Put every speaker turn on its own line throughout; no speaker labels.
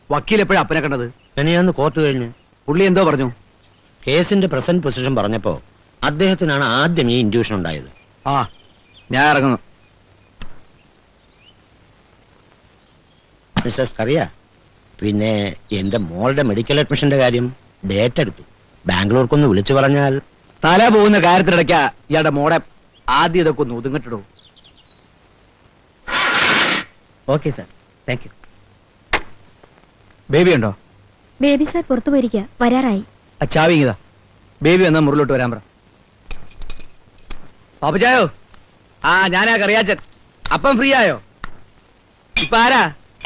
വക്കീൽ എപ്പോഴാ അപ്പനെ കണ്ടത്?
ഞാന്ന് കോർട്ട് കഴിഞ്ഞ്.
പുള്ളി എന്തോ പറഞ്ഞു?
കേസിന്റെ പ്രസന്റ് പൊസിഷൻ പറഞ്ഞപ്പോ അദ്ദേഹത്തിനാണ് ആദ്യം ഈ ഇൻഡ്യൂഷൻ ഉണ്ടായത്.
ആ, ഞാൻ ഇറങ്ങുന്നു.
മിസ്സസ് കറിയ, പിന്നെ എന്റെ മോളുടെ മെഡിക്കൽ അഡ്മിഷന്റെ കാര്യം ഡേറ്റ് എടുത്തു. ബാംഗ്ലൂർക്കൊന്ന് വിളിച്ചു പറഞ്ഞാൽ.
തല പോകുന്ന കാര്യത്തിനിടയ്ക്കാ ഇയാളുടെ മോടെ ആദ്യം ഇതൊക്കെ ഒന്ന് ഒതുങ്ങിട്ടിടൂ.
Okay sir, thank you.
Baby ഉണ്ടോ?
ബേബി സാർ പുറത്തു പോയിരിക്കുക, വരാറായി.
ചാവി ഇങ്ങതാ. ബേബി എന്നാ മുറിലോട്ട് വരാൻ പറ. പാപ്പച്ചായോ? ആ, ഞാനാ കറിയാച്ചൻ. അപ്പം ഫ്രീ ആയോ? ഇപ്പൊ ആരാ?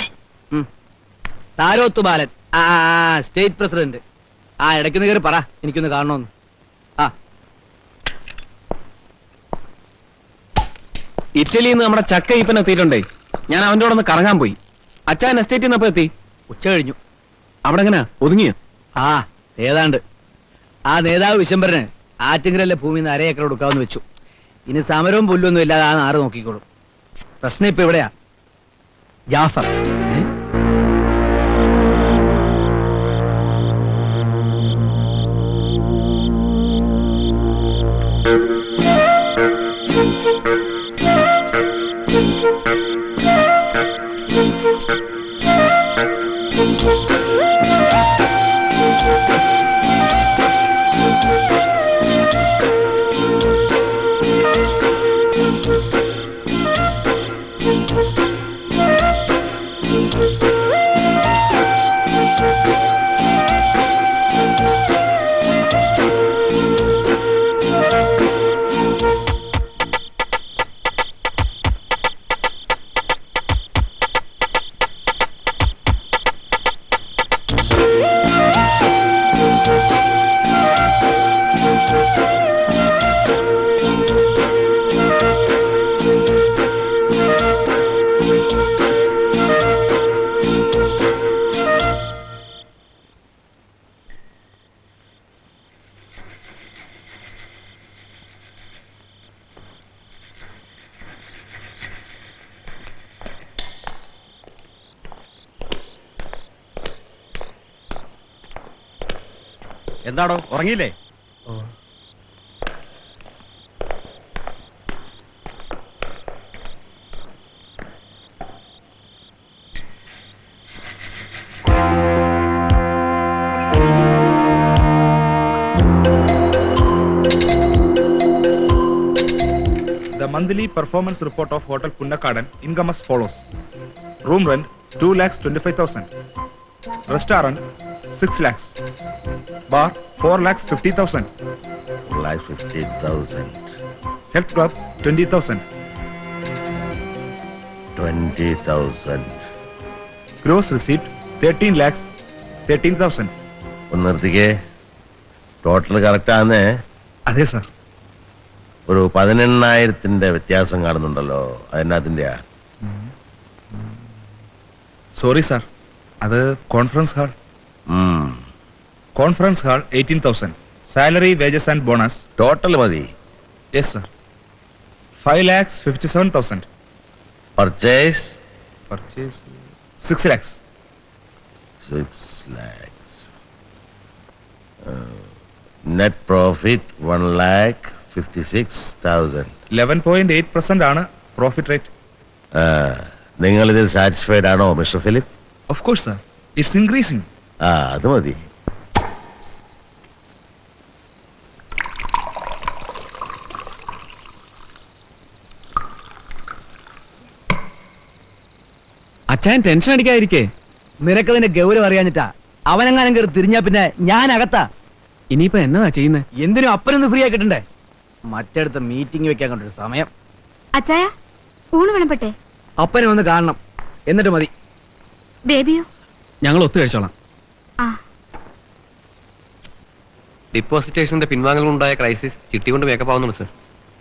താരോത്ത് ബാലൻ, ആ സ്റ്റേറ്റ് പ്രസിഡന്റ്. ആ, ഇടയ്ക്കൊന്ന് കയറി പറ, എനിക്കൊന്ന് കാണണമെന്ന്. ആ,
ഇറ്റലിയിൽ നിന്ന് നമ്മുടെ ചക്ക ഈപ്പൻ എത്തിയിട്ടുണ്ടേ. ഞാൻ അവന്റെ കൂടെ ഒന്ന് കറങ്ങാൻ പോയി. അച്ഛൻ എസ്റ്റേറ്റിൽ നിന്ന് എപ്പോ എത്തി?
ഉച്ച കഴിഞ്ഞു.
അവിടെ എങ്ങനെയാ, ഒതുങ്ങിയോ?
ആ, ഏതാണ്ട്. ആ നേതാവ് വിശംബരന് ആറ്റിങ്ങരല്ലേ ഭൂമി നിന്ന് 1/2 ഏക്കർ കൊടുക്കാമെന്ന് വെച്ചു. ഇനി സമരവും പുല്ലൊന്നും ഇല്ലാതെ ആ നാറ് നോക്കിക്കോളും. പ്രശ്നം ഇപ്പൊ ഇവിടെയാ. ജാഫർ
എന്താടോ ഉറങ്ങിയില്ലേ?
The monthly performance report of Hotel Punnakkadan income as follows. Room rent 2,25,000. Restaurant 6 lakhs. Bar 4,50,000.
4,50,000.
Health club 20,000.
20,000.
Gross receipt 13,13,000.
ഒന്ന് നിർത്തിക്കേ. ടോട്ടൽ കറക്റ്റ് ആന്നേ?
അതെ സാർ.
ഒരു 18,000-ന്റെ വ്യത്യാസം കാണുന്നുണ്ടല്ലോ, അതിനകത്തിന്റെയാ?
സോറി സാർ, അത് conference hall. Conference hall 18,000. Salary, wages and bonus.
Total മതി?
Yes sir. 5,57,000.
Purchase?
Purchase 6 lakhs.
6 lakhs. Net profit 1,56,000.
11.8% ആണ് പ്രോഫിറ്റ് റേറ്റ്.
നിങ്ങൾ ഇതിൽ സാറ്റിസ്ഫൈഡ് ആണോ mister Philip?
Of course sir, it's increasing.
അത് മതി.
അച്ഛൻ ടെൻഷൻ അടിക്കാതിരിക്കേ.
നിനക്കതിന്റെ ഗൗരവം അറിയാഞ്ഞിട്ടാ. അവനെങ്ങാനും കയറി തിരിഞ്ഞാ പിന്നെ ഞാൻ അകത്താ.
ഇനിയിപ്പോ എന്നതാ ചെയ്യുന്നത്?
എന്തിനും അപ്പനൊന്ന് ഫ്രീ ആക്കിട്ടുണ്ടേ. മറ്റടുത്ത മീറ്റിംഗ് വെക്കാൻ കൊണ്ടൊരു സമയം.
അച്ചായ, ഊണ് വേണപ്പെട്ടെ?
അപ്പനെ ഒന്ന് കാണണം, എന്നിട്ട് മതി.
ബേബിയോ?
ഞങ്ങൾ ഒത്തു കഴിച്ചോളാം.
ആ,
ഡിപ്പോസിറ്റേഴ്സിന്റെ പിൻവാങ്ങലുണ്ടായ ക്രൈസിസ് ചിട്ടി കൊണ്ട് മേക്കപ്പ് ആവുന്നുണ്ട് സർ.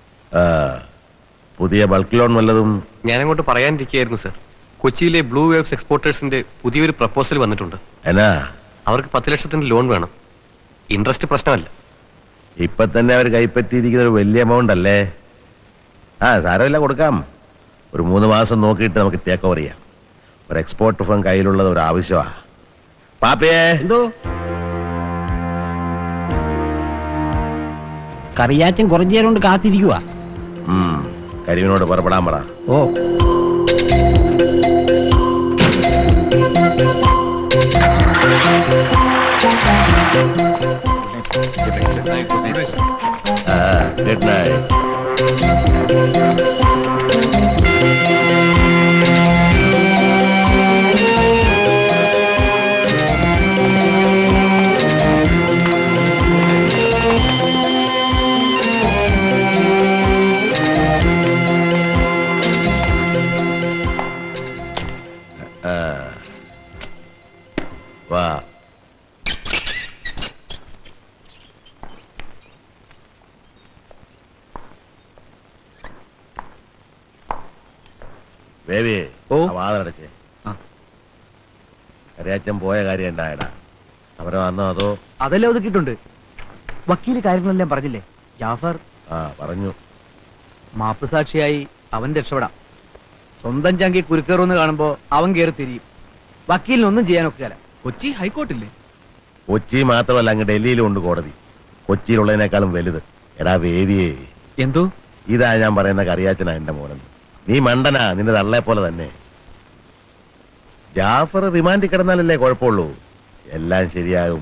പുതിയ ബൾക്ക് ലോൺ വല്ലതും?
ഞാനങ്ങോട്ട് പറയാനിരിക്കുകയായിരുന്നു സർ. കൊച്ചിയിലെ ബ്ലൂ വേവ്സ് എക്സ്പോർട്ടേഴ്സിന്റെ പുതിയൊരു പ്രപ്പോസൽ വന്നിട്ടുണ്ട്.
എന്നാ?
അവർക്ക് 10 ലക്ഷത്തിന്റെ ലോൺ വേണം. ഇൻട്രസ്റ്റ് പ്രശ്നമല്ല.
ഇപ്പൊ തന്നെ അവർ കൈപ്പറ്റിയിരിക്കുന്ന ഒരു വലിയ എമൗണ്ട് അല്ലേ? സാരമില്ല, കൊടുക്കാം. ഒരു 3 മാസം നോക്കിയിട്ട് നമുക്ക് ടേക്ക് ഓവർ ചെയ്യാം. ഒരു എക്സ്പോർട്ട് ഫണ്ട് കയ്യിലുള്ളത് ഒരു ആവശ്യമാണ്. പാപ്പയെ
എന്തോ കറിയാച്ചൻ കുറച്ചു നേരം കൊണ്ട് കാത്തിരിക്കുക.
കരിവിനോട് പുറപ്പെടാൻ പറ.
Oh
good night. വാ. ബേബി വാതടച്ചേ. കരയാച്ചൻ പോയ കാര്യം എന്തായടാ? സമരം വന്നോ അതോ?
അതെല്ലാം ഒതുക്കിയിട്ടുണ്ട്. വക്കീല് കാര്യങ്ങളെല്ലാം പറഞ്ഞില്ലേ ജാഫർ?
പറഞ്ഞു.
മാപ്പ് സാക്ഷിയായി അവൻ രക്ഷപ്പെടാം. സ്വന്തം ചങ്കി കുരുക്കേറുമെന്ന് കാണുമ്പോ അവൻ കയറി തിരിയും. വക്കീലിനൊന്നും ചെയ്യാനൊക്കെ.
കൊച്ചി ഹൈക്കോർട്ടില്ലേ?
കൊച്ചി മാത്രമല്ല, അങ്ങ് ഡൽഹിയിലും ഉണ്ട് കോടതി. കൊച്ചിയിലുള്ളതിനേക്കാളും വലുത്. എടാ ബേബിയെ,
എന്തോ
ഇതാ ഞാൻ പറയുന്ന കറിയാച്ചനാ എന്റെ മോനെന്ന്. നീ മണ്ടനാ, നിന്റെ തള്ളയെ പോലെ തന്നെ. ജാഫർ റിമാൻഡിൽ കിടന്നാലല്ലേ കുഴപ്പമുള്ളൂ. എല്ലാം ശരിയാകും.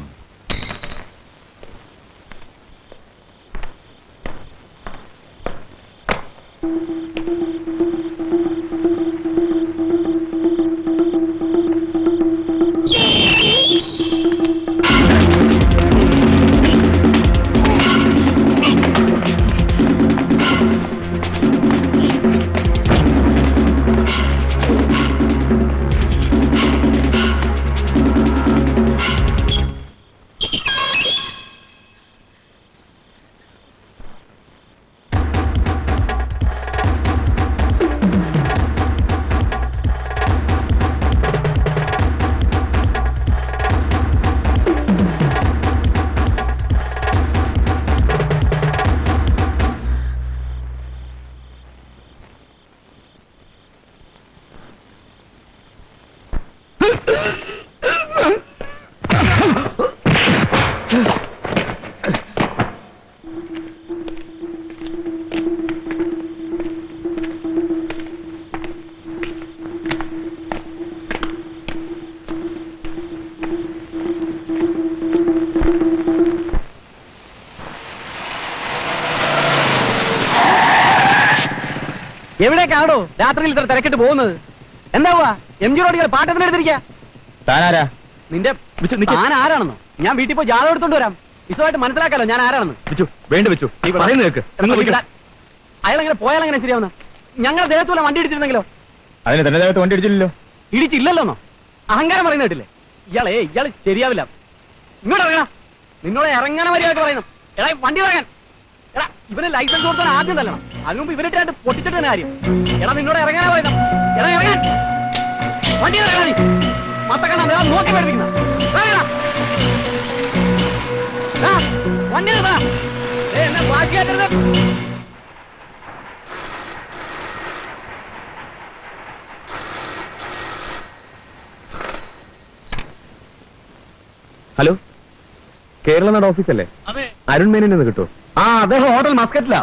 എവിടേക്കാണോ രാത്രിയിൽ ഇത്ര തിരക്കിട്ട് പോകുന്നത്? എന്താവുക? MG റോഡിൽ പാട്ടത്തിന് എടുത്തിരിക്കാ.
താനാരാ?
നിന്റെ ഞാൻ ആരാണെന്നോ? ഞാൻ വീട്ടിൽ പോയി ജാതകം എടുത്തോണ്ട് വരാം. വിശദമായിട്ട് മനസ്സിലാക്കാലോ ഞാൻ ആരാണെന്ന്.
വേണ്ട വെച്ചു
അയാളെങ്ങനെ പോയാലെങ്ങനെ ശരിയാവുന്ന? ഞങ്ങളുടെ ദേഹത്തുള്ള വണ്ടി ഇടിച്ചിരുന്നെങ്കിലോ?
അതിന് തന്നെ ദേഹത്ത് വണ്ടി ഇടിച്ചില്ലല്ലോ.
ഇടിച്ചില്ലല്ലോന്നോ? അഹങ്കാരം പറയുന്ന കേട്ടില്ലേ? ഇയാള് ശരിയാവില്ല. ഇങ്ങോട്ട് ഇറങ്ങണം. നിന്നോട് ഇറങ്ങാൻ മര്യാദ പറയുന്നു. എടാ വണ്ടി ഇറങ്ങാൻ. എടാ ഇവന് ലൈസൻസ് കൊടുത്താൽ ആദ്യം തല്ലണം. അതിനുമുമ്പ് ഇവരിട്ടായിട്ട് പൊട്ടിച്ചിട്ട് തന്നെ കാര്യം. എടാ നിന്നോട് ഇറങ്ങാനാ പറയുന്നത്. എടാ ഇറങ്ങാൻ. വണ്ടി ഇറങ്ങാൻ. മത്തക്കണ്ണ നോക്കി മേടിപ്പിക്കുന്ന വണ്ടി എന്നെ വാശി കയറ്റരുത്.
ഹലോ, കേരളനാട് ഓഫീസല്ലേ? അരുൺ മേനോന് കിട്ടുമോ?
അദ്ദേഹം ഹോട്ടൽ മസ്കറ്റിലാ.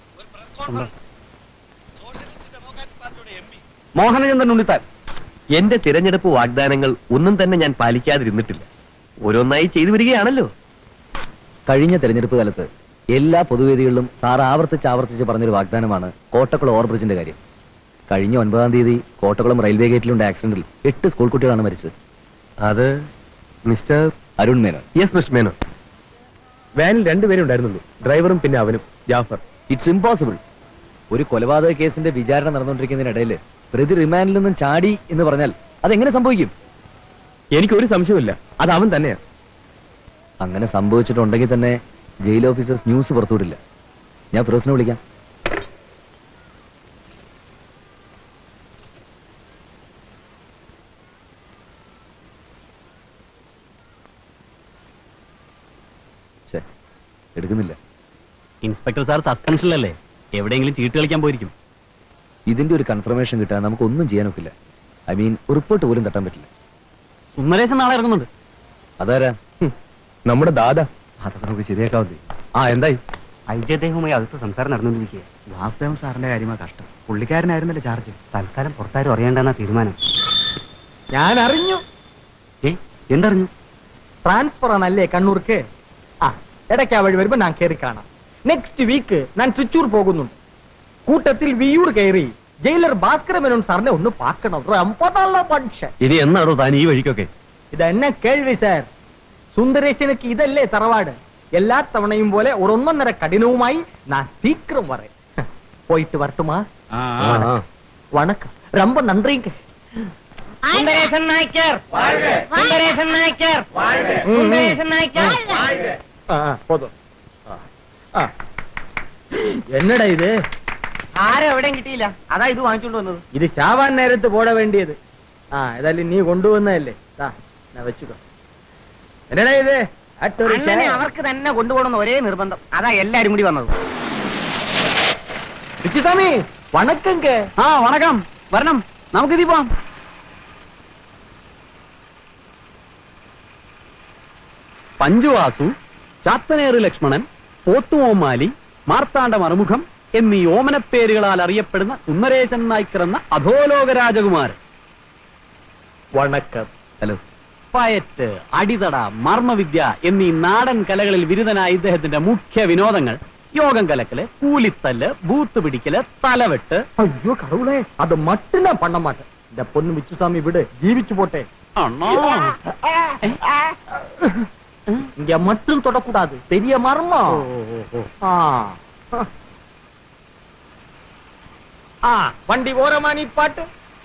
മോഹനചന്ദ്രൻ ഉണ്ണിത്താൻ.
എന്റെ തിരഞ്ഞെടുപ്പ് വാഗ്ദാനങ്ങൾ ഒന്നും തന്നെ ഞാൻ പാലിക്കാതിരുന്നിട്ടില്ല. ഓരോന്നായി ചെയ്തു വരികയാണല്ലോ.
കഴിഞ്ഞ തെരഞ്ഞെടുപ്പ് കാലത്ത് എല്ലാ പൊതുവേദികളിലും സാർ ആവർത്തിച്ച് പറഞ്ഞൊരു വാഗ്ദാനമാണ് കോട്ടക്കുളം ഓവർബ്രിഡ്ജിന്റെ കാര്യം. കഴിഞ്ഞ 9-ാം തീയതി കോട്ടക്കുളം റെയിൽവേ ഗേറ്റിലുണ്ടായ ആക്സിഡന്റിൽ 8 സ്കൂൾ കുട്ടികളാണ് മരിച്ചത്.
അത് mister
Arun Menon.
Yes mister Menon.
വാനിൽ 2 പേരും ഉണ്ടായിരുന്നുള്ളൂ, ഡ്രൈവറും പിന്നെ അവനും ജാഫർ.
It's impossible. ഒരു കൊലപാതക കേസിന്റെ വിചാരണ നടന്നുകൊണ്ടിരിക്കുന്നതിനിടയിൽ പ്രതി റിമാൻഡിൽ നിന്നും ചാടി എന്ന് പറഞ്ഞാൽ അതെങ്ങനെ സംഭവിക്കും?
എനിക്കൊരു സംശയമില്ല, അത് അവൻ തന്നെയാണ്.
അങ്ങനെ സംഭവിച്ചിട്ടുണ്ടെങ്കിൽ തന്നെ ജയിൽ ഓഫീസേഴ്സ് ന്യൂസ് പുറത്തുവിടില്ല. ഞാൻ ഫിറോസിനെ വിളിക്കാം. എടുക്കുന്നില്ല.
ഇൻസ്പെക്ടർ സാർ സസ്പെൻഷനിലല്ലേ? എവിടെയെങ്കിലും ചീട്ട് കളിക്കാൻ പോയിരിക്കും.
ഇതിന്റെ ഒരു കൺഫർമേഷൻ കിട്ടാൻ നമുക്കൊന്നും ചെയ്യാനൊക്കില്ല. ഐ മീൻ റിപ്പോർട്ട് പോലും തട്ടാൻ പറ്റില്ല.
സുന്ദരേശൻ നാളെ ഇറങ്ങുന്നുണ്ട്. അതാരാ?
നമ്മുടെ ദാദാ.
അതൊക്കെ നമുക്ക് ശരിയാക്കാവല്ലേ? ആ എന്തായി? ഐദ്യദ്ദേഹവുമായി അകത്ത് സംസാരം നടന്നുകൊണ്ടിരിക്കുക. വാസുദേവൻ സാറിന്റെ കാര്യമാണ് കഷ്ടം. പുള്ളിക്കാരനായിരുന്നല്ലേ ചാർജ്. തൽക്കാലം പുറത്താരും അറിയേണ്ടെന്ന തീരുമാനം.
ഞാൻ അറിഞ്ഞു.
എന്തറിഞ്ഞു?
ട്രാൻസ്ഫർ ആണല്ലേ കണ്ണൂർക്ക്? ആ ഇടയ്ക്ക് ആ വഴി വരുമ്പോ ഞാൻ കയറി കാണാം. നെക്സ്റ്റ് വീക്ക് ഞാൻ തൃച്ചൂർ പോകുന്നുണ്ട്. കൂട്ടത്തിൽ വിയൂർ കയറി ജയിലർ ഭാസ്കര മേനോൻ സാറിനെ ഒന്ന് പാക്കണം. മനുഷ്യൻ.
ഇനി എന്നാണോ താൻ ഈ വഴിക്കൊക്കെ?
ഇതെന്നെ കേൾവി സാർ. സുന്ദരേശനക്ക് ഇതല്ലേ തറവാട്. എല്ലാ തവണയും പോലെ ഒരു 1.5 കഠിനവുമായി ഞാൻ സീക്രം വരെ പോയിട്ട് വരട്ടുമാ. വണക്കം. ரொம்ப நன்றிங்க.
சுந்தரேசன் நாயக்கர் சுந்தரேசன் நாயக்கர் சுந்தரேசன் நாயக்கர்.
போதும். എന്നടാ ഇത്?
ആരും എവിടെയും കിട്ടിയില്ല, അതാ ഇത് വാങ്ങിച്ചോണ്ട് വന്നത്.
ഇത് ചാവാൻ നേരത്ത് പോട വേണ്ടിയത്. ഏതായാലും നീ കൊണ്ടുവന്നതല്ലേ, വെച്ചുക്കോ. എന്നടാ ഇത്?
അണ്ണനെ അവർക്ക് തന്നെ കൊണ്ടുപോകണമെന്ന് ഒരേ നിർബന്ധം, അതാ എല്ലാരും കൂടി വന്നത്.
പിച്ചുസ്വാമി വണക്കം.
വണക്കം. വരണം, നമുക്കിതി പോവാം. പഞ്ചുവാസു, ചാത്തനേറ് ലക്ഷ്മണൻ, പോത്തുമോമാലി, മാർത്താണ്ഡ മറുമുഖം എന്നീ ഓമനപ്പേരുകളാൽ അറിയപ്പെടുന്ന സുന്ദരേശൻ നായ്ക്കർ എന്ന അധോലോക രാജകുമാരൻ.
വണക്കം.
ഹലോ. പയറ്റ്, അടിതട, മർമ്മവിദ്യ എന്നീ നാടൻ കലകളിൽ ബിരുദനായ ഇദ്ദേഹത്തിന്റെ മുഖ്യ വിനോദങ്ങൾ യോഗം കലക്കല്, കൂലിത്തല്ല്, ബൂത്ത് പിടിക്കല്, തലവെട്ട്.
അയ്യോ കടവുളെ, അത് മട്ടിനാ പണ്ണ മാട്ട. എന്റെ പൊന്നു വിച്ചുസ്വാമി വിട്, ജീവിച്ചു പോട്ടെ. இங்க மட்டும் தொடக்கூடாது, பெரிய மர்மம். വണ്ടി ഓരമാനി പാട്ട്.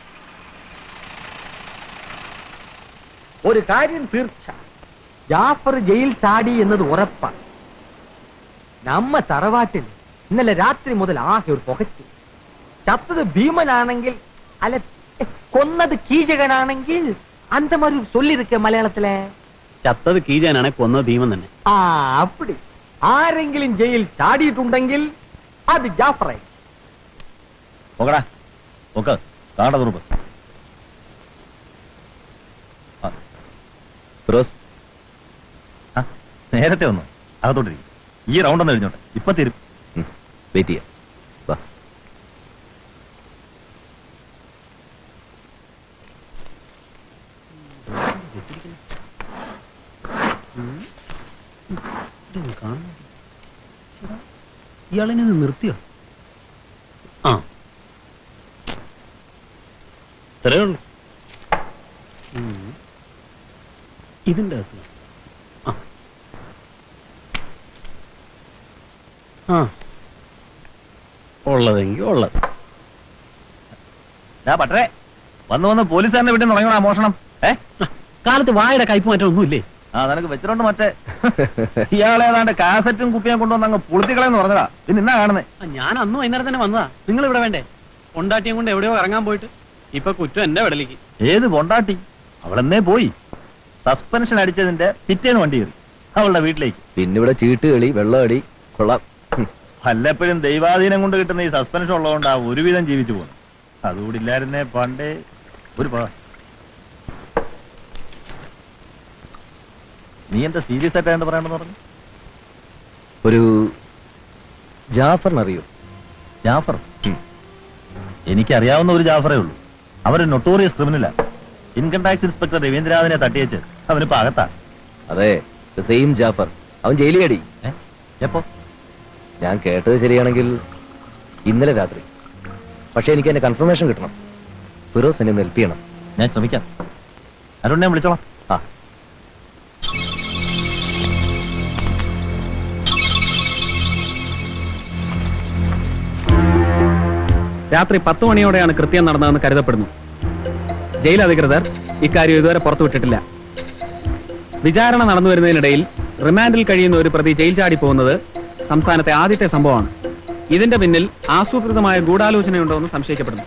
ഒരു കാര്യം തീർച്ച, ജാഫർ ജയിൽ ചാടി എന്നത് ഉറപ്പാണ്. നമ്മ തറവാട്ടിൽ ഇന്നലെ രാത്രി മുതൽ ആകെ ഒരു പുകച്ചു. ചത്തത് ഭീമനാണെങ്കിൽ അല്ല കൊന്നത് കീചകനാണെങ്കിൽ அந்த மாதிரி சொல்லிருக்க മലയാളത്തിലെ.
ചത്തത് കീജാനാണ്, കൊന്നത് ഭീമൻ തന്നെ.
അപ്പടി ആരെങ്കിലും ജയിൽ ചാടിയിട്ടുണ്ടെങ്കിൽ അത് ജാഫറായി.
നേരത്തെ ഒന്നും അകത്തോട്ടിരിക്കും. ഈ റൗണ്ട് ഒന്ന് കഴിഞ്ഞോട്ടെ, ഇപ്പൊ തരും.
വെയിറ്റ് ചെയ്യാം.
ഇയാളിനെ നിർത്തിയോ? ഇത്രേ ഉള്ളൂ. ഇതിന്റെ അകത്ത് ഉള്ളതെങ്കിൽ ഉള്ളത്.
പട്ടേ വന്ന് വന്ന് പോലീസുകാരനെ വീട്ടിൽ തുടങ്ങണ മോഷണം.
കാലത്ത് വായുടെ കയ്പ് മാറ്റമൊന്നുമില്ലേ?
നിനക്ക് വെച്ചിട്ടുണ്ട് മറ്റേ. ഇയാളേതാണ്ട് കാസറ്റും കുപ്പിയും കൊണ്ടുവന്ന് അങ്ങ് പുളുത്തിക്കളയെന്ന് പറഞ്ഞതാ. പിന്നെ എന്നാ കാണുന്നേ?
ഞാൻ അന്ന് വൈകുന്നേരം തന്നെ വന്നതാ. നിങ്ങൾ ഇവിടെ വേണ്ടേ? കൊണ്ടാട്ടിയും കൊണ്ട് എവിടെയോ ഇറങ്ങാൻ പോയിട്ട് ഇപ്പൊ കുറ്റം എന്റെ വിടലിക്ക്.
ഏത് കൊണ്ടാട്ടി? അവളെന്നേ പോയി. സസ്പെൻഷൻ അടിച്ചതിന്റെ പിറ്റേന്ന് വണ്ടി കയറി അവളുടെ വീട്ടിലേക്ക്.
പിന്നെ ഇവിടെ ചീട്ട് കളി, വെള്ളമടി, കൊള്ളാം.
വല്ലപ്പോഴും ദൈവാധീനം കൊണ്ട് കിട്ടുന്ന ഈ സസ്പെൻഷൻ ഉള്ളതുകൊണ്ടാ ഒരുവിധം ജീവിച്ചു പോകുന്നു. അതുകൂടി ഇല്ലായിരുന്നേ പണ്ടേ ഒരു നീ എന്താ സീരിയസ് ആയിട്ടാണ് പറയണെന്ന് പറഞ്ഞു?
ഒരു ജാഫറിനറിയോ?
ജാഫർ? എനിക്കറിയാവുന്ന ഒരു ജാഫറേ ഉള്ളൂ. അവര് നൊട്ടോറിയസ് ക്രിമിനലാ. ഇൻകം ടാക്സ് ഇൻസ്പെക്ടർ രവീന്ദ്രനാഥിനെ തട്ടിയച്ച് അവനിപ്പോ അകത്താ.
അതെ, സെയിം ജാഫർ. അവൻ ജയിലിൽ അടി.
എപ്പോ?
ഞാൻ കേട്ടത് ശരിയാണെങ്കിൽ ഇന്നലെ രാത്രി. പക്ഷെ എനിക്ക് എന്നെ കൺഫർമേഷൻ കിട്ടണം. ഫിറോസ് എന്നെ ഒന്ന് ഹെൽപ്പ് ചെയ്യണം.
ഞാൻ ശ്രമിക്കാം. അരുണിനെ വിളിച്ചോളാം.
രാത്രി 10 മണിയോടെയാണ് കൃത്യം നടന്നതെന്ന് കരുതപ്പെടുന്നു. ജയിൽ അധികൃതർ ഇക്കാര്യം ഇതുവരെ പുറത്തുവിട്ടിട്ടില്ല. വിചാരണ നടന്നു വരുന്നതിനിടയിൽ റിമാൻഡിൽ കഴിയുന്ന ഒരു പ്രതി ജയിൽ ചാടി പോകുന്നത് സംസ്ഥാനത്തെ ആദ്യത്തെ സംഭവമാണ്. ഇതിന്റെ പിന്നിൽ ആസൂത്രിതമായ ഗൂഢാലോചനയുണ്ടോ എന്ന് സംശയിക്കപ്പെടുന്നു.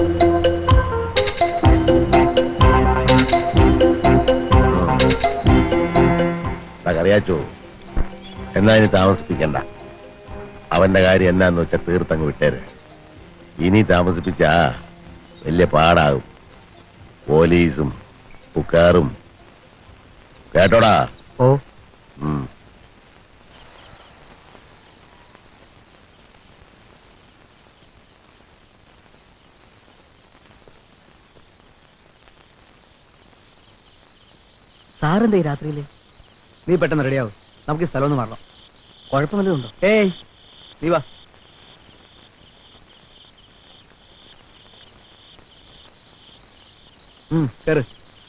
അറിയാച്ചോ, എന്നാ ഇനി താമസിപ്പിക്കണ്ട. അവന്റെ കാര്യം എന്നാന്ന് വെച്ചാൽ തീർത്തങ്ങ് വിട്ടേര്. ഇനി താമസിപ്പിച്ചാ വലിയ പാടാകും. പോലീസും പുക്കാറും
കേട്ടോടാ.
ഓ സാറെന്തേ രാത്രിയില്? നീ പെട്ടെന്ന് റെഡിയാവും, നമുക്ക് ഈ സ്ഥലം ഒന്ന് മാറണം. കുഴപ്പമില്ലതുണ്ടോ? ഏയ് നീ വാ. കേറ്.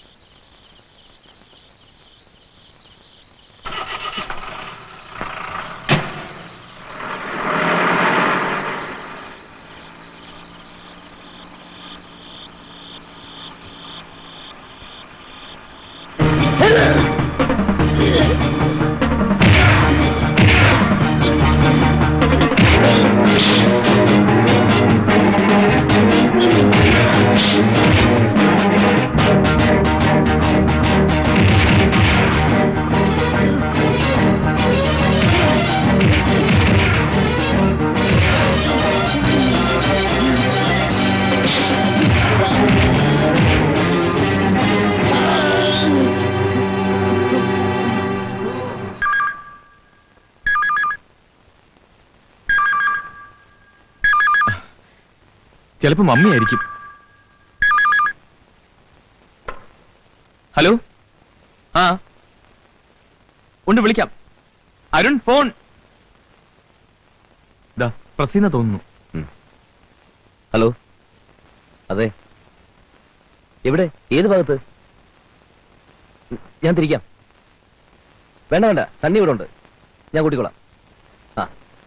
ചിലപ്പോ മമ്മി ആയിരിക്കും. ഹലോ, ആ ഉണ്ട്, വിളിക്കാം. അരുൺ ഫോൺ പ്രസീന തോന്നുന്നു.
ഹലോ, അതെ, എവിടെ, ഏത് ഭാഗത്ത്? ഞാൻ തിരിക്കാം. വേണ്ട വേണ്ട, സണ്ണി ഇവിടെ ഉണ്ട്, ഞാൻ കൂട്ടിക്കോളാം. ആ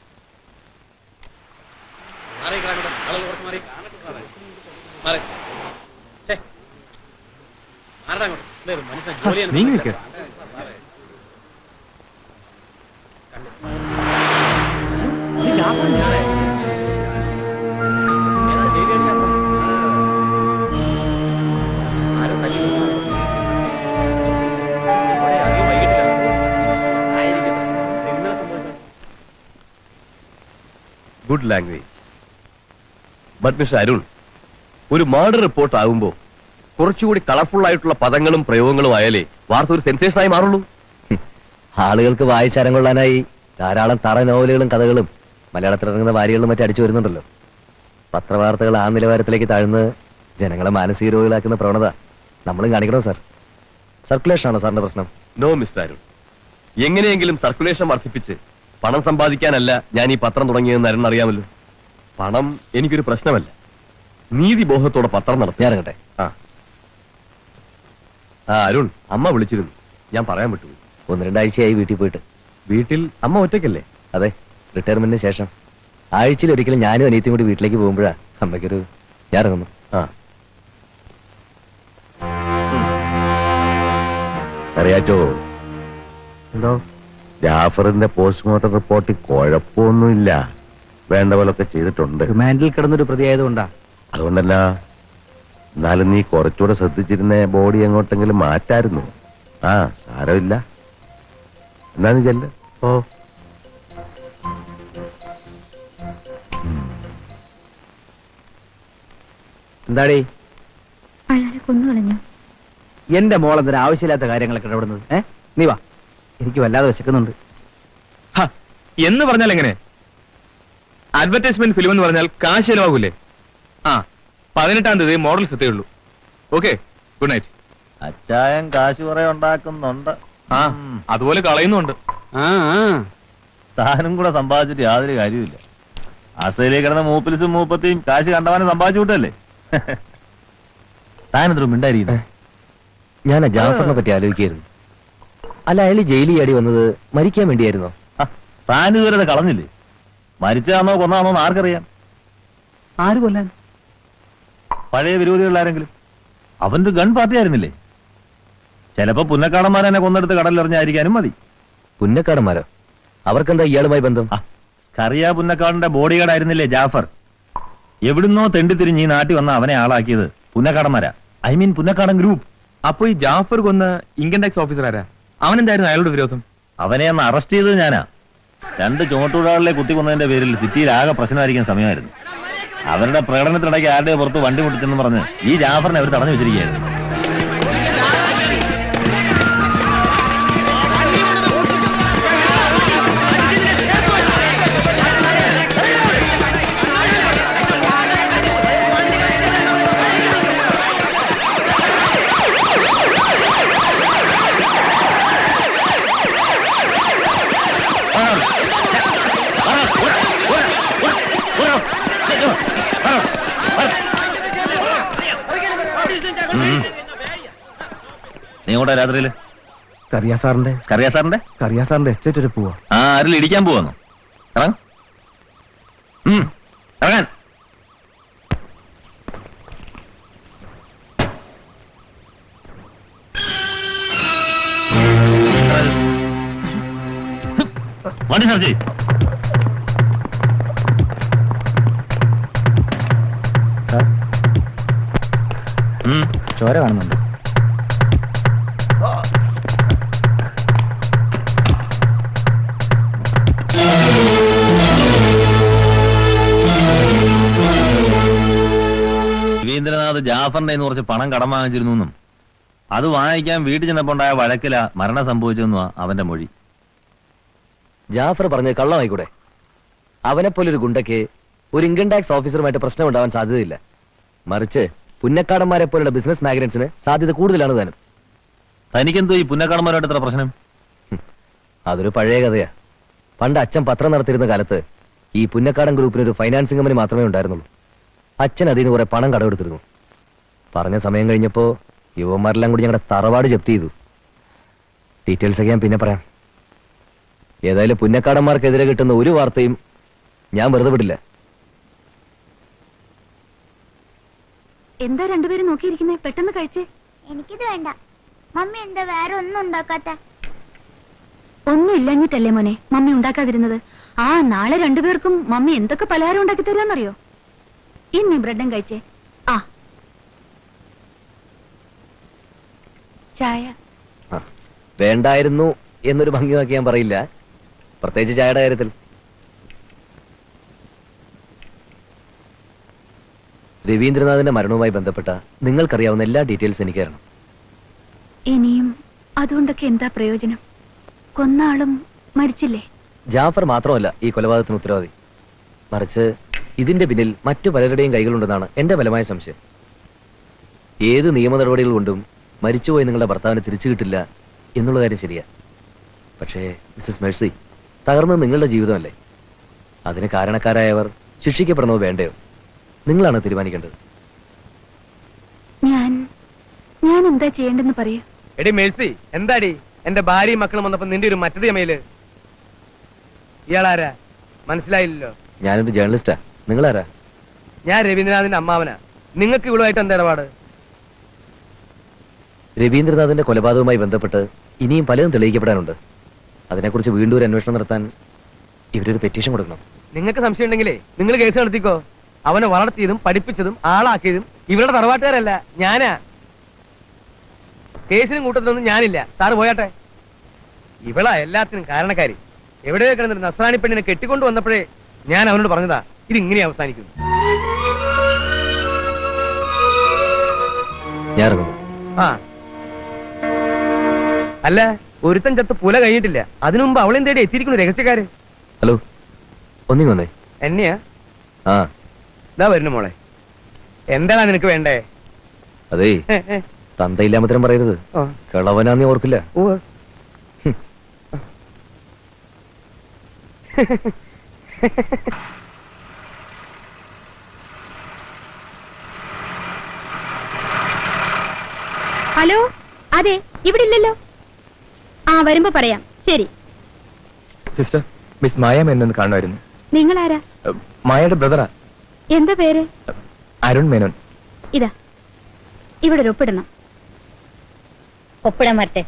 നീങ്ങി നിൽക്ക.
Good language. But mister Arun, ഒരു മർഡർ റിപ്പോർട്ട് ആകുമ്പോൾ കുറച്ചുകൂടി കളർഫുൾ ആയിട്ടുള്ള പദങ്ങളും പ്രയോഗങ്ങളും ആയാലേ വാർത്ത ഒരു സെൻസേഷനായി മാറുള്ളൂ. ആളുകൾക്ക് വായിച്ചരം കൊള്ളാനായി ധാരാളം തറ നോവലുകളും കഥകളും മലയാളത്തിൽ ഇറങ്ങുന്ന വാരികളും മറ്റും അടിച്ചു വരുന്നുണ്ടല്ലോ. പത്രവാർത്തകൾ ആ നിലവാരത്തിലേക്ക് താഴ്ന്ന് ജനങ്ങളെ മാനസിക രോഗികളാക്കുന്ന പ്രവണത നമ്മളും കാണിക്കണോ സാർ? സർക്കുലേഷൻ ആണോ സാറിന്റെ പ്രശ്നം? നോ മിസ്റ്റർ അരുൺ, എങ്ങനെയെങ്കിലും സർക്കുലേഷൻ വർദ്ധിപ്പിച്ച് പണം സമ്പാദിക്കാനല്ല ഞാൻ ഈ പത്രം തുടങ്ങിയതെന്ന് അരുൺ അറിയാമല്ലോ. പണം എനിക്കൊരു പ്രശ്നമല്ല, നീതിബോധത്തോടെ പത്രം നടത്തി. ഞാൻ ഇറങ്ങട്ടെ. ആ അരുൺ, അമ്മ വിളിച്ചിരുന്നു, ഞാൻ പറയാൻ വിട്ടു. 1-2 ആഴ്ചയായി വീട്ടിൽ പോയിട്ട്. വീട്ടിൽ അമ്മ ഒറ്റയ്ക്കല്ലേ? അതെ, റിട്ടയർമെന്റിന് ശേഷം ആഴ്ചയിൽ ഒരിക്കലും ഞാനും അനിയത്തിയും കൂടി വീട്ടിലേക്ക് പോകുമ്പോഴാ അമ്മയ്ക്കൊരു ഞാൻ ഇറങ്ങുന്നു. ആ
അറിയാച്ചോ,
എന്തോ
ജാഫറിന്റെ പോസ്റ്റ്മോർട്ടം റിപ്പോർട്ടിൽ കുഴപ്പമൊന്നുമില്ല, വേണ്ട പോലൊക്കെ ചെയ്തിട്ടുണ്ട്.
റിമാൻഡിൽ കിടന്നൊരു പ്രതിയായതുകൊണ്ടാ.
അതുകൊണ്ടല്ല, എന്നാലും നീ കുറച്ചുകൂടെ ശ്രദ്ധിച്ചിരുന്ന ബോഡി എങ്ങോട്ടെങ്കിലും മാറ്റായിരുന്നു. ആ സാരമില്ല, എന്നാ നീ ചെല്ല്.
ഓ എന്താടേ?
അയാളെ കൊന്നുകളഞ്ഞു.
എന്റെ മോൾ എന്തൊരു ആവശ്യമില്ലാത്ത കാര്യങ്ങളൊക്കെ ഇടപെടുന്നത്? നീ വാ, എനിക്ക് വല്ലാതെ വിശക്കുന്നുണ്ട്.
എന്ന് പറഞ്ഞാൽ എങ്ങനെ? അഡ്വർടൈസ്മെന്റ് ഫിലിം എന്ന് പറഞ്ഞാൽ കാശ് ചെലവാകൂലേ? ആ 18-ാം തീയതി മോഡൽസ് എത്തേയുള്ളൂ. Okay, good night.
അച്ചായൻ കാശ് കുറെ ഉണ്ടാക്കുന്നുണ്ട്.
ആ അതുപോലെ കളയുന്നുണ്ട്.
താനും കൂടെ സമ്പാദിച്ചിട്ട് യാതൊരു കാര്യമില്ല. ആസ്ട്രേലിയ കിടന്ന മൂപ്പിൽസും മൂപ്പത്തിയും കാശ് കണ്ടവാനും സമ്പാദിച്ചു വിട്ടല്ലേ. താനെന്തോ മിണ്ടായിരിക്കുന്നു.
ഞാൻ ജാഫറിനെ പറ്റി ആലോചിക്കായിരുന്നു. അല്ല, അയാൾ ജയിലിൽ ആടി വന്നത് മരിക്കാൻ വേണ്ടിയായിരുന്നോ?
താൻ ഇതുവരെ കളഞ്ഞില്ലേ? മരിച്ചാന്നോ കൊന്നാന്നോ ആർക്കറിയാം?
ആര് കൊല്ലാൻ?
പഴയ വിരോധികളാരെങ്കിലും. അവന്റെ ഗൺ പാർട്ടി ആയിരുന്നില്ലേ? ചിലപ്പോ പുന്നക്കാടന്മാരെന്നെ കൊന്നെടുത്ത് കടലിലെറിഞ്ഞായിരിക്കാനും മതി.
പുന്നക്കാടന്മാരോ? അവർക്കെന്താ ഇയാളുമായി ബന്ധം?
സ്കറിയ പുന്നക്കാടിന്റെ ബോഡി ഗാർഡ് ആയിരുന്നില്ലേ ജാഫർ? എവിടുന്നോ തെണ്ടിത്തിരിഞ്ഞ് ഈ നാട്ടിൽ വന്ന അവനെ ആളാക്കിയത് പുന്നക്കാടന്മാരാ. ഐ മീൻ പുന്നക്കാടൻ ഗ്രൂപ്പ്.
അപ്പൊ ഈ ജാഫർ കൊന്ന ഇൻകം ടാക്സ് ഓഫീസർ ആരാ? അവനെന്തായിരുന്നു അയാളുടെ വിരോധം?
അവനെ അന്ന് അറസ്റ്റ് ചെയ്തത് ഞാനാ. 2 ചുമട്ടുകാരിലെ കുത്തി കൊന്നതിന്റെ പേരിൽ സിറ്റിയിൽ ആകെ പ്രശ്നമായിരിക്കുന്ന സമയമായിരുന്നു. അവരുടെ പ്രകടനത്തിനിടയ്ക്ക് ആരുടെ പുറത്ത് വണ്ടി മുട്ടിച്ചെന്ന് പറഞ്ഞ് ഈ ജാഫറിനെ അവർ തടഞ്ഞു വെച്ചിരിക്കുകയായിരുന്നു. നീ കൂടെ രാത്രിയില്
കറിയാസാറിന്റെ എസ്റ്റേറ്റ് വരെ പോവാ.
ആരിൽ ഇടിക്കാൻ പോവാന്നോ? ഇറങ്ങാൻ വണ്ടി സർജി.
ചോര കാണുന്നുണ്ട്.
രവീന്ദ്രനാഥ് ജാഫറിന്റെ കുറച്ച് പണം കടം വാങ്ങിച്ചിരുന്നു. അത് വാങ്ങിക്കാൻ വീട്ടിൽ ചെന്നപ്പോ ഉണ്ടായ വഴക്കില മരണം സംഭവിച്ചെന്നുവാ അവന്റെ മൊഴി.
ജാഫർ പറഞ്ഞത് കള്ളമായിക്കൂടെ? അവനെപ്പോലൊരു ഗുണ്ടയ്ക്ക് ഒരു ഇൻകം ടാക്സ് ഓഫീസറുമായിട്ട് പ്രശ്നം ഉണ്ടാവാൻ സാധ്യതയില്ല. മറിച്ച് പുന്നക്കാടന്മാരെ പോലുള്ള ബിസിനസ് മാഗ്നറ്റ്സിന് സാധ്യത കൂടുതലാണ് താനും.
തനിക്കെന്തോ ഈ പുന്നക്കാടന്മാരോട് എത്ര പ്രശ്നം?
അതൊരു പഴയ കഥയാ. പണ്ട് അച്ഛൻ പത്രം നടത്തിയിരുന്ന കാലത്ത് ഈ പുന്നക്കാടൻ ഗ്രൂപ്പിന് ഒരു ഫൈനാൻസിംഗ് കമ്പനി മാത്രമേ ഉണ്ടായിരുന്നുള്ളൂ. അച്ഛൻ അതിന് കുറെ പണം കടമെടുത്തിരുന്നു. പറഞ്ഞ സമയം കഴിഞ്ഞപ്പോ യുവന്മാരെല്ലാം കൂടി ഞങ്ങളുടെ തറവാട് ജപ്തി ചെയ്തു. ഡീറ്റെയിൽസ് ഒക്കെ ഞാൻ പിന്നെ പറയാം. ഏതായാലും പുന്നക്കാടന്മാർക്കെതിരെ കിട്ടുന്ന ഒരു വാർത്തയും ഞാൻ വെറുതെ വിടില്ല.
എന്താ രണ്ടുപേരും നോക്കിയിരിക്കുന്നേ? പെട്ടെന്ന് കഴിച്ചേ.
എനിക്കിത് വേണ്ട. മമ്മി എന്താ വേറെ ഒന്നും ഉണ്ടാക്കാത്ത?
ഒന്നും ഇല്ലഞ്ഞിട്ടല്ലേ മോനെ മമ്മി ഉണ്ടാക്കാതിരുന്നത്? നാളെ രണ്ടുപേർക്കും മമ്മി എന്തൊക്കെ പലഹാരം ഉണ്ടാക്കി തരുമെന്നറിയോ? ഇനി ബ്രെഡും കഴിച്ചേ. ചായ
വേണ്ടായിരുന്നു എന്നൊരു ഭംഗി നോക്കി ഞാൻ പറയില്ല, പ്രത്യേകിച്ച് ചായയുടെ കാര്യത്തിൽ. രവീന്ദ്രനാഥിന്റെ മരണവുമായി ബന്ധപ്പെട്ട നിങ്ങൾക്കറിയാവുന്ന എല്ലാ ഡീറ്റെയിൽസ് എനിക്ക് തരണം.
ഇനിയും അതുകൊണ്ടൊക്കെ എന്താ പ്രയോജനം? കൊന്ന ആളും മരിച്ചില്ലേ?
ജാഫർ മാത്രമല്ല ഈ കൊലപാതകത്തിന് ഉത്തരവാദി. മറിച്ച് ഇതിന്റെ പിന്നിൽ മറ്റു പലരുടെയും കൈകളുണ്ടെന്നാണ് എന്റെ ബലമായ സംശയം. ഏത് നിയമ നടപടികൾ കൊണ്ടും മരിച്ചുപോയി നിങ്ങളുടെ ഭർത്താവിനെ തിരിച്ചു കിട്ടില്ല എന്നുള്ള കാര്യം ശരിയാ. പക്ഷേ മിസ്സസ് മേഴ്സി, തകർന്നത് നിങ്ങളുടെ ജീവിതമല്ലേ? അതിന് കാരണക്കാരായവർ ശിക്ഷിക്കപ്പെടണോ വേണ്ടയോ നിങ്ങളാണ് തീരുമാനിക്കേണ്ടത്.
ഞാൻ എന്താ ചെയ്യേണ്ടെന്ന് പറയൂ.
എടി മേഴ്സി, എന്താടി എന്റെ ഭാര്യയും മക്കളും വന്നപ്പോ നിന്റെ ഒരു മറ്റത് അമ്മയില്? ഇയാളാരാ മനസ്സിലായില്ലല്ലോ?
ഞാനൊരു ജേർണലിസ്റ്റാ. നിങ്ങളാരാ?
ഞാൻ രവീന്ദ്രനാഥിന്റെ അമ്മാവനാ. നിങ്ങൾക്ക് ഇവളുമായിട്ട് എന്താ ഇടപാട്?
രവീന്ദ്രനാഥിന്റെ കൊലപാതകവുമായി ബന്ധപ്പെട്ട് ഇനിയും പലതും തെളിയിക്കപ്പെടാനുണ്ട്. അതിനെക്കുറിച്ച് വീണ്ടും ഒരു അന്വേഷണം നടത്താൻ ഇവരൊരു പെറ്റീഷൻ കൊടുക്കണം.
നിങ്ങൾക്ക് സംശയം ഉണ്ടെങ്കിലേ നിങ്ങൾ കേസ് നടത്തിക്കോ. അവനെ വളർത്തിയതും പഠിപ്പിച്ചതും ആളാക്കിയതും ഇവരുടെ തറവാട്ടുകാരല്ല, ഞാനാ. കേസിനും കൂട്ടത്തിലൊന്നും ഞാനില്ല. സാറ് പോയാട്ടെ. ഇവളാ എല്ലാത്തിനും കാരണക്കാരി. എവിടെയോ കിടന്നൊരു നസ്രാണി പെണ്ണിനെ കെട്ടിക്കൊണ്ടു വന്നപ്പോഴേ ഞാൻ അവനോട് പറഞ്ഞതാ ഇതിങ്ങനെ അവസാനിക്കുന്നു.
ഞാൻ ഇറങ്ങുന്നു.
അല്ല, ഒരുത്തൻ ചത്ത് പുല കഴിഞ്ഞിട്ടില്ല. അതിനു മുമ്പ് അവളെയും തേടി എത്തിയിരിക്കുന്നു രഹസ്യക്കാര്.
ഹലോ, ഒന്നിങ്ങ് വന്നേ.
എന്നെയാ? ഇതാ വരുന്നു മോളെ. എന്താണ് നിനക്ക് വേണ്ടേ?
അതേ, തന്തയില്ലാമത്തരം പറയരുത്. കളവനാന്ന് ഓർക്കില്ല.
ഹലോ, അതെ, ഇവിടെ ഇല്ലല്ലോ. വരുമ്പോ പറയാം. ശരി.
സിസ്റ്റർ, മിസ് മായ മേനോൻ കാണുമായിരുന്നു.
നിങ്ങൾ ആരാ?
മായയുടെ ബ്രദറാ.
എന്താ പേര്?
അരുൺ മേനോൻ.
ഇതാ, ഇവിടെ ഒരു ഒപ്പിടണം.
ഒപ്പിടാൻ വരട്ടെ.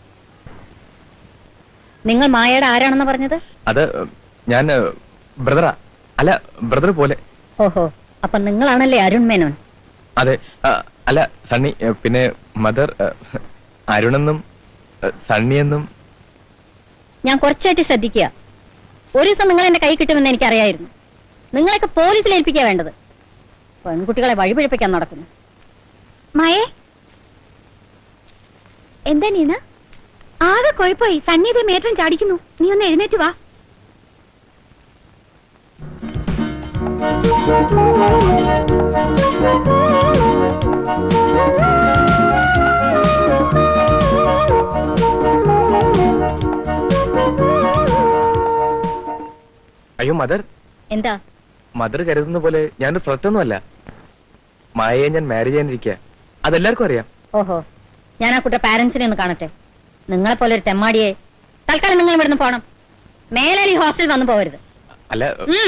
നിങ്ങൾ മായയുടെ ആരാണെന്ന് പറഞ്ഞത്?
അത് ഞാൻ ബ്രദറാ. അല്ല, ബ്രദർ പോലെ.
ഓഹോ, അപ്പൊ നിങ്ങളാണല്ലേ അരുൺ മേനോൻ?
അതെ. അല്ല, സണ്ണി. പിന്നെ മദർ അരുണെന്നും സണ്ണിയെന്നും.
ഞാൻ കുറച്ചായിട്ട് ശ്രദ്ധിക്കുക. ഒരു ദിവസം നിങ്ങൾ എന്റെ കൈ കിട്ടുമെന്ന് എനിക്കറിയായിരുന്നു. നിങ്ങളൊക്കെ പോലീസിൽ ഏൽപ്പിക്കുക വേണ്ടത്. പെൺകുട്ടികളെ വഴിപിഴപ്പിക്കാൻ നടക്കുന്നു.
മായേ, എന്താ നീന? ആകെ കുഴപ്പമായി. സണ്ണിയതേ മേറ്റം ചാടിക്കുന്നു. നീ ഒന്ന് എഴുന്നേറ്റ് വാ.
അയ്യോ മദർ.
എന്താ?
മദർ കരുതുന്ന പോലെ ഞാനൊരു ഫ്രട്ടൊന്നും അല്ല. മായയെ ഞാൻ മാരേജ് ചെയ്യാനിരിക്കുക. അതെല്ലാവർക്കും അറിയാം.
ഓഹോ, ഞാൻ ആ കുട്ടിയുടെ പാരന്റ്സിനെ ഒന്ന് കാണട്ടെ. നിങ്ങളെ പോലെ ഒരു തെമ്മാടിയെ. തൽക്കാലം നിങ്ങൾ ഇവിടുന്ന് പോണം. മേലാൽ ഈ ഹോസ്റ്റലിൽ വന്നു പോകരുത്.
അല്ല,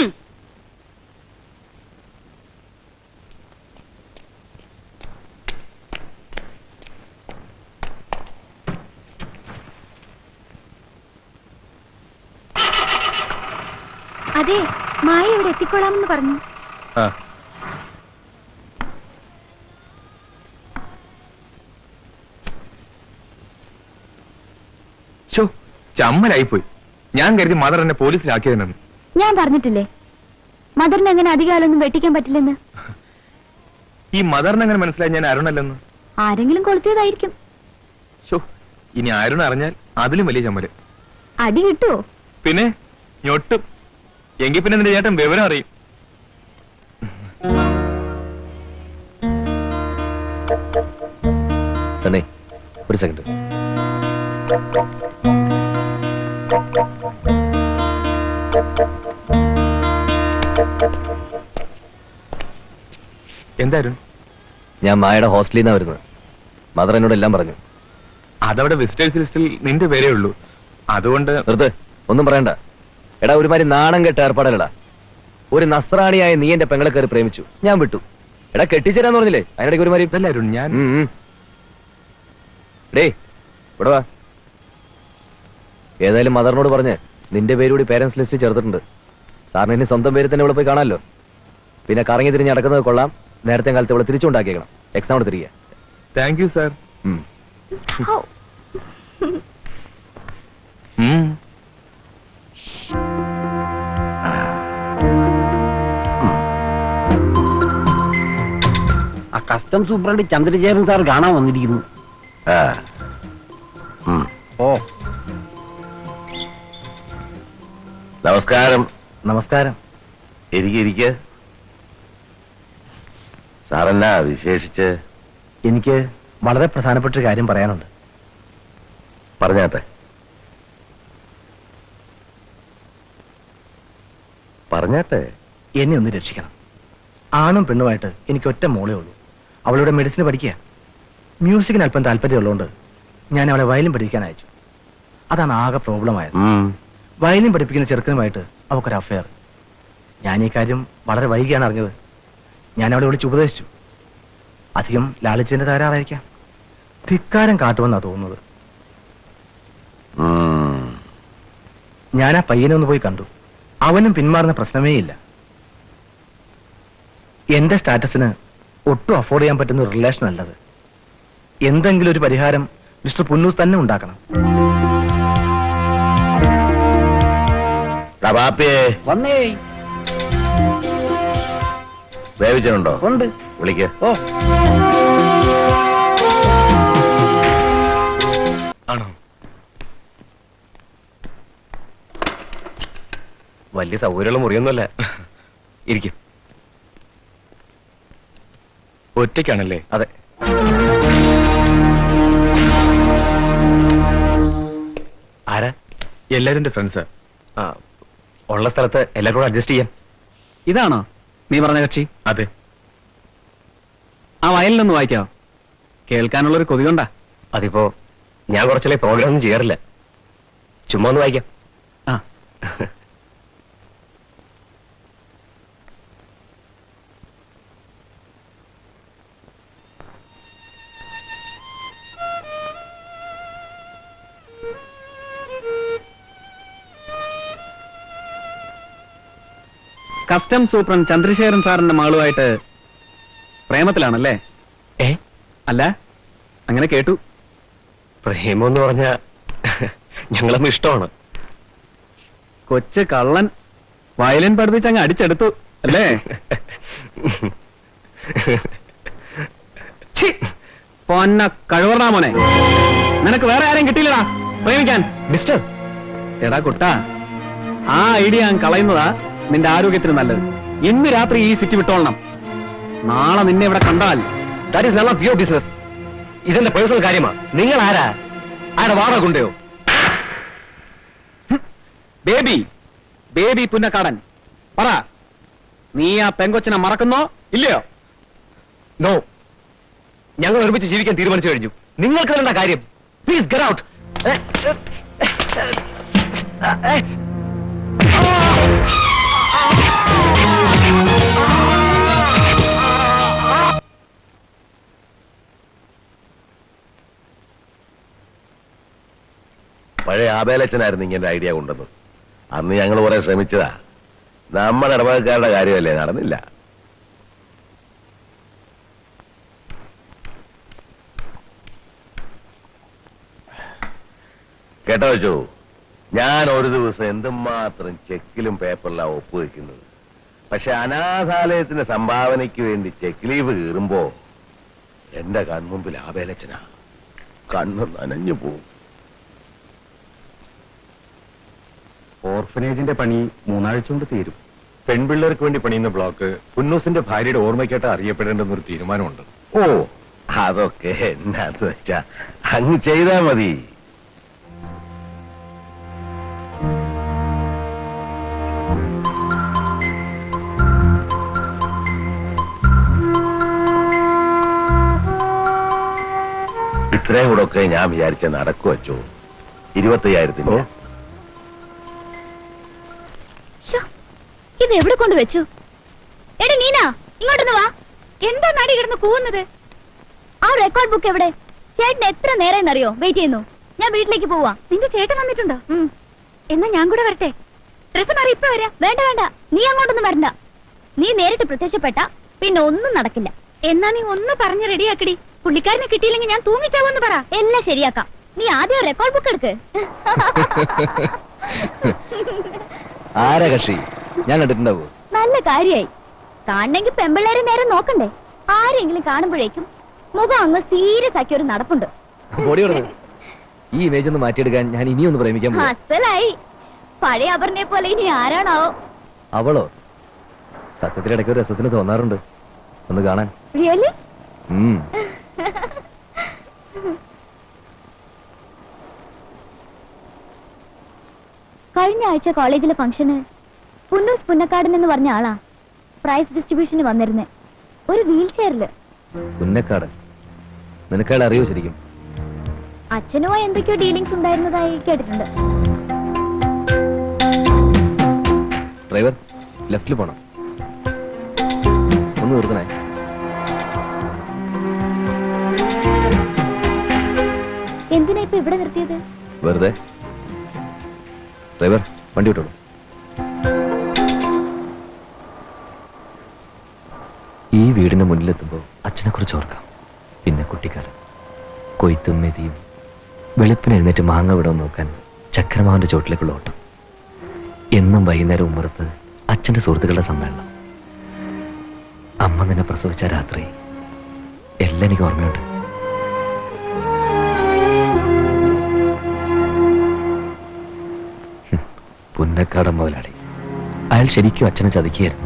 അതെ, മായ ഇവിടെ എത്തിക്കൊള്ളാമെന്ന് പറഞ്ഞു.
ചമ്മലായിപ്പോയി. ഞാൻ കരുതി മദർ എന്നെ പോലീസിലാക്കിയതെന്നു.
ഞാൻ പറഞ്ഞിട്ടില്ലേ മദറിന് അങ്ങനെ അധികാലൊന്നും വെട്ടിക്കാൻ പറ്റില്ലെന്ന്.
ഈ മദറിന് അങ്ങനെ മനസ്സിലായി ഞാൻ അരുണല്ലെന്ന്.
ആരെങ്കിലും കൊളുത്തിയതായിരിക്കും.
ഇനി അരുൺ അറിഞ്ഞാൽ അതിലും വലിയ ചമ്മല്.
അടി കിട്ടുവോ?
പിന്നെ ഞൊട്ടും. എങ്കിൽ പിന്നെ നിന്റെ ചേട്ടൻ വിവരം അറിയും.
സണ്ണി, ഒരു സെക്കൻഡ്.
എന്തായിരുന്നു?
ഞാൻ മായയുടെ ഹോസ്റ്റലിൽ നിന്നാണ് വരുന്നത്. മദർ എന്നോട് എല്ലാം പറഞ്ഞു.
അതവിടെ വിസിറ്റേഴ്സ് ലിസ്റ്റിൽ നിന്റെ പേരേ ഉള്ളൂ. അതുകൊണ്ട്
വെറുതെ ഒന്നും പറയണ്ട. എടാ, ഒരുമാതിരി നാണം കെട്ട ഏർപ്പാടല്ലടാ. ഒരു നസ്രാണിയായ നീ എന്റെ പെങ്ങളെ കയറി പ്രേമിച്ചു, ഞാൻ വിട്ടു. എടാ, കെട്ടിച്ചേരാന്ന് പറഞ്ഞില്ലേ? അതിനിടയ്ക്ക് ഒരുമാതിരി
ഞാൻ
ഡേ ഇവിടെ വാ. ഏതായാലും മദറിനോട് പറഞ്ഞ് നിന്റെ പേരുകൂടി പേരൻസ് ലിസ്റ്റ് ചേർത്തിട്ടുണ്ട്. സാറിന് ഇനി സ്വന്തം പേര് തന്നെ ഇവിടെ പോയി കാണാമല്ലോ. പിന്നെ കറങ്ങി തിരിഞ്ഞ് നടക്കുന്നത് കൊള്ളാം. നേരത്തെ കാലത്ത് ഇവിടെ തിരിച്ചുണ്ടാക്കിയേക്കണം. എക്സാം എടുത്തിരിക്കുക.
Thank you sir.
ആ കസ്റ്റം സൂപ്രണ്ട് ചന്ദ്രശേഖരൻ സാർ കാണാൻ വന്നിരിക്കുന്നു.
ഓ, നമസ്കാരം.
നമസ്കാരം.
ഇരിക്കെ. സാറെന്നാ വിശേഷിച്ച്?
എനിക്ക് വളരെ പ്രധാനപ്പെട്ട ഒരു കാര്യം പറയാനുണ്ട്.
പറഞ്ഞാട്ടെ. പറഞ്ഞാട്ടെ.
എന്നെ ഒന്ന് രക്ഷിക്കണം. ആണും പെണ്ണുമായിട്ട് എനിക്ക് ഒറ്റ മോളേ ഉള്ളൂ. അവളുടെ മെഡിസിന് പഠിക്കുക. മ്യൂസിക്കിന് അല്പം താല്പര്യമുള്ളതുകൊണ്ട് ഞാൻ അവളെ വയലിൻ പഠിപ്പിക്കാൻ അയച്ചു. അതാണ് ആകെ പ്രോബ്ലമായത്. വയലിൻ പഠിപ്പിക്കുന്ന ചെറുക്കനുമായിട്ട് അവൾക്കൊരു അഫെയർ. ഞാൻ ഈ കാര്യം വളരെ വൈകിയാണ് അറിഞ്ഞത്. ഞാൻ അവളെ വിളിച്ച് ഉപദേശിച്ചു. അധികം ലാളിച്ചതിന്റെ തകരാറായിരിക്കാം. ധിക്കാരം കാട്ടുമെന്നാ തോന്നുന്നത്. ഞാൻ ആ പയ്യനെ ഒന്ന് പോയി കണ്ടു. അവനും പിന്മാറുന്ന പ്രശ്നമേ ഇല്ല. എന്റെ സ്റ്റാറ്റസിന് ഒട്ടും അഫോർഡ് ചെയ്യാൻ പറ്റുന്ന ഒരു റിലേഷൻ അല്ലത്. എന്തെങ്കിലും ഒരു പരിഹാരം മിസ്റ്റർ പുന്നൂസ് തന്നെ ഉണ്ടാക്കണം.
വന്നേ. വേവിച്ചനുണ്ടോ?
ഉണ്ട്.
വിളിക്ക്.
ഓ,
ആണോ?
വലിയ സൗകര്യമുള്ള മുറിയൊന്നുമല്ല. ഇരിക്കും.
ഒറ്റയ്ക്കാണല്ലേ?
അതെ.
ആരാ? എല്ലാരും എന്റെ ഫ്രണ്ട്സാ.
ഉള്ള സ്ഥലത്ത് എല്ലാവരും അഡ്ജസ്റ്റ് ചെയ്യാം.
ഇതാണോ നീ പറഞ്ഞ കക്ഷി?
അതെ.
ആ വയലിലൊന്ന് വായിക്കാവോ? കേൾക്കാനുള്ളൊരു കൊതി കൊണ്ടാ.
അതിപ്പോ ഞാൻ കുറച്ചല്ലേ പ്രോഗ്രാം ഒന്നും ചെയ്യാറില്ല. ചുമ്മാ ഒന്ന് വായിക്കാം.
ആ, കസ്റ്റം സൂപ്രണ്ട് ചന്ദ്രശേഖരൻ സാറിന്റെ മകളുമായിട്ട് പ്രേമത്തിലാണല്ലേ? അല്ല, അങ്ങനെ കേട്ടു.
പ്രേമെന്ന് പറഞ്ഞ ഞങ്ങളൊന്നും ഇഷ്ടമാണ്.
കൊച്ചു കള്ളൻ വയലിൻ പഠിപ്പിച്ച് അങ്ങ് അടിച്ചെടുത്തു അല്ലേ? പൊന്ന കഴിവറാ മോനെ, നിനക്ക് വേറെ ആരെയും കിട്ടിയില്ലടാ പ്രേമിക്കാൻ.
മിസ്റ്റർ,
എടാ കുട്ടാ, ആ ഐഡിയ ഞാൻ കളയുന്നതാ നിന്റെ ആരോഗ്യത്തിന് നല്ലത്. ഇന്ന് രാത്രി ഈ സിറ്റി വിട്ടോളണം. നാളെ നിന്നെ ഇവിടെ കണ്ടാൽ
that is none of your business. ഇതെന്റെ പേഴ്സണൽ കാര്യമാണ്. നിങ്ങൾ ആരാ? ആരുടെ വാടക കൊണ്ടോ?
ബേബി ബേബി പുന്നക്കാടൻ, പറ, നീ ആ പെങ്കൊച്ചിനെ മറക്കുന്നോ ഇല്ലയോ?
നോ. ഞങ്ങൾ ഒരുമിച്ച് ജീവിക്കാൻ തീരുമാനിച്ചു കഴിഞ്ഞു. നിങ്ങൾക്ക് എന്താ കാര്യം? Please get out.
പഴയ ആബേലച്ചനായിരുന്നു ഇങ്ങനെ ഐഡിയ കൊണ്ടുവന്നത്. അന്ന് ഞങ്ങൾ കുറെ ശ്രമിച്ചതാ. നമ്മുടെ ഇടവകക്കാരുടെ കാര്യമല്ലേ, നടന്നില്ല. കേട്ടോ വെച്ചു, ഞാൻ ഒരു ദിവസം എന്തുമാത്രം ചെക്കിലും പേപ്പറിലാണ് ഒപ്പുവെക്കുന്നത്. പക്ഷെ അനാഥാലയത്തിന്റെ സംഭാവനയ്ക്ക് വേണ്ടി ചെക്ക് ലീവ് കീറുമ്പോ എന്റെ കൺമുമ്പിൽ ആബേലച്ചനാ. കണ്ണ് നനഞ്ഞു പോവും.
ഓർഫനേജിന്റെ പണി 3 ആഴ്ച കൊണ്ട് തീരും. പെൺപിള്ളേർക്ക് വേണ്ടി പണിയുന്ന ബ്ലോക്ക് പുന്നൂസിന്റെ ഭാര്യയുടെ ഓർമ്മയ്ക്കായിട്ട് അറിയപ്പെടേണ്ടെന്നൊരു തീരുമാനമുണ്ട്.
ഓ, അതൊക്കെ എന്നാന്ന് വെച്ചാ അങ്ങ് ചെയ്താ മതി. ഇത്രയും കൂടെ ഒക്കെ ഞാൻ വിചാരിച്ച നടക്കു വച്ചോ. 25,000
ഇത് എവിടെ കൊണ്ട് വെച്ചു? എടി നീന, ഇങ്ങോട്ടൊന്ന് വാ. എന്താ നടി കിടന്ന് കൂവുന്നത്? ആ റെക്കോർഡ് ബുക്ക് എവിടെ? ചേട്ടൻ എത്ര നേരം അറിയോ വെയിറ്റ് ചെയ്യുന്നു? ഞാൻ വീട്ടിലേക്ക് പോവാ. നിന്റെ ചേട്ടൻ വന്നിട്ടുണ്ടോ? എന്നാ ഞാൻ കൂടെ വരട്ടെ? ഡ്രസ് മാറി ഇപ്പൊ വരാം. വേണ്ട വേണ്ട, നീ അങ്ങോട്ടൊന്നും വരണ്ട. നീ നേരിട്ട് പ്രത്യക്ഷപ്പെട്ട പിന്നെ ഒന്നും നടക്കില്ല. എന്നാ നീ ഒന്ന് പറഞ്ഞ് റെഡിയാക്കടി. പുള്ളിക്കാരനെ കിട്ടിയില്ലെങ്കിൽ ഞാൻ തൂങ്ങിച്ചാവെന്ന് പറ. എല്ലാം ശരിയാക്കാം. നീ ആദ്യം റെക്കോർഡ് ബുക്ക് എടുക്ക്.
ആരാ കക്ഷി? ഞാൻ കണ്ടിട്ടുണ്ടാവോ?
നല്ല കാര്യായി. കാണണമെങ്കിൽ പെമ്പിള്ളേരെ നേരെ നോക്കണ്ടേ? ആരെങ്കിലും കാണുമ്പോഴേക്കും മുഖം അങ്ങ് സീരിയസ് ആക്കി ഒരു നടപ്പുണ്ട്.
ഈ ഇമേജ് ഒന്ന് മാറ്റിയെടുക്കാൻ ഞാൻ ഇനിയൊന്ന് പ്രേമിക്കാൻ.
അസലായി. പഴയ അപർണയെ പോലെ ഇനി ആരാണാവോ?
അവളോ? സത്യത്തിലിടയ്ക്ക് ഒരു രസത്തിന് തോന്നാറുണ്ട് ഒന്ന് കാണാൻ.
റിയലി? കഴിഞ്ഞ ആഴ്ച കോളേജിലെ ഫംഗ്ഷന് പുന്നൂസ് പുന്നക്കാടൻ എന്ന് പറഞ്ഞ ആളാ പ്രൈസ് ഡിസ്ട്രിബ്യൂഷന് വന്നിരുന്നേ. ഒരു വീൽ ചെയറില്.
പുന്നക്കാടൻ? നിനക്കയാൾ അറിയോ ശരിക്കും?
അച്ഛനുമായി എന്തൊക്കെയോ ഡീലിങ്സ് ഉണ്ടായിരുന്നതായി കേട്ടിട്ടുണ്ട്.
ഡ്രൈവർ, ലെഫ്റ്റിൽ പോണം. ഒന്ന് നിർത്തണേ.
എന്തിനാ ഇപ്പൊ ഇവിടെ നിർത്തിയത്?
വെറുതെ. ഡ്രൈവർ, വണ്ടി വിട്ടോളൂ. ഈ വീടിന് മുന്നിലെത്തുമ്പോൾ അച്ഛനെ കുറിച്ച് ഓർക്കാം. പിന്നെ കുട്ടിക്കാലം, കൊയ്ത്തും മെതിയും, വെളുപ്പിന് എഴുന്നേറ്റ് മാങ്ങ വിടാൻ നോക്കാൻ ചക്രമാവിന്റെ ചോട്ടിലേക്കുള്ള ഓട്ടം, എന്നും വൈകുന്നേരം ഉമ്മറത്ത് അച്ഛന്റെ സുഹൃത്തുക്കളുടെ സമ്മേളനം, അമ്മ നിന്നെ പ്രസവിച്ച രാത്രി, എല്ലാം എനിക്ക് ഓർമ്മയുണ്ട്. പുന്നക്കാടൻ മുതലാളി, അയാൾ ശരിക്കും അച്ഛനെ ചതിക്കുകയായിരുന്നു.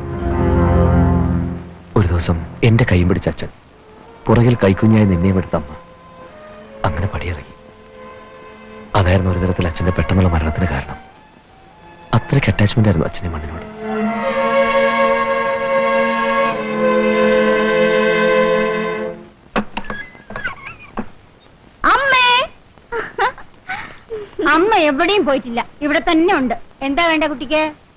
ഒരു ദിവസം എന്റെ കൈയും പിടിച്ച അച്ഛൻ, പുറകിൽ കൈക്കുഞ്ഞായി നിന്നെയും എടുത്ത അമ്മ, അങ്ങനെ പടിയിറങ്ങി. അതായിരുന്നു ഒരു തരത്തിൽ അച്ഛന്റെ പെട്ടെന്നുള്ള മരണത്തിന് കാരണം. അത്രയ്ക്ക് അറ്റാച്ച്മെന്റ് ആയിരുന്നു അച്ഛനെ മണ്ണിനോട്.
അമ്മ എവിടെയും പോയിട്ടില്ല, ഇവിടെ തന്നെ ഉണ്ട്. എന്താ വേണ്ട കുട്ടിക്ക്?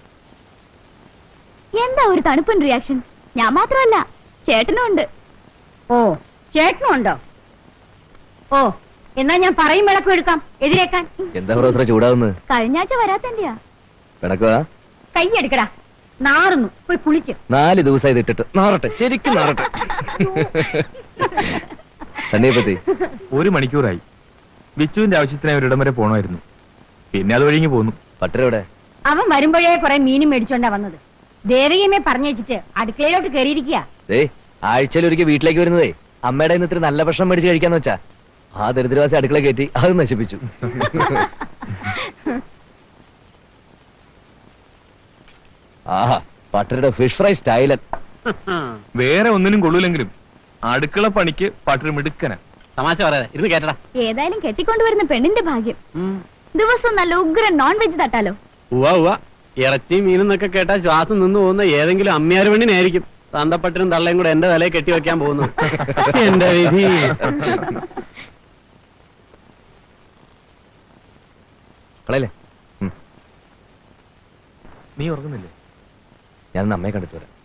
എന്താ ഒരു തണുപ്പൻ റിയാക്ഷൻ? ഞാൻ മാത്രമല്ല, ചേട്ടനും ഉണ്ട്.
ഓ, ചേട്ടനും ഉണ്ടോ? ഓ, എന്നാ ഞാൻ പറയും വിളക്കും എടുക്കാം എതിരേക്കാൻ.
എന്താ പ്രൊഫസറെ ചൂടാവുന്നത്?
കഴിഞ്ഞ ആഴ്ച വരാത്തന്റെയാ.
കിടക്കുക.
കൈ എടുക്കടാ, നാറുന്നു. പോയി കുളിക്കും.
4 ദിവസമായി ഇതിട്ടിട്ട്. നാറട്ടെ, ശരിക്കും നാറട്ടെ. സണ്ണിയെപ്പറ്റി
1 മണിക്കൂറായി. ബിച്ചുവിന്റെ ആവശ്യത്തിനായി ഒരിടം വരെ പോണമായിരുന്നു. പിന്നെ അത് ഒഴിഞ്ഞു പോന്നു.
പട്ടരെവിടെ?
അവൻ വരുമ്പോഴേ കുറെ മീനും മേടിച്ചോണ്ടാ വന്നത്. ദേവകിയമ്മയെ പറഞ്ഞു വെച്ചിട്ട് അടുക്കളയിലോട്ട് കയറിയിരിക്കുക.
ആഴ്ചയിൽ ഒരിക്കൽ വീട്ടിലേക്ക് വരുന്നതേ അമ്മയുടെ ഇന്ന് ഇത്തിരി നല്ല ഭക്ഷണം മേടിച്ച് കഴിക്കാന്ന് വെച്ചാ ആ ദരിദ്രവാസി അടുക്കള കയറ്റി അത് നശിപ്പിച്ചു. ആഹാ, പട്ടരുടെ ഫിഷ് ഫ്രൈ സ്റ്റൈലൻ.
വേറെ ഒന്നിനും കൊള്ളൂലെങ്കിലും അടുക്കള പണിക്ക് പട്ടര് മിടുക്കന.
തമാശ പറയാതെ ഇരുന്ന് കേട്ടടാ.
ഏതായാലും കെട്ടിക്കൊണ്ടുവരുന്ന പെണ്ണിന്റെ ഭാഗ്യം. ദിവസവും നല്ല ഉഗ്രൻ നോൺ വെജ് തട്ടാലോ.
ഉവ്വ ഉവ്വ, ഇറച്ചി മീനെന്നൊക്കെ കേട്ടാ ശ്വാസം നിന്ന് പോകുന്ന ഏതെങ്കിലും അമ്മയാർ പെണ്ണിനായിരിക്കും. തന്തപ്പട്ടിനും തള്ളയും കൂടെ എന്റെ തലയെ കെട്ടിവെക്കാൻ പോകുന്നു. എന്റെ വിധി.
കളയല്ലേ? നീ ഉറങ്ങുന്നില്ലേ? ഞാൻ അമ്മയെ കണ്ടിട്ട് വരാം.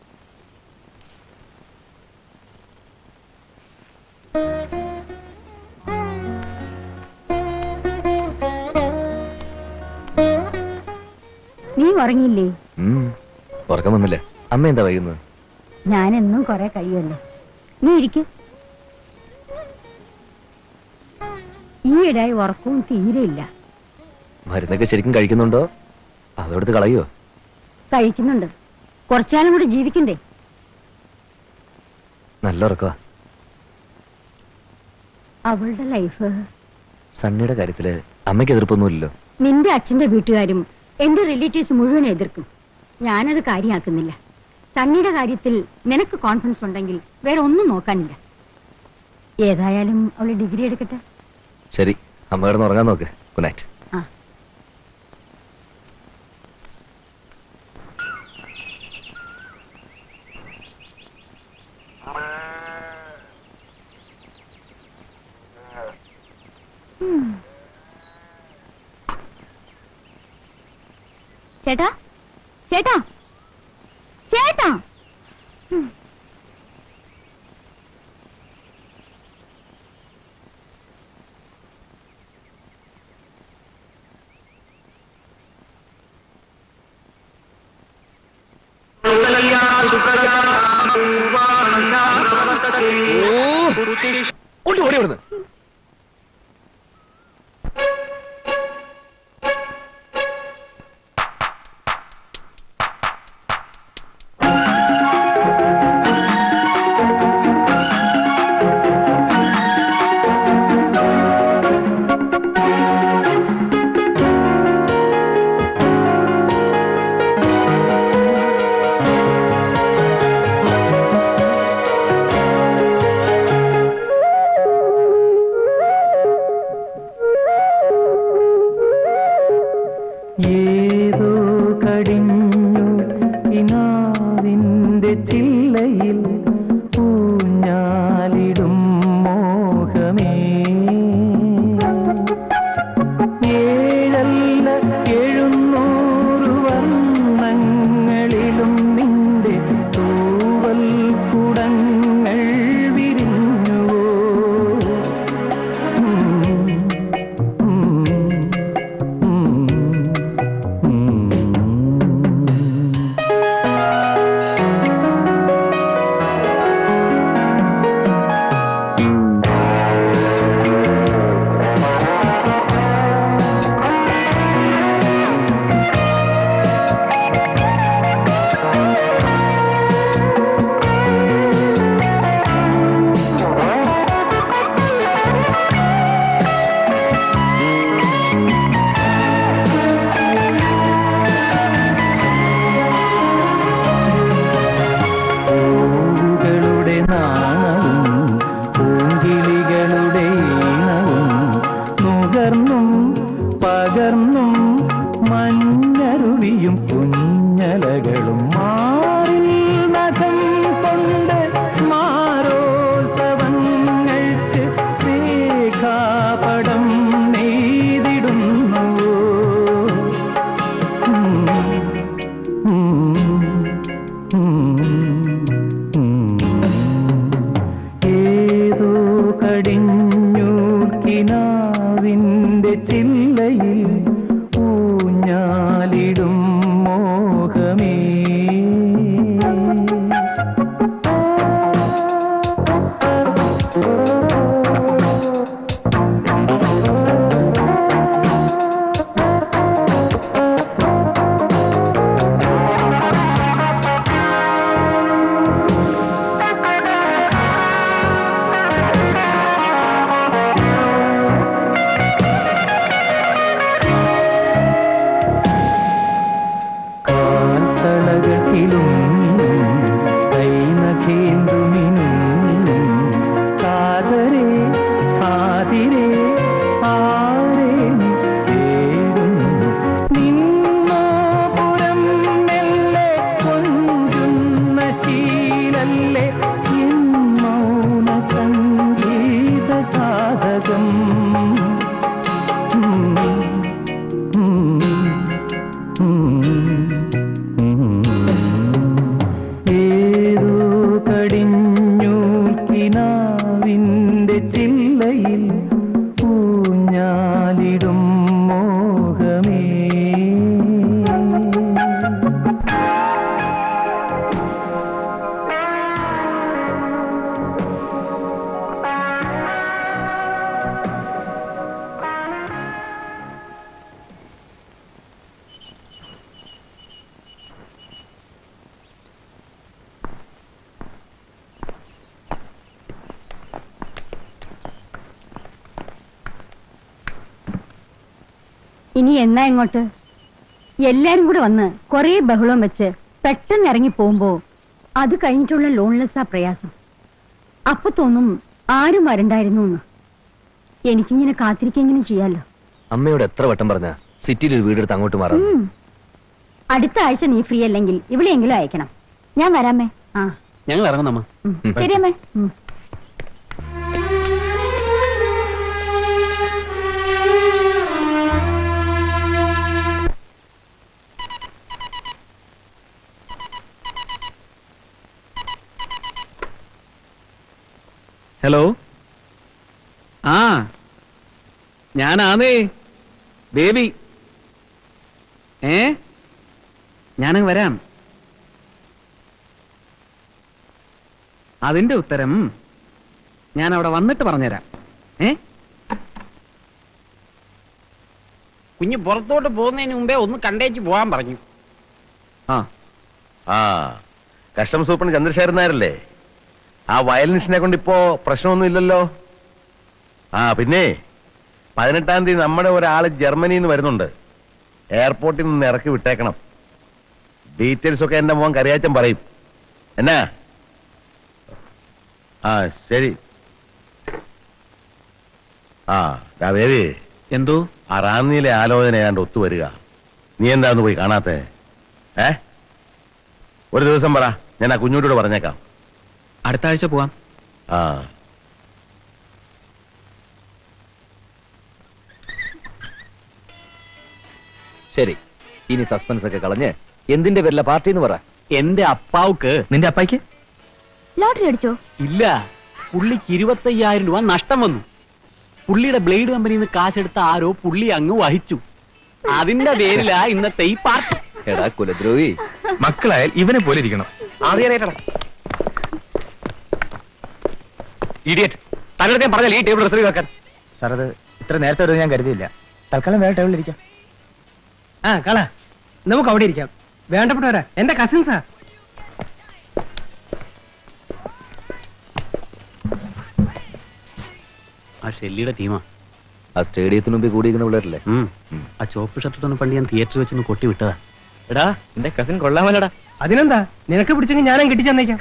നീ ഉറങ്ങിയില്ലേ?
ഉറക്കം വന്നില്ല. അമ്മ എന്താ വൈകുന്നത്?
ഞാനെന്നും കൊറേ കഴിയുമല്ലോ. നീ ഇരിക്കും. ഈയിടായി ഉറക്കവും തീരെയില്ല.
മരുന്നൊക്കെ ശരിക്കും കഴിക്കുന്നുണ്ടോ? അതെടുത്ത് കളയോ?
കഴിക്കുന്നുണ്ട്. കുറച്ചാലും കൂടി ജീവിക്കണ്ടേ?
നല്ല ഉറക്കവാ.
അവളുടെ ലൈഫ്.
സണ്ണിയുടെ കാര്യത്തില് അമ്മയ്ക്ക് എതിർപ്പൊന്നുമില്ലല്ലോ?
നിന്റെ അച്ഛന്റെ വീട്ടുകാരും എന്റെ റിലേറ്റീവ്സ് മുഴുവൻ എതിർക്കും. ഞാനത് കാര്യമാക്കുന്നില്ല. സണ്ണിയുടെ കാര്യത്തിൽ നിനക്ക് കോൺഫിഡൻസ് ഉണ്ടെങ്കിൽ വേറെ ഒന്നും നോക്കാനില്ല. ഏതായാലും അവള് ഡിഗ്രി എടുക്കട്ടെ.
ശരി, അമ്മ കിടന്ന് ഉറങ്ങാൻ നോക്ക്. Good night.
ചേട്ടാ, ചേട്ടാ, ചേട്ടാ.
ഓടി ഓടി ഓടുന്നു.
ശീലം രാഗം ഏതോ കടിഞ്ഞു കിനാവിൻ്റെ ചില്ലയിൽ ഊഞ്ഞാലിടും മോഹമേ
ഇനി എന്നാ ഇങ്ങോട്ട്? എല്ലാരും കൂടെ വന്ന് കൊറേ ബഹളം വെച്ച് പെട്ടെന്ന് ഇറങ്ങി പോകുമ്പോ അത് കഴിഞ്ഞിട്ടുള്ള ലോൺലെസ്സാ പ്രയാസം. അപ്പൊ തോന്നും ആരും വരണ്ടായിരുന്നു എന്ന്. എനിക്കിങ്ങനെ കാത്തിരിക്കെങ്കിലും ചെയ്യാലോ.
അമ്മയോട് എത്ര വട്ടം പറഞ്ഞ സിറ്റിയിൽ ഒരു വീടെടുത്ത് അങ്ങോട്ട് മാറാം.
അടുത്ത ആഴ്ച നീ ഫ്രീ അല്ലെങ്കിൽ ഇവിടെയെങ്കിലും അയക്കണം.
ഞാൻ വരാമേ.
ആ
ഞങ്ങൾ ഇറങ്ങുന്നമ്മ.
ശരി അമ്മേ.
ഹലോ. ആ ഞാനാന്നേ ബേബി. ഞാനങ്ങ് വരാം. അതിന്റെ ഉത്തരം ഞാൻ അവിടെ വന്നിട്ട് പറഞ്ഞുതരാം.
കുഞ്ഞ് പുറത്തോട്ട് പോകുന്നതിന് മുമ്പേ ഒന്ന് കണ്ടേച്ച് പോകാൻ പറഞ്ഞു.
കസ്റ്റംസ് സൂപ്രണ്ട് ചന്ദ്രശേഖരൻ നായരല്ലേ? ആ വയലൻസിനെ കൊണ്ട് ഇപ്പോ പ്രശ്നമൊന്നും ഇല്ലല്ലോ. പിന്നെ 18-ാം തീയതി നമ്മുടെ ഒരാള് ജർമ്മനിയിൽ നിന്ന് വരുന്നുണ്ട്. എയർപോർട്ടിൽ നിന്ന് ഇറക്കി വിട്ടേക്കണം. ഡീറ്റെയിൽസ് ഒക്കെ എന്റെ മോൻ കറിയാച്ചൻ പറയും. എന്നാ? ശരി. ബേബി,
എന്തോ
ആ റാന്നിയിലെ ആലോചന ഏതാണ്ട് ഒത്തുവരിക. നീ എന്താന്ന് പോയി കാണാത്തെ? ഒരു ദിവസം പറ, ഞാൻ ആ കുഞ്ഞൂട്ടോട് പറഞ്ഞേക്കാം.
അടുത്ത ആഴ്ച പോവാം.
ശരി, ഇനി സസ്പെൻസ് ഒക്കെ കളഞ്ഞ് എന്തിന്റെ പേരില പാർട്ടി എന്ന് പറ.
എന്റെ അപ്പാവുക്ക്.
നിന്റെ അപ്പായിക്ക്
ലോട്ടറി അടിച്ചോ?
ഇല്ല, പുള്ളിക്ക് 25,000 രൂപ നഷ്ടം വന്നു. പുള്ളിയുടെ ബ്ലേഡ് കമ്പനിയിൽ നിന്ന് കാശെടുത്ത ആരോ പുള്ളി അങ്ങ് വഹിച്ചു. അതിന്റെ പേരിലാ ഇന്നത്തെ ഈ പാർട്ടി.
എടാ കുലദ്രോഹി,
മക്കളായാൽ ഇവനെ പോലെ ഇരിക്കണം.
ഇഡിയറ്റ്, തങ്ങളുടെ പറഞ്ഞാൽ ഈ ടേബിൾ റിസർവ് വെക്കാൻ.
സാർ, അത് ഇത്ര നേരത്തെ വരുന്നത് ഞാൻ കരുതിയില്ല. തൽക്കാലം വേറെ ടേബിളിൽ ഇരിക്കാം.
കള, നമുക്ക് അവിടെ ഇരിക്കാം. വേണ്ടപ്പെട്ടവരാ, എന്റെ കസിൻസാ.
ആ ഷെല്ലിയുടെ ടീമാ.
ആ സ്റ്റേഡിയത്തിന് മുമ്പിൽ കൂടിയിരിക്കുന്ന പിള്ളേരല്ലേ?
ആ ചോപ്പ് ഷർട്ടിട്ടൊന്ന് പണ്ട് ഞാൻ തിയേറ്ററിൽ വെച്ചൊന്ന് കൊട്ടി വിട്ടതാ.
എടാ, എന്റെ കസിൻ കൊള്ളാമല്ലടാ.
അതിനെന്താ, നിനക്ക് പിടിച്ചെങ്കിൽ ഞാനും കെട്ടിച്ചേക്കാം.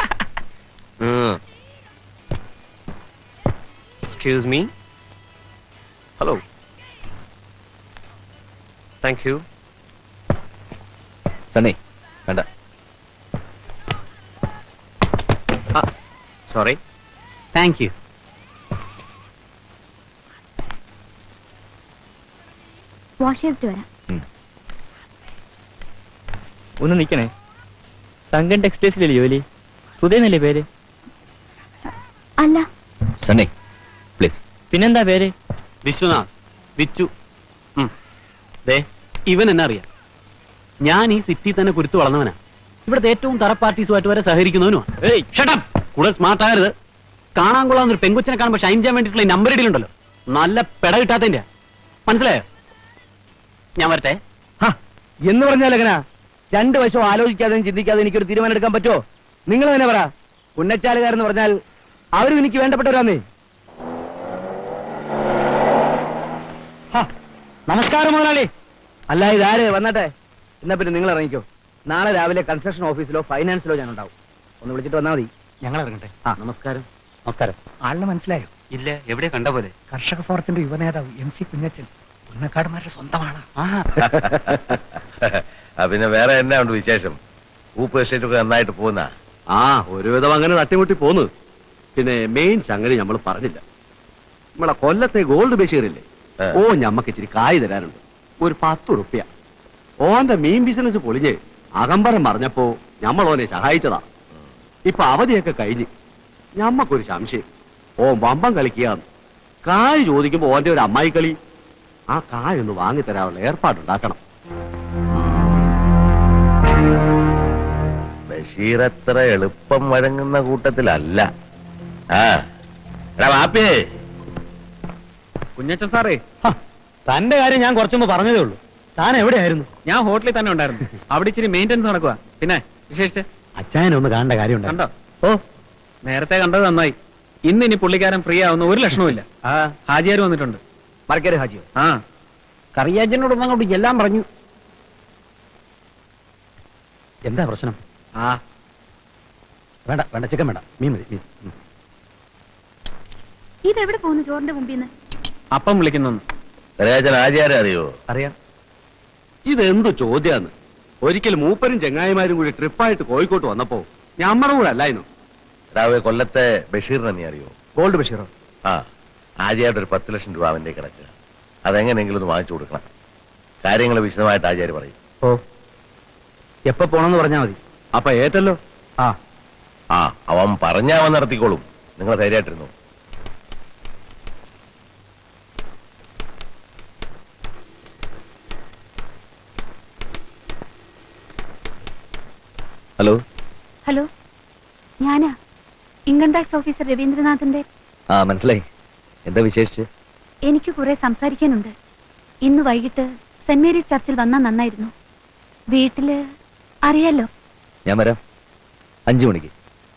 Excuse me. Hello. Thank you. Sunny, വേണ്ട. സോറി.
Thank you.
വാഷ് ചെയ്തിട്ട് വരാം.
ഒന്ന് നിക്കണേ. സംഘം ടെക്സ്റ്റൈൽസിലല്ലേ ജോലി? സുധേന്നല്ലേ പേര്?
അല്ല.
Sunny please.
പിന്നെന്താ പേര്?
വിശ്വനാഥ്. വിച്ചു. ഇവൻ എന്നെ അറിയാം. ഞാൻ ഈ സിറ്റി തന്നെ കുരുത്തു വളർന്നവനാ. ഇവിടുത്തെ ഏറ്റവും തറ പാർട്ടീസുമായിട്ട് വരെ സഹകരിക്കുന്നവനുമാണ്. കൂടുതൽ സ്മാർട്ട് ആകരുത്. കാണാൻ കൊള്ളാവുന്നൊരു പെങ്കൊച്ചിനെ കാണുമ്പോൾ ഷൈൻ ചെയ്യാൻ വേണ്ടിയിട്ടുള്ള നമ്പർ ഇടലുണ്ടല്ലോ, നല്ല പെട കിട്ടാത്തതിന്റെ. മനസ്സിലായോ? ഞാൻ വരട്ടെ.
എന്ന് പറഞ്ഞാൽ എങ്ങനാ? 2 വശവും ആലോചിക്കാതെയും ചിന്തിക്കാതെ എനിക്കൊരു തീരുമാനം എടുക്കാൻ പറ്റുമോ? നിങ്ങൾ തന്നെ പറ. പുന്നച്ചാലുകാരെന്ന് പറഞ്ഞാൽ അവരും എനിക്ക് വേണ്ടപ്പെട്ടവരാന്നേ. നമസ്കാരം മുതലാളി. അല്ല, ഇതാര്? വന്നട്ടെ. എന്നാ പിന്നെ നിങ്ങൾ ഇറങ്ങിക്കോ. നാളെ രാവിലെ കൺസ്ട്രക്ഷൻ ഓഫീസിലോ ഫൈനാൻസിലോ ഞാൻ ഉണ്ടാവും. ഒന്ന് വിളിച്ചിട്ട് വന്നാൽ മതി.
ഞങ്ങൾ ഇറങ്ങട്ടെ.
നമസ്കാരം.
നമസ്കാരം. ആളിനെ മനസ്സിലായോ?
ഇല്ല, എവിടെ കണ്ട പോലെ.
കർഷക ഫോറത്തിന്റെ യുവനേതാവ് MC കുഞ്ഞച്ചൻ. ഉന്നക്കാടുമാരുടെ സ്വന്തമാണ്.
പിന്നെ വേറെ എന്നാ ഉണ്ട് വിശേഷം? ഊപ്പ് എസ്റ്റേറ്റ് ഒക്കെ നന്നായിട്ട് പോകുന്ന?
ഒരുവിധം അങ്ങനെ തട്ടിമുട്ടി പോന്നു. പിന്നെ മെയിൻ ചങ്ങല നമ്മൾ പറഞ്ഞില്ല.
നമ്മളെ കൊല്ലത്തെ ഗോൾഡ് ബഷീറില്ലേ, ഓ ഞമ്മക്ക് ഇച്ചിരി കായ് തരാനുണ്ട്, ഒരു 10 ഉറുപ്പ്യ. ഓന്റെ മീൻ ബിസിനസ് പൊളിഞ്ഞ് അകമ്പരം പറഞ്ഞപ്പോ ഞമ്മളോനെ സഹായിച്ചതാ. ഇപ്പൊ അവധിയൊക്കെ കഴിഞ്ഞ് ഞമ്മക്കൊരു സംശയം, ഓ വമ്പം കളിക്കുകയാണ്. കായ് ചോദിക്കുമ്പോ ഓന്റെ ഒരു അമ്മായി കളി. ആ കായ് ഒന്ന് വാങ്ങിത്തരാനുള്ള ഏർപ്പാടുണ്ടാക്കണം.
ബഷീർ അത്ര എളുപ്പം വഴങ്ങുന്ന കൂട്ടത്തിലല്ല. ആ എടാ വാപ്പേ.
കുഞ്ഞച്ചൻ സാറേ,
തന്റെ കാര്യം ഞാൻ കുറച്ചുമ്പോ പറഞ്ഞതേ ഉള്ളൂ. താൻ എവിടെയായിരുന്നു?
ഞാൻ ഹോട്ടലിൽ തന്നെ ഉണ്ടായിരുന്നു. അവിടെ ഇച്ചിരി മെയിൻ്റെനൻസ് നടക്കുക. പിന്നെ വിശേഷിച്ച്
അച്ചായനെ ഒന്ന് കാണേണ്ട കാര്യമുണ്ട്.
കണ്ടോ? ഓ, നേരത്തെ കണ്ടത് നന്നായി. ഇന്ന് ഇനി പുള്ളിക്കാരൻ ഫ്രീ ആവുന്ന ഒരു ലക്ഷണവുമില്ല. ഹാജിയാർ വന്നിട്ടുണ്ട്.
മറക്കരുത് ഹാജിയോ.
ആ കറിയാച്ചനോട് അങ്ങോട്ട് എല്ലാം പറഞ്ഞു.
എന്താ പ്രശ്നം?
ആ
വേണ്ട വേണ്ട, ചിക്കൻ വേണ്ട, മീൻ മതി, മീൻ.
ഇതെവിടെ പോകുന്നു ചോറിന്റെ മുമ്പിൽ നിന്ന്?
അപ്പം വിളിക്കുന്നു.
ആചാരെ അറിയോ?
അറിയാം.
ഇതെന്ത് ചോദ്യാന്ന്. ഒരിക്കൽ മൂപ്പരും ചെങ്ങായിമാരും കൂടി ട്രിപ്പായിട്ട് കോഴിക്കോട്ട് വന്നപ്പോ ഞമ്മടെ കൂടെ അല്ലായിരുന്നു.
രാവേ കൊല്ലത്തെ ബഷീറിനെ നീ അറിയോ?
ഗോൾഡ് ബഷീറോ?
ആ, ആചാര്യ ഒരു 10 ലക്ഷം രൂപ അവന്റെ കിടക്കുക. അതെങ്ങനെയെങ്കിലും ഒന്ന് വാങ്ങിച്ചു കൊടുക്കണം. കാര്യങ്ങൾ വിശദമായിട്ട് ആചാര്യ പറയും.
ഓ, എപ്പോ പോണെന്ന് പറഞ്ഞാ മതി.
അപ്പൊ ഏറ്റല്ലോ.
ആ അവൻ പറഞ്ഞാ അവൻ നടത്തിക്കോളും. നിങ്ങൾ ധൈര്യമായിട്ടിരുന്നു.
ഹലോ.
ഹലോ, ഞാനാ ഇൻകം ടാക്സ് ഓഫീസർ രവീന്ദ്രനാഥിന്റെ.
മനസ്സിലായി. എന്താ വിശേഷിച്ച്?
എനിക്ക് കുറെ സംസാരിക്കാനുണ്ട്. ഇന്ന് വൈകിട്ട് സെന്റ് മേരീസ് ചർച്ചിൽ വന്നാൽ നന്നായിരുന്നു. വീട്ടില് അറിയാലോ.
ഞാൻ വരാം 5 മണിക്ക്.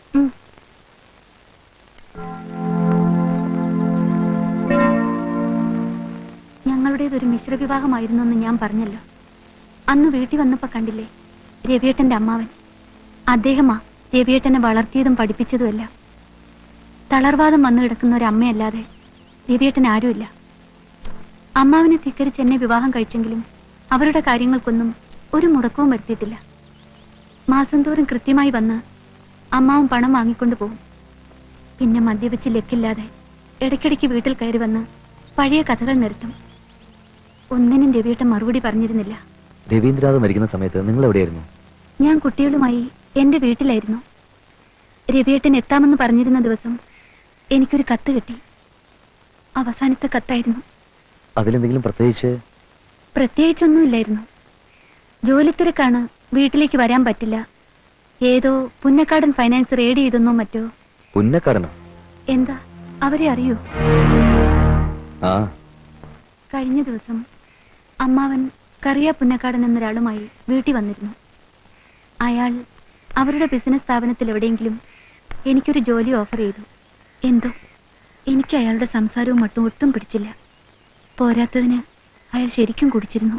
ഞങ്ങളുടേതൊരു മിശ്ര വിവാഹമായിരുന്നു എന്ന് ഞാൻ പറഞ്ഞല്ലോ. അന്ന് വീട്ടിൽ വന്നപ്പോ കണ്ടില്ലേ, രവിയേട്ടന്റെ അമ്മാവൻ. അദ്ദേഹമാ രവിയേട്ടനെ വളർത്തിയതും പഠിപ്പിച്ചതുമല്ല. തളർവാദം വന്നു കിടക്കുന്ന ഒരു അമ്മയല്ലാതെ രവിയേട്ടൻ ആരുമില്ല. അമ്മാവിനെ ധിക്കരിച്ച് എന്നെ വിവാഹം കഴിച്ചെങ്കിലും അവരുടെ കാര്യങ്ങൾക്കൊന്നും ഒരു മുടക്കവും വരുത്തിയിട്ടില്ല. മാസം തോറും കൃത്യമായി വന്ന് അമ്മാവൻ പണം വാങ്ങിക്കൊണ്ട് പോകും. പിന്നെ മദ്യപിച്ച് ലക്കില്ലാതെ ഇടയ്ക്കിടയ്ക്ക് വീട്ടിൽ കയറി വന്ന് പഴയ കഥകൾ നിർത്തും. ഒന്നിനും രവിയേട്ടൻ മറുപടി പറഞ്ഞിരുന്നില്ല.
രവീന്ദ്രനാഥ് മരിക്കുന്ന സമയത്ത് നിങ്ങൾ എവിടെയായിരുന്നു?
ഞാൻ കുട്ടികളുമായി എന്റെ വീട്ടിലായിരുന്നു. രവിയേട്ടൻ എത്താമെന്ന് പറഞ്ഞിരുന്ന ദിവസം എനിക്കൊരു കത്ത് കിട്ടി. അവസാനത്തെ കത്തായിരുന്നു.
അതിലെന്തെങ്കിലും
പ്രത്യേകിച്ചൊന്നുമില്ലായിരുന്നു. ജോലിത്തിരക്കാണ്, വീട്ടിലേക്ക് വരാൻ പറ്റില്ല. ഏതോ പുന്നക്കാടൻ ഫൈനാൻസ് റെയ്ഡ് ചെയ്തെന്നോ മറ്റോ.
പുന്നക്കാടനോ?
എന്താ, അവരെ അറിയോ?
ആ,
കഴിഞ്ഞ ദിവസം അമ്മാവൻ കറിയ പുന്നക്കാടൻ എന്നൊരാളുമായി വീട്ടിൽ വന്നിരുന്നു. അയാൾ അവരുടെ ബിസിനസ് സ്ഥാപനത്തിൽ എവിടെയെങ്കിലും എനിക്കൊരു ജോലി ഓഫർ ചെയ്തു. എന്തോ എനിക്ക് അയാളുടെ സംസാരവും മട്ടും ഒട്ടും പിടിച്ചില്ല. പോരാത്തതിന് അയാൾ ശരിക്കും കുടിച്ചിരുന്നു.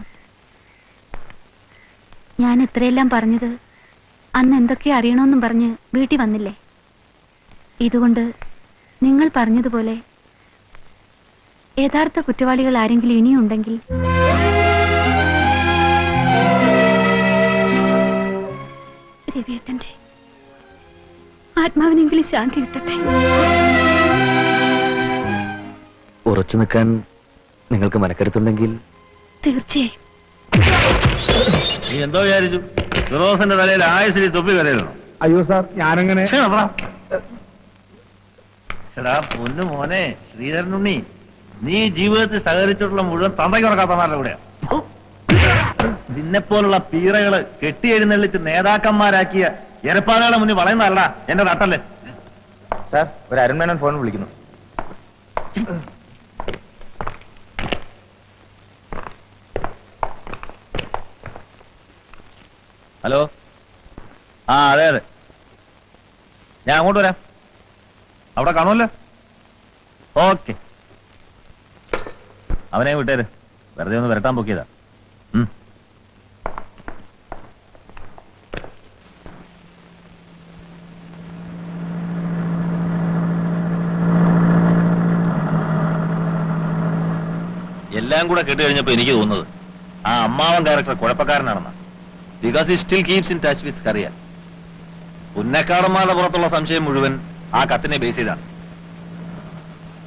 ഞാൻ ഇത്രയെല്ലാം പറഞ്ഞത് അന്ന് എന്തൊക്കെ അറിയണമെന്നും പറഞ്ഞ് വീട്ടിൽ വന്നില്ലേ. ഇതുകൊണ്ട് നിങ്ങൾ പറഞ്ഞതുപോലെ യഥാർത്ഥ കുറ്റവാളികൾ ആരെങ്കിലും ഇനിയുണ്ടെങ്കിൽ രവിയേട്ടന്റെ ആത്മാവിനെങ്കിലും ശാന്തി കിട്ടട്ടെ.
ഉറച്ചു നിൽക്കാൻ നിങ്ങൾക്ക് മനക്കരുത്തുണ്ടെങ്കിൽ
തീർച്ചയായും.
നീ എന്തോ വിചാരിച്ചു? ഫിറോസിന്റെ തലയിൽ ആയുസിൽ തൊപ്പി കലയിലോ?
അയ്യോ സാർ, ഞാനങ്ങനെ.
എടാ പൊന്നു മോനെ ശ്രീധരനുണ്ണി, നീ ജീവിതത്തിൽ സഹകരിച്ചിട്ടുള്ള മുഴുവൻ തന്തയ്ക്ക് ഉറക്കാത്തമാരുടെ കൂടെയാ. നിന്നെപ്പോലുള്ള പീറകള് കെട്ടിയെഴുന്നള്ളിച്ച് നേതാക്കന്മാരാക്കിയ എരപ്പാടുകളുടെ മുന്നിൽ വളയുന്നതല്ല എന്റെ നട്ടല്ലേ.
സാർ, ഒരു അരുൺമേനോൻ ഫോൺ വിളിക്കുന്നു.
ഹലോ. ആ അതെ അതെ, ഞാൻ അങ്ങോട്ട് വരാം. അവിടെ കാണുമല്ലോ. ഓക്കെ, അവനെ വിട്ടേര്. വെറുതെ ഒന്ന് വരട്ടാൻ പൊക്കിയതാ. എല്ലാം കൂടെ കേട്ട് കഴിഞ്ഞപ്പോ എനിക്ക് തോന്നുന്നത് ആ അമ്മാവൻ ക്യാരക്ടർ കുഴപ്പക്കാരനാണെന്നാ. Because he still keeps in touch with Kariya. പുന്നക്കാടന്മാരുടെ പുറത്തുള്ള സംശയം മുഴുവൻ ആ കത്തിനെ ബേസ് ചെയ്താണ്.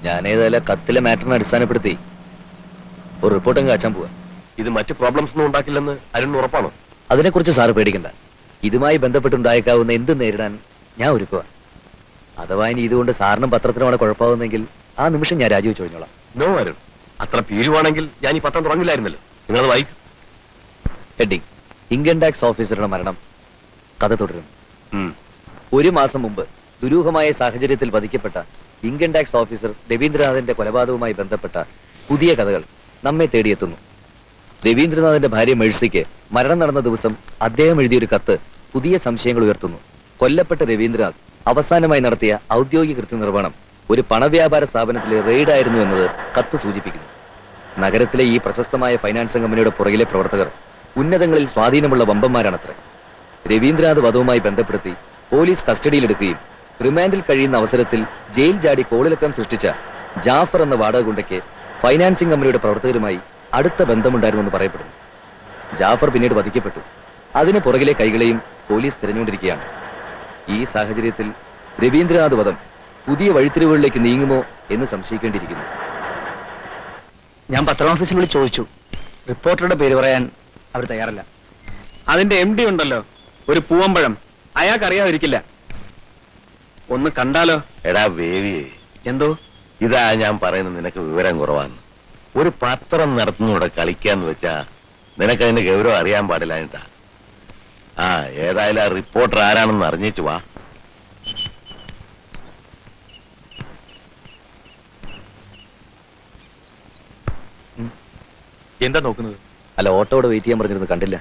ഞാനേതായാലും കത്തിലെ മാറ്ററിനെ അടിസ്ഥാനപ്പെടുത്തി ഒരു റിപ്പോർട്ടും കാച്ചാൻ പോവാ. ഇത് മറ്റ് പ്രോബ്ലംസ് ഒന്നും ഉണ്ടാക്കില്ലെന്ന് അരുൺ ഉറപ്പാണോ? അതിനെക്കുറിച്ച് സാറ് പേടിക്കണ്ട. ഇതുമായി ബന്ധപ്പെട്ടുണ്ടായേക്കാവുന്ന എന്ത് നേരിടാൻ ഞാൻ ഒരുക്കുക. അഥവാ ഇനി ഇതുകൊണ്ട് സാറിനും പത്രത്തിനുമാണ് കുഴപ്പമാവുന്നെങ്കിൽ ആ നിമിഷം ഞാൻ രാജിവെച്ച് കഴിഞ്ഞോളാം. നോ അരുൺ, അത്ര ഭീരുവാണെങ്കിൽ ഞാൻ ഈ പത്രം തുടങ്ങില്ലായിരുന്നല്ലോ. നിങ്ങളത് വായിക്കും. ഹെഡിങ്: ഇൻകം ടാക്സ് ഓഫീസറുടെ മരണം. കഥ തുടരുന്നു. 1 മാസം മുമ്പ് ദുരൂഹമായ സാഹചര്യത്തിൽ വധിക്കപ്പെട്ട ഇൻകം ടാക്സ് ഓഫീസർ രവീന്ദ്രനാഥിന്റെ കൊലപാതകവുമായി ബന്ധപ്പെട്ട പുതിയ കഥകൾ നമ്മെ തേടിയെത്തുന്നു. രവീന്ദ്രനാഥിന്റെ ഭാര്യ മേഴ്സിക്ക് മരണം നടന്ന ദിവസം അദ്ദേഹം എഴുതിയൊരു കത്ത് പുതിയ സംശയങ്ങൾ ഉയർത്തുന്നു. കൊല്ലപ്പെട്ട രവീന്ദ്രനാഥ് അവസാനമായി നടത്തിയ ഔദ്യോഗിക കൃത്യനിർവഹണം ഒരു പണവ്യാപാര സ്ഥാപനത്തിലെ റെയ്ഡായിരുന്നു എന്നത് കത്ത് സൂചിപ്പിക്കുന്നു. നഗരത്തിലെ ഈ പ്രശസ്തമായ ഫൈനാൻസ് കമ്പനിയുടെ പുറകിലെ പ്രവർത്തകർ ഉന്നതങ്ങളിൽ സ്വാധീനമുള്ള വമ്പന്മാരാണത്രേ. രവീന്ദ്രനാഥ് വധവുമായി ബന്ധപ്പെടുത്തി പോലീസ് കസ്റ്റഡിയിലെടുക്കുകയും റിമാൻഡിൽ കഴിയുന്ന അവസരത്തിൽ ജയിൽ ചാടി കോളിളക്കം സൃഷ്ടിച്ച ജാഫർ എന്ന വാടക ഗുണ്ടയ്ക്ക് ഫൈനാൻസിംഗ് കമ്പനിയുടെ പ്രവർത്തകരുമായി അടുത്ത ബന്ധമുണ്ടായിരുന്നെന്ന് പറയപ്പെടുന്നു. ജാഫർ പിന്നീട് വധിക്കപ്പെട്ടു. അതിന് പുറകിലെ കൈകളെയും പോലീസ് തിരഞ്ഞുകൊണ്ടിരിക്കുകയാണ്. ഈ സാഹചര്യത്തിൽ രവീന്ദ്രനാഥ് വധം പുതിയ വഴിത്തിരിവുകളിലേക്ക് നീങ്ങുമോ എന്ന് സംശയിക്കേണ്ടിയിരിക്കുന്നു.
ഞാൻ പത്രോഫീസിൽ വിളിച്ച് ചോദിച്ചു. റിപ്പോർട്ടറുടെ പേര് പറയാൻ അവർ തയ്യാറല്ല.
അതിന്റെ MD ഉണ്ടല്ലോ, ഒരു പൂവമ്പഴം, അയാൾക്കറിയാതിരിക്കില്ല. ഒന്ന് കണ്ടാലോ?
എടാ വേവിയെ,
എന്തോ
ഇതാ ഞാൻ പറയുന്നത്, നിനക്ക് വിവരം കുറവാണ്. ഒരു പത്രം നടത്തുന്നൂടെ കളിക്കാന്ന് വെച്ചാ നിനക്കതിന്റെ ഗൗരവം അറിയാൻ പാടില്ലായിട്ടാ. ഏതായാലും ആ റിപ്പോർട്ടർ ആരാണെന്ന് അറിഞ്ഞേച്ചു വാ.
എന്താ നോക്കുന്നത്?
അല്ല, ഓട്ടോടെ വെയിറ്റ് ചെയ്യാൻ പറഞ്ഞിരുന്നു, കണ്ടില്ല.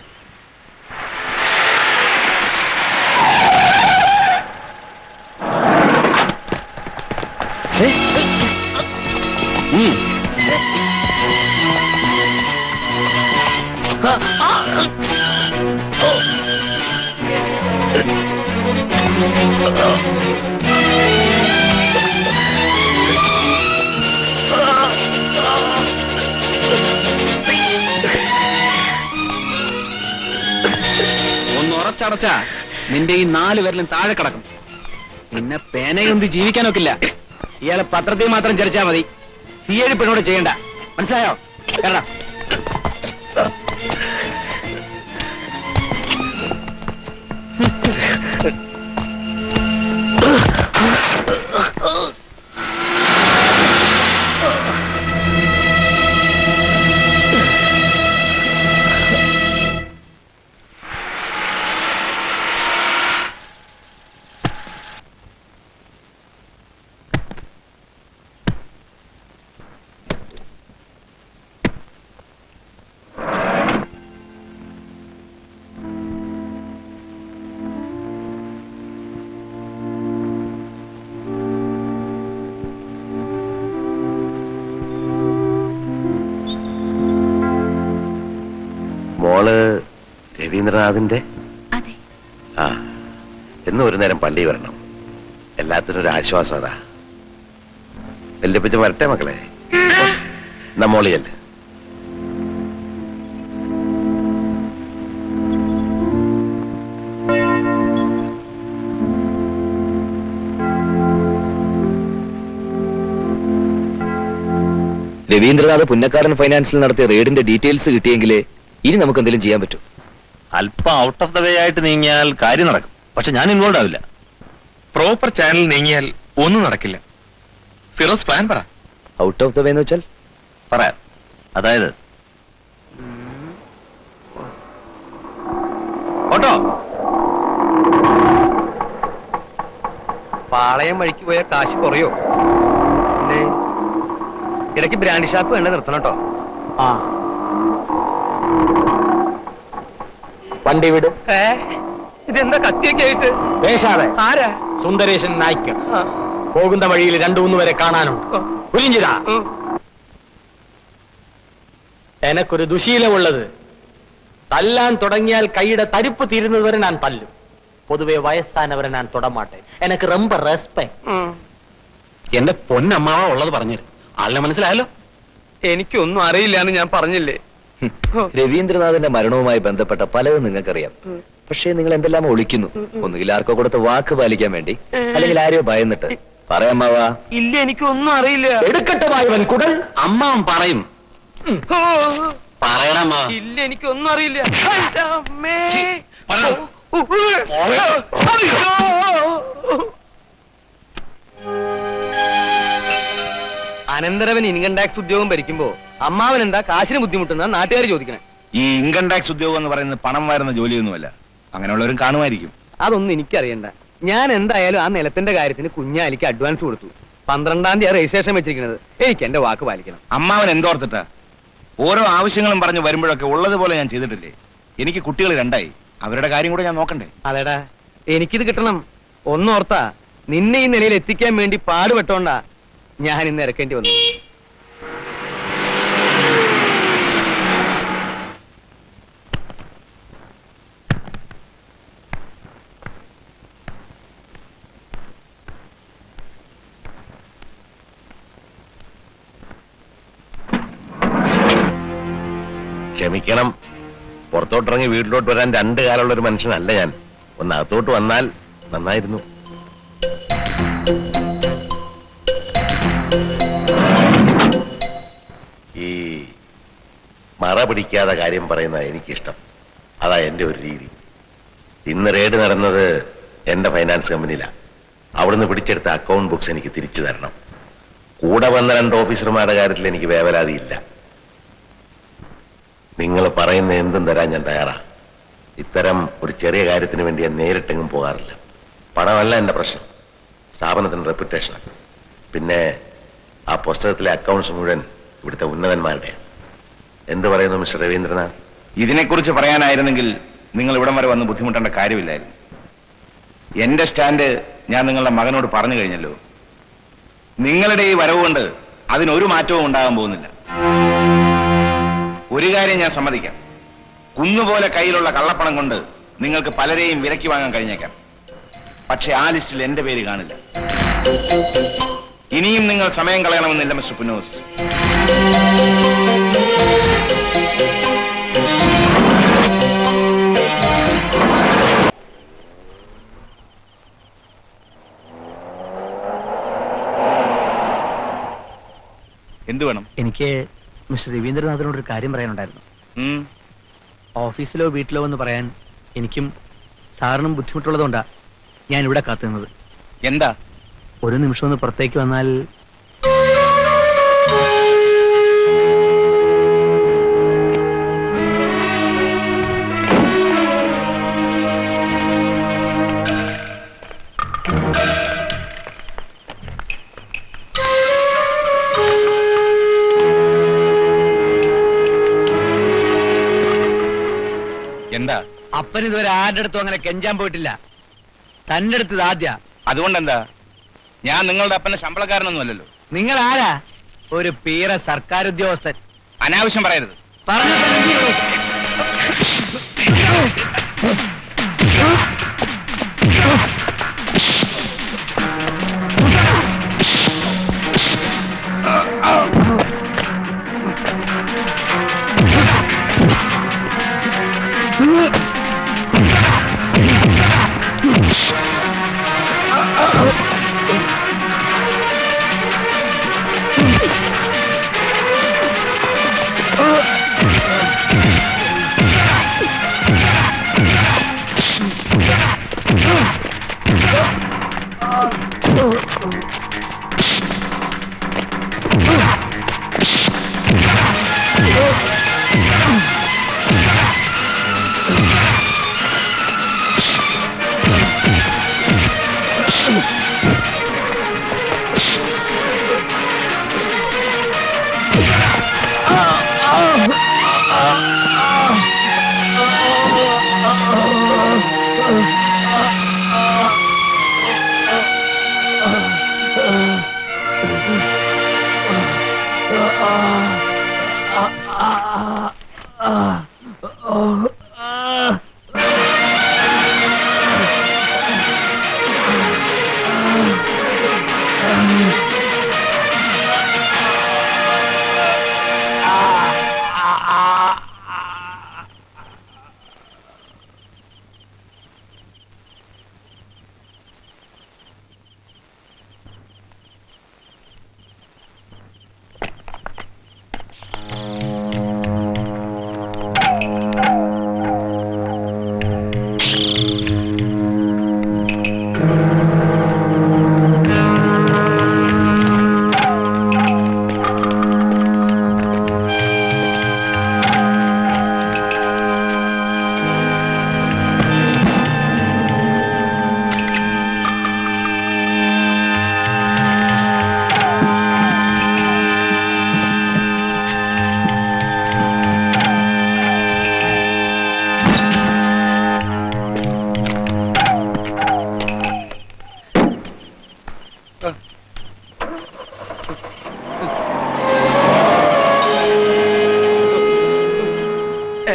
ഒന്ന് ഉറച്ചടച്ചാ നിന്റെ ഈ 4 പേരിലും താഴെ കിടക്കും. പിന്നെ പേനയൊന്നും ജീവിക്കാനൊക്കില്ല.
ഇയാളെ പത്രത്തിൽ മാത്രം ചർച്ചാ മതി, CID പെണ്ണോട് ചെയ്യണ്ട. മനസ്സിലായോ? കേരളം
മോള് രവീന്ദ്രനാഥിന്റെ?
അതെ.
എന്നും ഒരു നേരം പള്ളി വരണം. എല്ലാത്തിനും ഒരു ആശ്വാസം അതാ. വല്യപ്പച്ച വരട്ടെ മക്കളെ. നമ്മോളിയല്ലേ.
രവീന്ദ്രനാഥ് പുന്നക്കാരൻ ഫൈനാൻസിൽ നടത്തിയ റെയ്ഡിന്റെ ഡീറ്റെയിൽസ് കിട്ടിയെങ്കിലേ ഇനി നമുക്ക് എന്തെങ്കിലും ചെയ്യാൻ പറ്റും.
അല്പം ഔട്ട് ഓഫ് ദ വേ ആയിട്ട് നീങ്ങിയാൽ കാര്യം നടക്കും. പക്ഷെ ഞാൻ ഇൻവോൾവ് ആവില്ല.
പ്രോപ്പർ ചാനൽ നീങ്ങിയാൽ ഒന്നും നടക്കില്ല. ഫിറോസ് പ്ലാൻ പറ.
ഔട്ട് ഓഫ് ദ വേ എന്ന് വെച്ചാൽ
പറയാം. അതായത്
ഓട്ടോ പാളയം വഴിക്ക് പോയ കാശ് കുറയോ? പിന്നെ ഇടയ്ക്ക് ബ്രാൻഡ് ഷാപ്പ് വേണ്ട നിർത്തണം കേട്ടോ.
വണ്ടി വിടും.
ഇതെന്താ കത്തിയൊക്കെ ആയിട്ട്?
പേശാതെ.
ആരാ?
സുന്ദരേശൻ നായ്ക്ക്. പോകുന്ന വഴിയിൽ 2-3 വരെ കാണാനുണ്ട്. പുരിഞ്ചിരാ. എനക്കൊരു ദുശീലമുള്ളത്, തല്ലാൻ തുടങ്ങിയാൽ കൈയുടെ തരിപ്പ് തീരുന്നത് വരെ ഞാൻ തല്ലും. പൊതുവെ വയസ്സാനവരെ ഞാൻ തൊടമാട്ടെ. എനക്ക് ரொம்ப റെസ്പെക്ട്.
എന്റെ പൊന്നമ്മാവ ഉള്ളത് പറഞ്ഞുതരും. ആളിനെ മനസ്സിലായല്ലോ.
എനിക്കൊന്നും അറിയില്ല എന്ന് ഞാൻ പറഞ്ഞില്ലേ. രവീന്ദ്രനാഥിന്റെ മരണവുമായി ബന്ധപ്പെട്ട പലതും നിങ്ങൾക്കറിയാം. പക്ഷേ നിങ്ങൾ എന്തെല്ലാം ഒളിക്കുന്നു. ഒന്നുകിൽ ആർക്കോ കൊടുത്ത വാക്ക് പാലിക്കാൻ വേണ്ടി, അല്ലെങ്കിൽ ആരെയോ ഭയന്നിട്ട്.
പറയാമ്മാവാ.
ഇല്ല, എനിക്കൊന്നും അറിയില്ല.
എടുക്കട്ടെ വായവൻ കുടൽ.
അമ്മാവൻ പറയും. പറയണമ്മാ.
ഇല്ല, എനിക്കൊന്നും അറിയില്ല. എൻ്റെ അമ്മേ. അനന്തരവൻ ഇൻകം ടാക്സ് ഉദ്യോഗം ഭരിക്കുമ്പോ അമ്മാവൻ എന്താ കാശിന് ബുദ്ധിമുട്ടുന്ന നാട്ടുകാർ ചോദിക്കണേ.
ഈ ഇൻകം ടാക്സ് ഉദ്യോഗം എന്ന് പറയുന്നത് പണം വരുന്ന ജോലിയൊന്നുമല്ല. അങ്ങനെയുള്ളവരും കാണുമായിരിക്കും.
അതൊന്നും എനിക്കറിയണ്ട. ഞാൻ എന്തായാലും ആ നിലത്തിന്റെ കാര്യത്തിന് കുഞ്ഞാലിക്ക് അഡ്വാൻസ് കൊടുത്തു. 12-ാം തീയതി രജിസ്ട്രേഷൻ വെച്ചിരിക്കുന്നത്. എനിക്ക് എന്റെ വാക്ക് പാലിക്കണം.
അമ്മാവൻ എന്തോർത്തിട്ടാ? ഓരോ ആവശ്യങ്ങളും പറഞ്ഞു വരുമ്പോഴൊക്കെ ഉള്ളതുപോലെ ഞാൻ ചെയ്തിട്ടില്ലേ? എനിക്ക് കുട്ടികൾ 2 അവരുടെ കാര്യം കൂടെ ഞാൻ നോക്കണ്ടേ?
അതേടാ, എനിക്കിത് കിട്ടണം. ഒന്നോർത്താ, നിന്നെ ഈ നിലയിൽ എത്തിക്കാൻ വേണ്ടി പാടുപെട്ടോണ്ടാ ഞാൻ ഇന്ന് ഇറക്കേണ്ടി വന്നു.
ക്ഷമിക്കണം, പുറത്തോട്ടിറങ്ങി വീട്ടിലോട്ട് വരാൻ 2 കാലുള്ള ഒരു മനുഷ്യനല്ല ഞാൻ. ഒന്ന് അകത്തോട്ട് വന്നാൽ നന്നായിരുന്നു. ഈ മറ പിടിക്കാതെ കാര്യം പറയുന്ന എനിക്കിഷ്ടം. അതാ എന്റെ ഒരു രീതി. ഇന്ന് റെയ്ഡ് നടന്നത് എന്റെ ഫൈനാൻസ് കമ്പനിയിലാണ്. അവിടുന്ന് പിടിച്ചെടുത്ത അക്കൗണ്ട് ബുക്സ് എനിക്ക് തിരിച്ചു തരണം. കൂടെ വന്ന 2 ഓഫീസർമാരുടെ കാര്യത്തിൽ എനിക്ക് വേവലാതിയില്ല. നിങ്ങൾ പറയുന്ന എന്തും തരാൻ ഞാൻ തയ്യാറാ. ഇത്തരം ഒരു ചെറിയ കാര്യത്തിന് വേണ്ടി ഞാൻ നേരിട്ടെങ്ങും പോകാറില്ല. പണമല്ല എന്റെ പ്രശ്നം, സ്ഥാപനത്തിന്റെ റെപ്യൂട്ടേഷനാണ്. പിന്നെ ആ പുസ്തകത്തിലെ അക്കൗണ്ട്സ് മുഴുവൻ ഇവിടുത്തെ ഉന്നതന്മാരുടെ. എന്ത് പറയുന്നു മിസ്റ്റർ രവീന്ദ്രനാഥ്?
ഇതിനെക്കുറിച്ച് പറയാനായിരുന്നെങ്കിൽ നിങ്ങൾ ഇവിടം വരെ വന്ന് ബുദ്ധിമുട്ടേണ്ട കാര്യമില്ലായിരുന്നു. എന്റെ സ്റ്റാൻഡ് ഞാൻ നിങ്ങളുടെ മകനോട് പറഞ്ഞു കഴിഞ്ഞല്ലോ. നിങ്ങളുടെ ഈ വരവ് കൊണ്ട് അതിനൊരു മാറ്റവും ഉണ്ടാകാൻ പോകുന്നില്ല. ഒരു കാര്യം ഞാൻ സമ്മതിക്കാം, കുന്നുപോലെ കയ്യിലുള്ള കള്ളപ്പണം കൊണ്ട് നിങ്ങൾക്ക് പലരെയും വിലക്കി വാങ്ങാൻ കഴിഞ്ഞേക്കാം. പക്ഷെ ആ ലിസ്റ്റിൽ എന്റെ പേര് കാണില്ല. ഇനിയും നിങ്ങൾ സമയം കളയണമെന്നില്ല മിസ്റ്റർ പുന്നൂസ്. എന്ത് വേണം?
എനിക്ക് മിസ്റ്റർ രവീന്ദ്രനാഥിനോട് ഒരു കാര്യം പറയാനുണ്ടായിരുന്നു. ഓഫീസിലോ വീട്ടിലോ എന്ന് പറയാൻ എനിക്കും സാറിനും ബുദ്ധിമുട്ടുള്ളതുകൊണ്ടാ ഞാൻ ഇവിടെ കാത്തുനിന്നത്.
എന്താ?
ഒരു നിമിഷം ഒന്ന് പുറത്തേക്ക് വന്നാൽ.
എന്താ?
അപ്പൻ ഇതുവരെ ആരുടെ അടുത്തും അങ്ങനെ കെഞ്ചാൻ പോയിട്ടില്ല. തന്റെ അടുത്ത് ആദ്യ.
അതുകൊണ്ടെന്താ? ഞാൻ നിങ്ങളുടെ അപ്പന്റെ ശമ്പളക്കാരനൊന്നുമല്ലല്ലോ.
നിങ്ങൾ ആരാ? ഒരു പീറ സർക്കാർ ഉദ്യോഗസ്ഥൻ.
അനാവശ്യം പറയരുത്.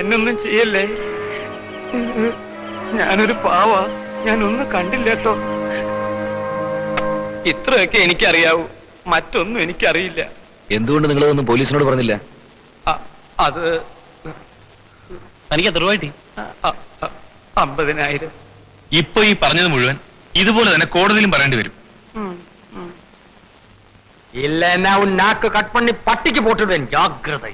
എന്നൊന്നും ചെയ്യല്ലേ. ഞാനൊരു പാവ, ഞാനൊന്നും കണ്ടില്ല കേട്ടോ. ഇത്രയൊക്കെ എനിക്കറിയാവൂ, മറ്റൊന്നും എനിക്കറിയില്ല.
എന്തുകൊണ്ട് നിങ്ങളൊന്നും പോലീസിനോട് പറഞ്ഞില്ല?
അത്
തനിക്ക് എത്ര രൂപ കിട്ടി?
50,000.
ഇപ്പൊ ഈ പറഞ്ഞത് മുഴുവൻ ഇതുപോലെ തന്നെ കോടതിയിലും പറയേണ്ടി വരും.
இல்ல நான் உன் நாக்கு கட் பண்ணி பட்டிக்கு போட்டுடுவேன், ஜாக்கிரதை.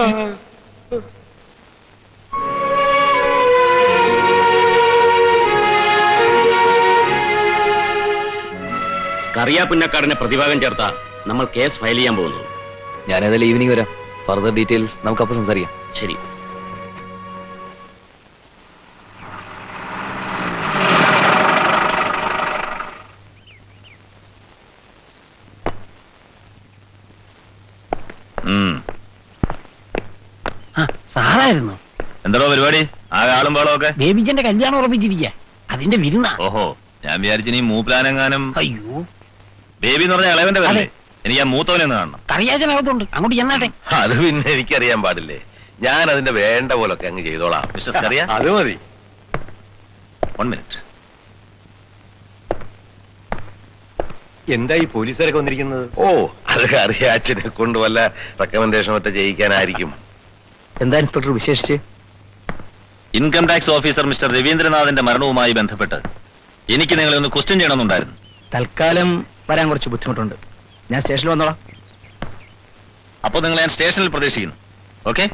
സ്കറിയ പുന്നക്കാടിനെ പ്രതിഭാഗം ചേർത്ത നമ്മൾ കേസ് ഫയൽ ചെയ്യാൻ പോകുന്നു.
ഞാനേതായാലും ഈവനിങ് വരാം. ഫർദർ ഡീറ്റെയിൽസ് നമുക്കപ്പോൾ സംസാരിക്കാം.
ശരി.
സാറായിരുന്നു.
എന്താണോ പരിപാടി? ആകെ ആളും പാളമൊക്കെ
ബേബിജന്റെ കല്യാണം ഉറപ്പിച്ചിരിക്കുക, അതിന്റെ വിരുന്ന.
ഓഹോ, ഞാൻ വിചാരിച്ചു നീ മൂപ്ലാനെങ്ങാനും.
അയ്യോ,
ബേബി എന്ന് പറഞ്ഞ ഇളവന്റെ പേരല്ലേ? എനിക്ക് ആ മൂത്തവനെ ഒന്ന് കാണണം.
കറിയാച്ചനകത്തുണ്ട്, അങ്ങോട്ട് ചെന്നാട്ടെ.
അത് പിന്നെ എനിക്കറിയാൻ പാടില്ലേ, ഞാൻ അതിന്റെ വേണ്ട പോലൊക്കെ അങ്ങ് ചെയ്തോളാം.
മിസ്റ്റർ സ്കറിയ,
അത് മതി.
1 മിനിറ്റ്.
എന്താ ഈ പോലീസുകാരൊക്കെ വന്നിരിക്കുന്നത്? ഓ, അത് കറിയാച്ചനെ കൊണ്ട് വല്ല റെക്കമെൻഡേഷൻ മറ്റേ ചെയ്യിക്കാനായിരിക്കും.
എന്താ ഇൻസ്പെക്ടർ വിശേഷിച്ച്?
ഇൻകം ടാക്സ് ഓഫീസർ മിസ്റ്റർ രവീന്ദ്രനാഥിന്റെ മരണവുമായി ബന്ധപ്പെട്ട് എനിക്ക് നിങ്ങളെ ഒന്ന് ക്വസ്റ്റ്യൻ ചെയ്യണമെന്നുണ്ടായിരുന്നു.
തൽക്കാലം വരാൻ കുറച്ച് ബുദ്ധിമുട്ടുണ്ട്. ഞാൻ സ്റ്റേഷനിൽ വന്നോളാം.
അപ്പോൾ നിങ്ങൾ ഞാൻ സ്റ്റേഷനിൽ പ്രതീക്ഷിക്കുന്നു. ഓക്കെ?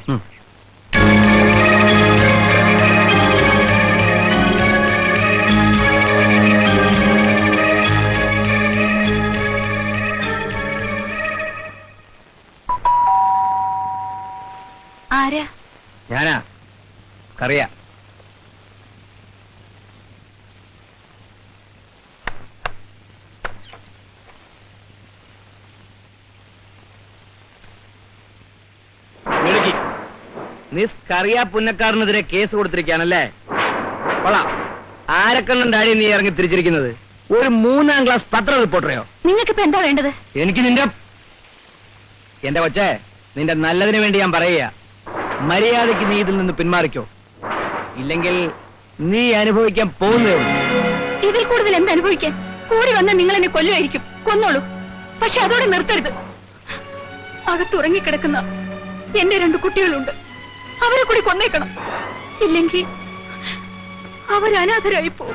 ആരാ?
ഞാനാ, സ്കറിയ. നീ സ്കറിയ പുന്നക്കാരനെതിരെ കേസ് കൊടുത്തിരിക്കുകയാണല്ലേ? കൊള്ളാം. ആരെക്കണ്ണൻ ഡാഡി നീ ഇറങ്ങി തിരിച്ചിരിക്കുന്നത്? ഒരു 3ാം ക്ലാസ് പത്ര റിപ്പോർട്ടറെയോ?
നിങ്ങൾക്കിപ്പോ എന്താ വേണ്ടത്?
എനിക്ക് എന്റെ കൊച്ചേ, നിന്റെ നല്ലതിന് വേണ്ടി ഞാൻ പറയുക, മര്യാദയ്ക്ക് നീ ഇതിൽ നിന്ന് പിന്മാറിക്കോ. ഇല്ലെങ്കിൽ നീ അനുഭവിക്കാൻ പോകുന്നേ ഉള്ളൂ.
ഇതിൽ കൂടുതൽ എന്ത് അനുഭവിക്കാൻ? കൂടി വന്നാൽ നിങ്ങൾ എന്നെ കൊല്ലുമായിരിക്കും. കൊന്നോളൂ, പക്ഷെ അതോടെ നിർത്തരുത്. അകത്തുറങ്ങിക്കിടക്കുന്ന എന്റെ 2 കുട്ടികളുണ്ട്, അവരെ കൂടി കൊന്നേക്കണം. ഇല്ലെങ്കിൽ അവർ അനാഥരായി പോകും.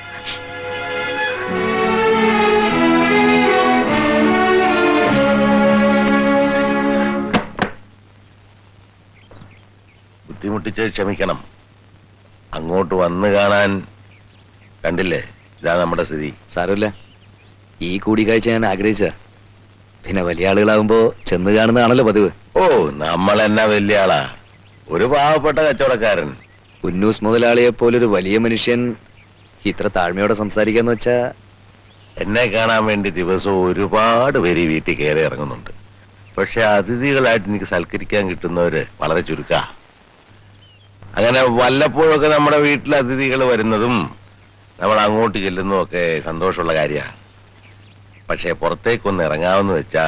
ബുദ്ധിമുട്ടിച്ച് ക്ഷമിക്കണം. അങ്ങോട്ട് വന്നു കാണാൻ കണ്ടില്ലേ, ഇതാ നമ്മുടെ സ്ഥിതി.
സാരമില്ല, ഈ കൂടിക്കാഴ്ച ഞാൻ ആഗ്രഹിച്ച. പിന്നെ വലിയ ആളുകളാവുമ്പോ ചെന്ന് കാണുന്നതാണല്ലോ പതിവ്.
ഓ, നമ്മൾ എന്നാ വലിയ ആളാ, ഒരു പാവപ്പെട്ട കച്ചവടക്കാരൻ.
ഉന്നൂസ് മുതലാളിയെ പോലൊരു വലിയ മനുഷ്യൻ ഇത്ര താഴ്മയോടെ സംസാരിക്കാന്ന് വെച്ചാ.
എന്നെ കാണാൻ വേണ്ടി ദിവസവും ഒരുപാട് പേര് ഈ വീട്ടിൽ കയറി ഇറങ്ങുന്നുണ്ട്. പക്ഷെ അതിഥികളായിട്ട് എനിക്ക് സൽക്കരിക്കാൻ കിട്ടുന്നവര് വളരെ ചുരുക്കാ. അങ്ങനെ വല്ലപ്പോഴൊക്കെ നമ്മുടെ വീട്ടിൽ അതിഥികൾ വരുന്നതും നമ്മൾ അങ്ങോട്ട് ചെല്ലുന്നതും ഒക്കെ സന്തോഷമുള്ള കാര്യമാണ്. പക്ഷെ പുറത്തേക്കൊന്ന് ഇറങ്ങാമെന്ന് വെച്ചാ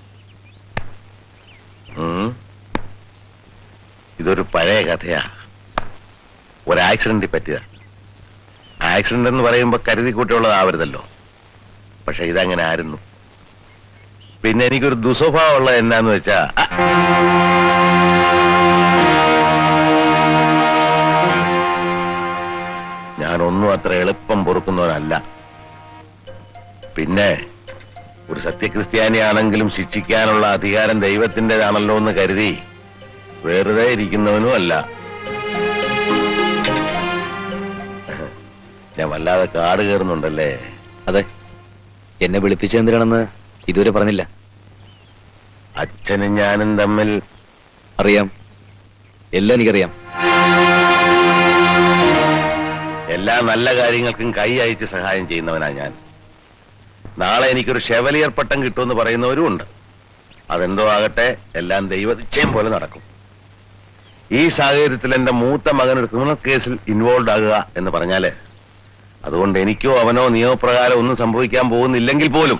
ഇതൊരു പഴയ കഥയാ. ഒരു ആക്സിഡന്റിൽ പറ്റിയ. ആക്സിഡന്റ് എന്ന് പറയുമ്പോ കരുതിക്കൂട്ടിയുള്ളതാവരുതല്ലോ. പക്ഷെ ഇതങ്ങനെ ആയിരുന്നു. പിന്നെ എനിക്കൊരു ദുസ്വഭാവമുള്ളത് എന്നാന്ന് വെച്ചാ, ഞാനൊന്നും അത്ര എളുപ്പം പൊറുക്കുന്നവനല്ല. പിന്നെ ഒരു സത്യക്രിസ്ത്യാനിയാണെങ്കിലും ശിക്ഷിക്കാനുള്ള അധികാരം ദൈവത്തിൻ്റെതാണല്ലോ എന്ന് കരുതി വെറുതെ ഇരിക്കുന്നവനും അല്ല. ഞാൻ വല്ലാതെ കാട് കയറുന്നുണ്ടല്ലേ?
അതെ, എന്നെ വിളിപ്പിച്ച എന്തിനാണെന്ന് ഇതുവരെ പറഞ്ഞില്ല.
അച്ഛനും ഞാനും തമ്മിൽ.
അറിയാം, എല്ലാം എനിക്കറിയാം.
എല്ലാ നല്ല കാര്യങ്ങൾക്കും കൈ അയച്ച് സഹായം ചെയ്യുന്നവനാ ഞാൻ. നാളെ എനിക്കൊരു ഷെവലിയർ പട്ടം കിട്ടുമെന്ന് പറയുന്നവരും ഉണ്ട്. അതെന്തോ ആകട്ടെ, എല്ലാം ദൈവനിശ്ചയം പോലെ നടക്കും. ഈ സാഹചര്യത്തിൽ എന്റെ മൂത്ത മകൻ ഒരു ക്രിമിനൽ കേസിൽ ഇൻവോൾവ് ആകുക എന്ന് പറഞ്ഞാല് അതുകൊണ്ട് എനിക്കോ അവനോ നിയമപ്രകാരം ഒന്നും സംഭവിക്കാൻ പോകുന്നില്ലെങ്കിൽ പോലും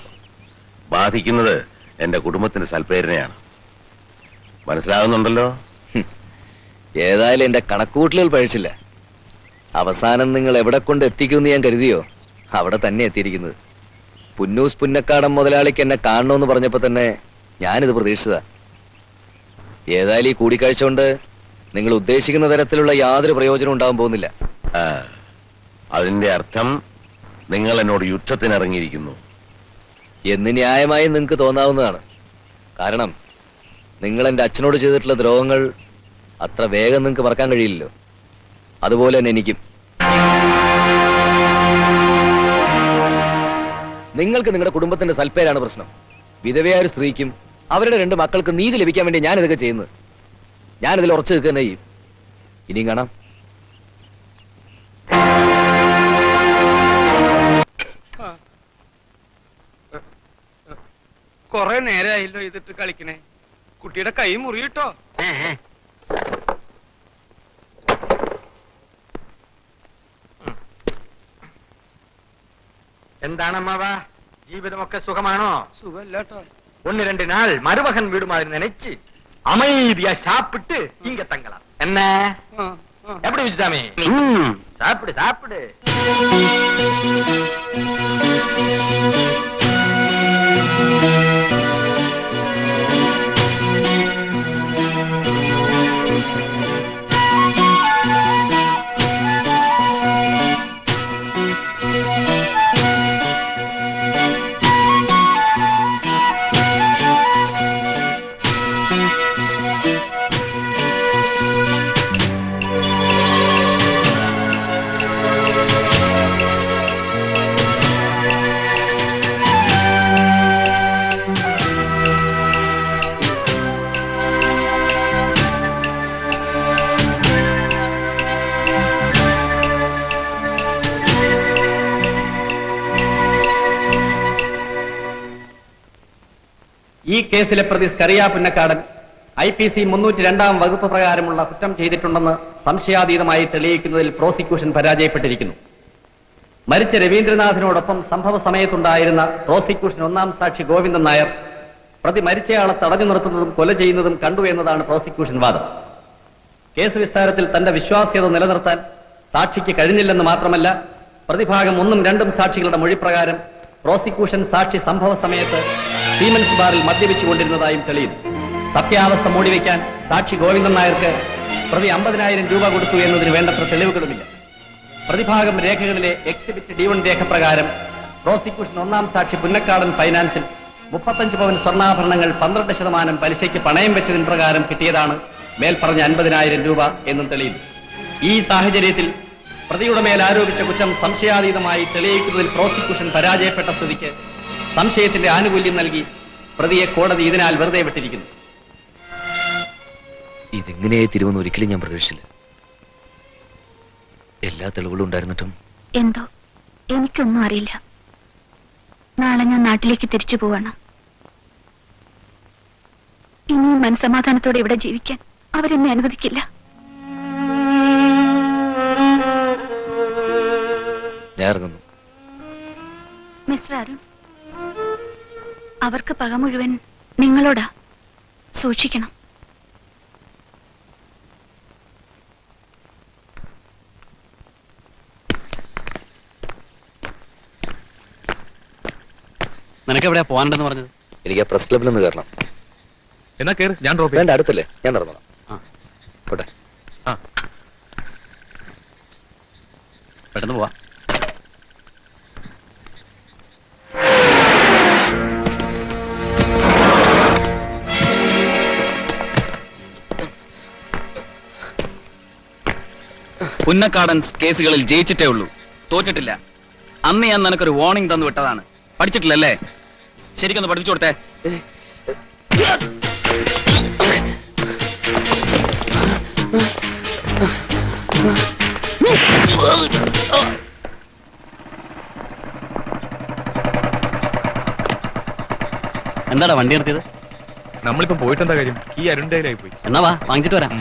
ഏതായാലും എന്റെ കണക്കൂട്ടലുകൾ പഴിച്ചില്ല. അവസാനം നിങ്ങൾ എവിടെ കൊണ്ട് എത്തിക്കുമെന്ന് ഞാൻ കരുതിയോ, അവിടെ തന്നെ എത്തിയിരിക്കുന്നത്. പുന്നൂസ് പുന്നക്കാടൻ മുതലാളിക്ക് എന്നെ കാണണമെന്ന് പറഞ്ഞപ്പോ തന്നെ ഞാനിത് പ്രതീക്ഷിച്ചതാ. ഏതായാലും ഈ കൂടിക്കാഴ്ച കൊണ്ട് നിങ്ങൾ ഉദ്ദേശിക്കുന്ന തരത്തിലുള്ള യാതൊരു പ്രയോജനം ഉണ്ടാവാൻ പോകുന്നില്ല.
അതിന്റെ അർത്ഥം നിങ്ങൾ എന്നോട് യുദ്ധത്തിനിറങ്ങിയിരിക്കുന്നു
എന്ന് ന്യായമായി നിങ്ങൾക്ക് തോന്നാവുന്നതാണ്. കാരണം നിങ്ങൾ എന്റെ അച്ഛനോട് ചെയ്തിട്ടുള്ള ദ്രോഹങ്ങൾ അത്ര വേഗം നിങ്ങൾക്ക് മറക്കാൻ കഴിയില്ലല്ലോ. അതുപോലെ തന്നെ എനിക്കും. നിങ്ങൾക്ക് നിങ്ങളുടെ കുടുംബത്തിന്റെ സൽപ്പേരാണ് പ്രശ്നം. വിധവയായ ഒരു സ്ത്രീക്കും അവരുടെ 2 മക്കൾക്ക് നീതി ലഭിക്കാൻ വേണ്ടി ഞാൻ ഇതൊക്കെ ചെയ്യുന്നത്. ഞാനിതിൽ ഉറച്ചു നിൽക്കുക തന്നെ ചെയ്യും. ഇനിയും കാണാം.
കൊറേ നേരമായില്ലോ ഇതിട്ട് കളിക്കണേ. കുട്ടിയുടെ കൈ മുറിയിട്ടോ.
എന്താണമ്മാവാ, ജീവിതമൊക്കെ സുഖമാണോ?
സുഖല്ലാട്ടോ.
1-2 நாள் மருமகன் வீடு மாதிரி நினைச்சு அமைதியா சாப்பிட்டு இங்க தங்கலாம். என்ன எப்படி விஜயசாமி? சாப்பிடு சாப்பிடு.
ഈ കേസിലെ പ്രതി സ്കറിയ പുന്നക്കാടൻ IPC 302 വകുപ്പ് പ്രകാരമുള്ള കുറ്റം ചെയ്തിട്ടുണ്ടെന്ന് സംശയാതീതമായി തെളിയിക്കുന്നതിൽ പ്രോസിക്യൂഷൻ പരാജയപ്പെട്ടിരിക്കുന്നു. മരിച്ച രവീന്ദ്രനാഥിനോടൊപ്പം സംഭവ സമയത്തുണ്ടായിരുന്ന പ്രോസിക്യൂഷൻ 1-ാം സാക്ഷി ഗോവിന്ദൻ നായർ പ്രതി മരിച്ചയാളെ തടഞ്ഞു നിർത്തുന്നതും കൊല ചെയ്യുന്നതും കണ്ടു എന്നതാണ് പ്രോസിക്യൂഷൻ വാദം. കേസ് വിസ്താരത്തിൽ തന്റെ വിശ്വാസ്യത നിലനിർത്താൻ സാക്ഷിക്ക് കഴിഞ്ഞില്ലെന്ന് മാത്രമല്ല, പ്രതിഭാഗം 1ഉം 2ഉം സാക്ഷികളുടെ മൊഴിപ്രകാരം പ്രോസിക്യൂഷൻ സാക്ഷി സംഭവ സമയത്ത് സീമൻസ് ബാറിൽ മദ്യപിച്ചുകൊണ്ടിരുന്നതായും തെളിയുന്നു. സത്യാവസ്ഥ മൂടിവെക്കാൻ സാക്ഷി ഗോവിന്ദൻ നായർക്ക് പ്രതി 50,000 രൂപ കൊടുത്തു എന്നതിന് വേണ്ടത്ര തെളിവുകളുമില്ല. പ്രതിഭാഗം രേഖകളിലെ എക്സിബിറ്റ് D1 രേഖ പ്രകാരം പ്രോസിക്യൂഷൻ 1-ാം സാക്ഷി പുന്നക്കാടൻ ഫൈനാൻസിൽ 35 പവൻ സ്വർണ്ണാഭരണങ്ങൾ 12% പലിശയ്ക്ക് പണയം വെച്ചതിന് പ്രകാരം കിട്ടിയതാണ് മേൽപ്പറഞ്ഞ 50,000 രൂപ എന്നും തെളിയുന്നു. ഈ സാഹചര്യത്തിൽ പ്രതിയുടെ മേൽ ആരോപിച്ച കുറ്റം സംശയാതീതമായി തെളിയിക്കുന്നതിൽ പ്രോസിക്യൂഷൻ പരാജയപ്പെട്ട സ്ഥിതിക്ക് സംശയത്തിന്റെ ആനുകൂല്യം നൽകി പ്രതിയെ കോടതി ഇതിനാൽ വെറുതെ വിട്ടിരിക്കുന്നു.
ഇതെങ്ങനെയായി തീരുമെന്ന് ഒരിക്കലും ഞാൻ പ്രതീക്ഷിച്ചില്ല. എല്ലാ തെളിവുകളും ഉണ്ടായിരുന്നിട്ടും
എന്തോ എനിക്കൊന്നും അറിയില്ല. നാളെ ഞാൻ നാട്ടിലേക്ക് തിരിച്ചു പോവാണ്. ഇനിയും മനസമാധാനത്തോടെ ഇവിടെ ജീവിക്കാൻ അവരെന്നെ അനുവദിക്കില്ല.
ഞാൻ ഇറങ്ങുന്നു.
മിസ്റ്റർ അരുൺ, അവർക്ക് പക മുഴുവൻ നിങ്ങളോടാ. സൂക്ഷിക്കണം.
നിനക്ക് എവിടെയാ പോകാനുണ്ടെന്ന് പറഞ്ഞത്?
എനിക്ക് ആ പ്രസ് ക്ലബിൽ ഒന്ന് കയറണം.
എന്നാ കേറ്, ഞാൻ ഡ്രോപ്പ്
വേണ്ട, അടുത്തല്ലേ, ഞാൻ നടന്നോളാം. പോട്ടെ.
പെട്ടെന്ന് പോവാ.
പുന്നക്കാടൻ കേസുകളിൽ ജയിച്ചിട്ടേ ഉള്ളൂ, തോറ്റിട്ടില്ല. അന്ന് ഞാൻ നിനക്കൊരു വാർണിംഗ് തന്നു വിട്ടതാണ്. പഠിച്ചിട്ടില്ലല്ലേ? ശരിക്കൊന്ന് പഠിപ്പിച്ചു കൊടുത്തേ.
എന്താടാ വണ്ടി നിർത്തിയത്?
നമ്മളിപ്പം പോയിട്ട് എന്താ കാര്യം? ഈ അരുണിന്റെ കയ്യിലായി പോയി.
എന്നാ വാ, വാങ്ങിച്ചിട്ട് വരാം.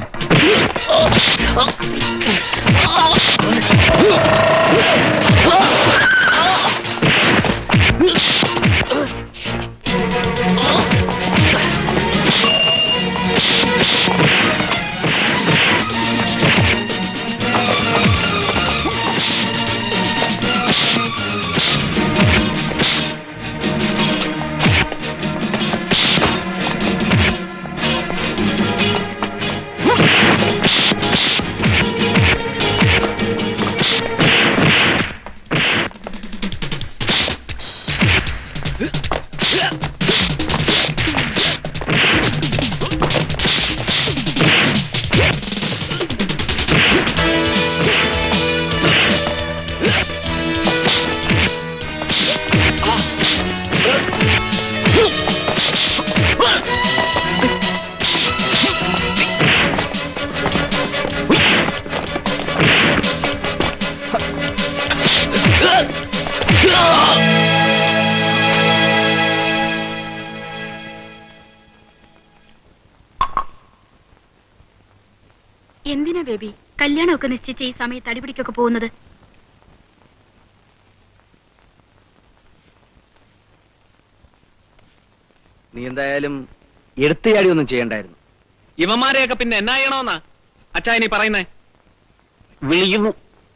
എന്തിനാ ബേബി കല്യാണമൊക്കെ നിശ്ചയിച്ച ഈ സമയത്ത് അടിപിടിക്കൊക്കെ പോകുന്നത്?
നീ എന്തായാലും എടുത്തുചാടി ഒന്നും ചെയ്യണ്ടായിരുന്നു.
ഇവന്മാരെയൊക്കെ പിന്നെ എന്നാ ചെയ്യണമെന്നാ അച്ഛാ ഇനി പറയുന്നേ?
വിളിക്കുന്നു.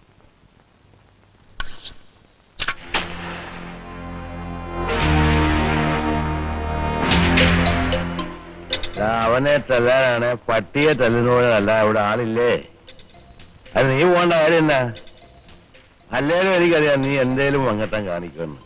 അവനെ തല്ലാനാണ് പട്ടിയെ തല്ലുന്നതല്ല. ഇവിടെ ആളില്ലേ? അത് നീ പോകേണ്ട കാര്യം എന്നാ? അല്ലേലും എനിക്കറിയാം നീ എന്തേലും വങ്ങട്ടം കാണിക്കുമെന്ന്.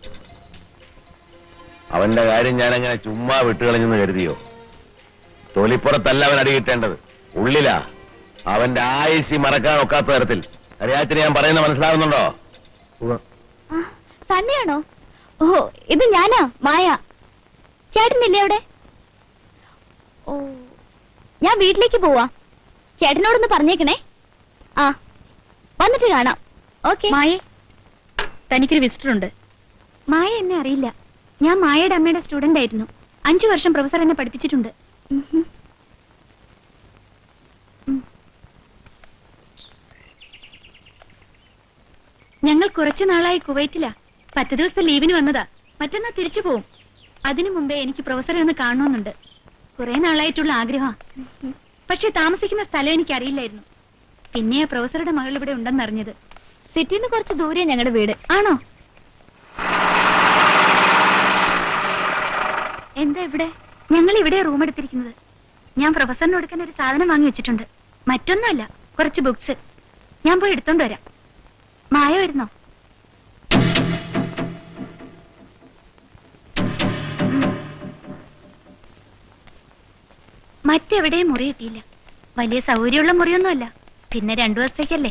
അവന്റെ കാര്യം ഞാനങ്ങനെ ചുമ്മാ വിട്ടുകളഞ്ഞെന്ന് കരുതിയോ? തൊലിപ്പുറത്തല്ല അവൻ അടി കിട്ടേണ്ടത്, ഉള്ളിലാ. അവന്റെ ആയുസി മറക്കാൻ ഒക്കാത്ത തരത്തിൽ. അറിയാത്തിന് ഞാൻ പറയുന്നത് മനസ്സിലാകുന്നുണ്ടോ?
സണ്ണിയാണോ? ഓ, ഇത് ഞാനാ, മായ. ചേട്ടനില്ലേ അവിടെ? ഓ, ഞാൻ വീട്ടിലേക്ക് പോവാ. ചേട്ടനോടൊന്ന് പറഞ്ഞേക്കണേ. ആ, വന്നിട്ട് കാണാം. ഓക്കെ.
മായേ, തനിക്കൊരു വിസിറ്റർ ഉണ്ട്.
മായ എന്നെ അറിയില്ല. ഞാൻ മായയുടെ അമ്മയുടെ സ്റ്റുഡന്റ് ആയിരുന്നു. 5 വർഷം പ്രൊഫസർ എന്നെ പഠിപ്പിച്ചിട്ടുണ്ട്. ഞങ്ങൾ കുറച്ചു നാളായി കുവൈറ്റിലാ. 10 ദിവസത്തെ ലീവിന് വന്നതാ. മറ്റന്നാ തിരിച്ചു പോവും. അതിനു മുമ്പേ എനിക്ക് പ്രൊഫസറെ ഒന്ന് കാണണമെന്നുണ്ട്. കുറെ നാളായിട്ടുള്ള ആഗ്രഹം. പക്ഷെ താമസിക്കുന്ന സ്ഥലം എനിക്ക് അറിയില്ലായിരുന്നു. പിന്നെ പ്രൊഫസറുടെ മകൾ ഇവിടെ ഉണ്ടെന്നറിഞ്ഞത്. സിറ്റിന്ന് കുറച്ച് ദൂരെ ഞങ്ങളുടെ വീട്. ആണോ? എന്താ ഇവിടെ? ഞങ്ങൾ ഇവിടെ റൂം എടുത്തിരിക്കുന്നത്. ഞാൻ പ്രൊഫസറിന് കൊടുക്കാൻ ഒരു സാധനം വാങ്ങി വെച്ചിട്ടുണ്ട്. മറ്റൊന്നുമല്ല, കുറച്ച് ബുക്സ്. ഞാൻ പോയി എടുത്തോണ്ട് വരാം. മായ വരുന്നോ? മറ്റെവിടെയും മുറി കിട്ടിയില്ല. വലിയ സൗകര്യമുള്ള മുറിയൊന്നുമല്ല. പിന്നെ 2 ദിവസത്തേക്കല്ലേ.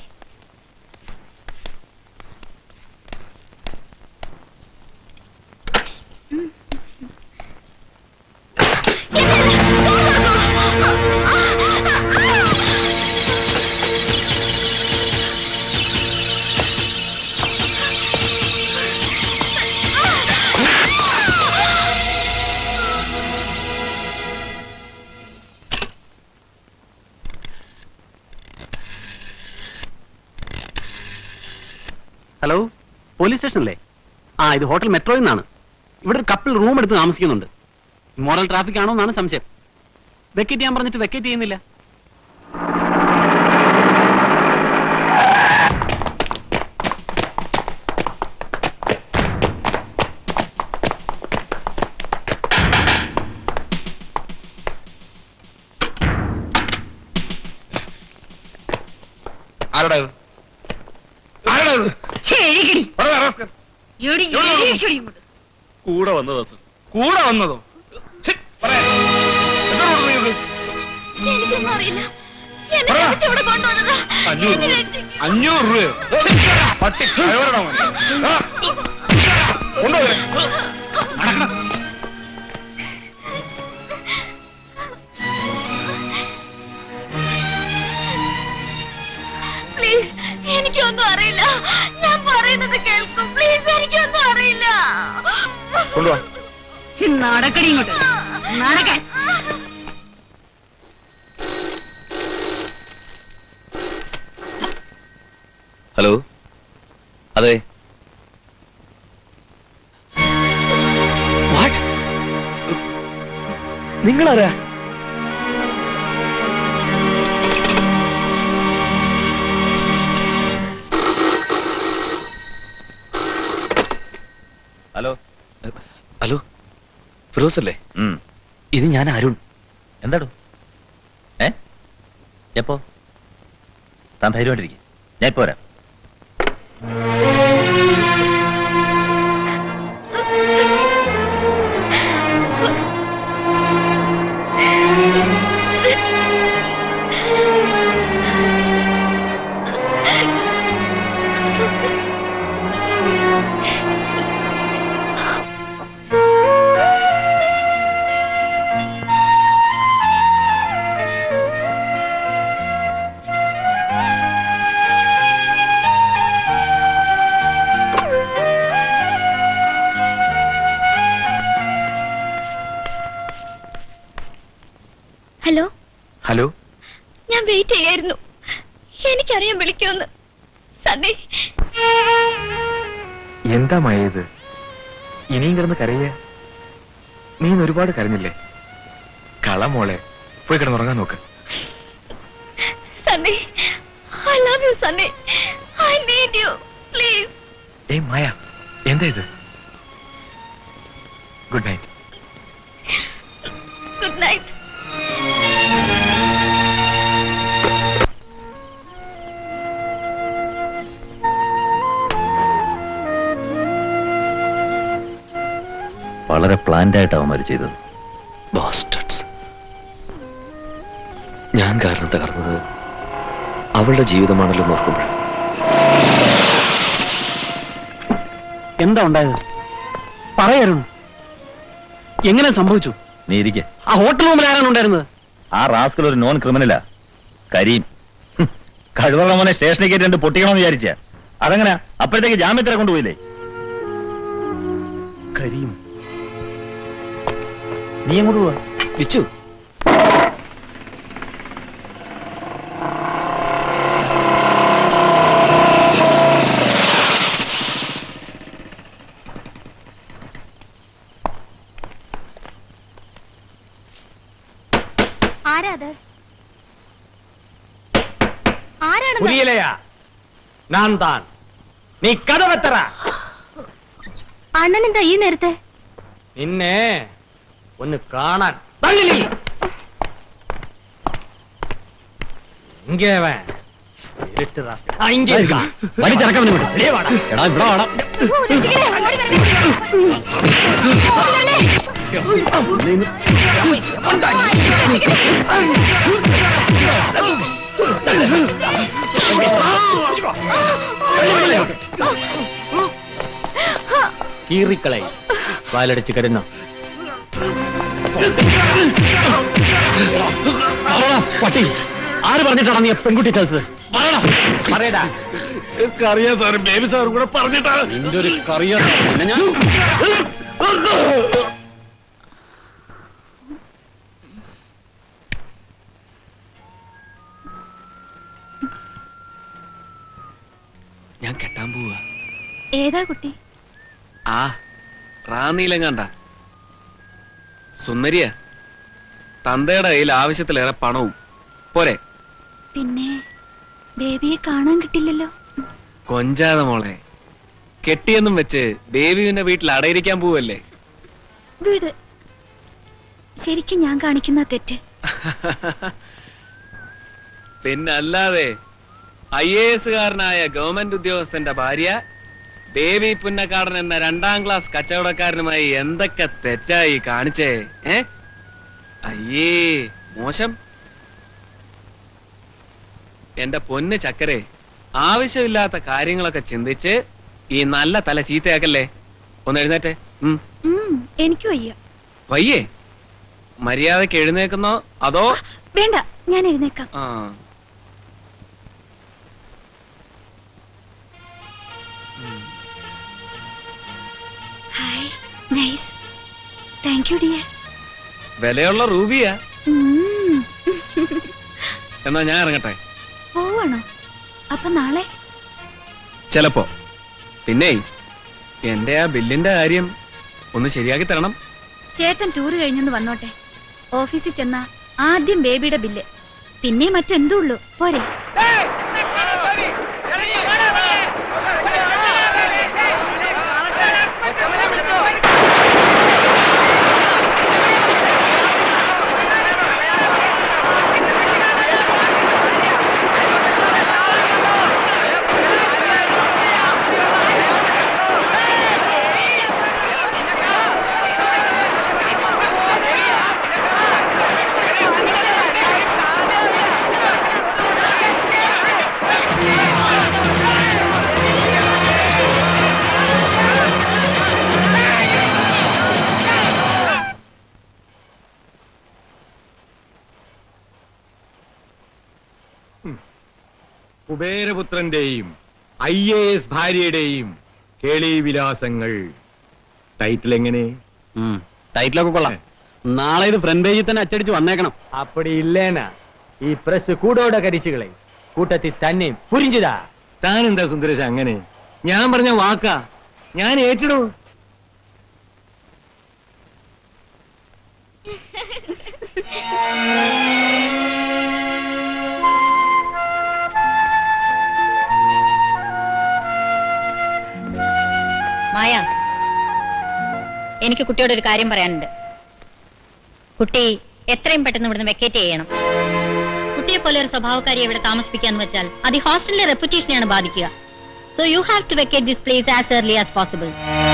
Hello, police സ്റ്റേഷനല്ലേ? ആ, ഇത് ഹോട്ടൽ മെട്രോയിൽ നിന്നാണ്. ഇവിടെ ഒരു കപ്പിൾ റൂം എടുത്ത് താമസിക്കുന്നുണ്ട്. മോറൽ ട്രാഫിക് ആണോ എന്നാണ് സംശയം. വെക്കേറ്റ് ചെയ്യാൻ പറഞ്ഞിട്ട് വെക്കേറ്റ് ചെയ്യുന്നില്ല.
ആരോടാ ഇത്? ആരോടാ ഇത്?
കൂടെ വന്നതോ?
കൂടെ വന്നതോ?
എനിക്കൊന്നും അറിയില്ല.
500 രൂപയോ? പട്ടി ഡ്രൈവറുടെ മോനെ. കൊണ്ടുപോയി.
പ്ലീസ്, എനിക്കൊന്നും അറിയില്ല. ഞാൻ പറയുന്നത് കേൾക്കും. പ്ലീസ്, എനിക്കൊന്നും അറിയില്ല.
കൊണ്ടുവാ.
നടക്കടി ഇങ്ങോട്ട്. നടക്കാൻ.
ഹലോ, അതെ.
നിങ്ങളാരാ?
ഹലോ
ഹലോ, ഫിറോസ് അല്ലേ? ഇത് ഞാൻ അരുൺ.
എന്താടോ? എപ്പോ? താൻ ധൈര്യമായിട്ടിരിക്കും, ഞാൻ ഇപ്പോ വരാം.
ഹലോ.
ഹലോ,
ഞാൻ വെയിറ്റ് ചെയ്യായിരുന്നു. എനിക്കറിയാൻ വിളിക്കുമെന്ന്. സണ്ണി,
എന്താ മായ ഇത്? ഇനിയും കിടന്ന് കരയ? നീ ഇന്ന് ഒരുപാട് കരഞ്ഞില്ലേ? കളമോളെ, പോയി കിടന്നുറങ്ങാൻ നോക്ക്.
Sunny, I love you, Sunny. I need you. Please.
ഏയ് മായ, എന്താ ഇത്? Good night.
Good night.
വളരെ പ്ലാൻഡ് ആയിട്ട് അവന്മാർ ചെയ്തത്.
ബാസ്റ്റഡ്സ്. ഞാൻ കാരണം തകർന്നത് അവളുടെ ജീവിതമാണല്ലോ നോക്കുമ്പോൾ.
എന്താ ഉണ്ടായത്? പറയായിരുന്നു. എങ്ങനെ സംഭവിച്ചു?
നീ ഇരിക്കെ.
ആ ഹോട്ടൽ റൂമിൽ ആരാണ് ഉണ്ടായിരുന്നത്?
ആ റാസ്കൽ ഒരു നോൺ ക്രിമിനലാ, കരീം. കഴിവുള്ള മോനെ സ്റ്റേഷനിൽ കയറ്റി പൊട്ടിക്കണമെന്ന് വിചാരിച്ച അതെങ്ങനെ? അപ്പോഴത്തേക്ക് ജാമ്യത്തിനെ കൊണ്ടുപോയില്ലേ?
കരീം,
നീ എങ്ങോട്ട് പോവാ?
വിച്ചു,
ആരാത്? ആരാണ്?
புரியலையா? நான் தான். நீ கதவை தர.
അണ്ണൻ എന്താ ഈ നേരത്തെ?
നിന്നെ ഒന്ന് കാണാൻ. തള്ളിലി. ഇങ്ങേ വാ. ഇരുട്ടുതാ. ആ ഇങ്ങേ ഇരിക്ക.
വലിച്ചിറക്കാൻ വിടും.
വെളിയെ വാടാ.
എടാ ഇവിടെ വാടാ.
കീറിക്കളെ വാലടിച്ച് കരുന്ന
പട്ടി, ആര് പറഞ്ഞിട്ടാണ് നീ പെൺകുട്ടി ചതച്ചത്?
പറയടാ.
അറിയാ സാറ്, ബേബി സാറും കൂടെ പറഞ്ഞിട്ടാ.
നിന്റെ ഒരു കറിയാ ഞാൻ.
ഞാൻ കെട്ടാൻ പോവാ.
ഏതാ കുട്ടി?
ആ റാന്നിയിലും കണ്ട സുന്ദരിയ. തന്തയുടെ കയ്യിൽ ആവശ്യത്തിലേറെ പണവും പോരെ.
പിന്നെ ബേബിയെ കാണാൻ കിട്ടില്ലല്ലോ.
കൊഞ്ചാതെ മോളെ, കെട്ടിയെന്നും വെച്ച് ബേബിയുടെ വീട്ടിൽ അടയിരിക്കാൻ പോവല്ലേ?
വീട് ശരിക്കും ഞാൻ കാണിക്കുന്ന തെറ്റ്.
പിന്നല്ലാതെ IAS-കാരനായ ഗവൺമെന്റ് ഉദ്യോഗസ്ഥന്റെ ഭാര്യ ബേബി പുന്നക്കാടൻ എന്ന 2ാം ക്ലാസ് കച്ചവടക്കാരനുമായി എന്തൊക്കെ തെറ്റായി കാണിച്ചേ? അയ്യേ, മോശം. എന്റെ പൊന്ന് ചക്കരെ, ആവശ്യമില്ലാത്ത കാര്യങ്ങളൊക്കെ ചിന്തിച്ച് ഈ നല്ല തല ചീത്തയാക്കല്ലേ. ഒന്ന് എഴുന്നേറ്റെ.
എനിക്ക് വയ്യ.
വയ്യേ? മര്യാദക്ക് എഴുന്നേക്കുന്നോ അതോ?
വേണ്ട, ഞാൻ എഴുന്നേക്കാം.
ആ,
hi, nice. Thank you dear.
വിലയുള്ള റൂബിയാ. എന്നാ ഞാൻ ഇറങ്ങട്ടെ.
പോവാണോ? അപ്പൊ നാളെ?
ചിലപ്പോ. പിന്നെ എന്റെ ആ ബില്ലിന്റെ കാര്യം ഒന്ന് ശരിയാക്കി തരണം.
ചേട്ടൻ ടൂർ കഴിഞ്ഞൊന്ന് വന്നോട്ടെ. ഓഫീസിൽ ചെന്നാ ആദ്യം ബേബിയുടെ ബില്ല്, പിന്നെ മറ്റെന്തോ ഉള്ളൂ. പോരെ?
കുബേരപുത്രന്റെയും IAS ഭാര്യയുടെയും കേളീവിലാസങ്ങൾ. ടൈറ്റിൽ എങ്ങനെ?
ടൈറ്റിലൊക്കെ കൊള്ളാം. നാളെ ഇത് ഫ്രണ്ട് പേജിൽ തന്നെ അച്ചടിച്ച് വന്നേക്കണം.
അപ്പടി ഇല്ലേനാ?
ഈ പ്രസ് കൂടോടെ കരിച്ചുകളെ കൂട്ടത്തിൽ തന്നെ പുരിഞ്ചിതാ.
താൻ എന്താ സുന്ദരേഷ അങ്ങനെ? ഞാൻ പറഞ്ഞ വാക്കാ, ഞാൻ ഏറ്റിടൂ.
മായ, എനിക്ക് കുട്ടിയോട് ഒരു കാര്യം പറയാനുണ്ട്. കുട്ടി എത്രയും പെട്ടെന്ന് ഇവിടുന്ന് വെക്കേറ്റ് ചെയ്യണം. കുട്ടിയെ പോലെ ഒരു സ്വഭാവക്കാരിയെ ഇവിടെ താമസിപ്പിക്കാന്ന് വെച്ചാൽ അത് ഹോസ്റ്റലിലെ റെപ്യൂട്ടേഷനെയാണ് ബാധിക്കുക. So you have to vacate this place as early as possible.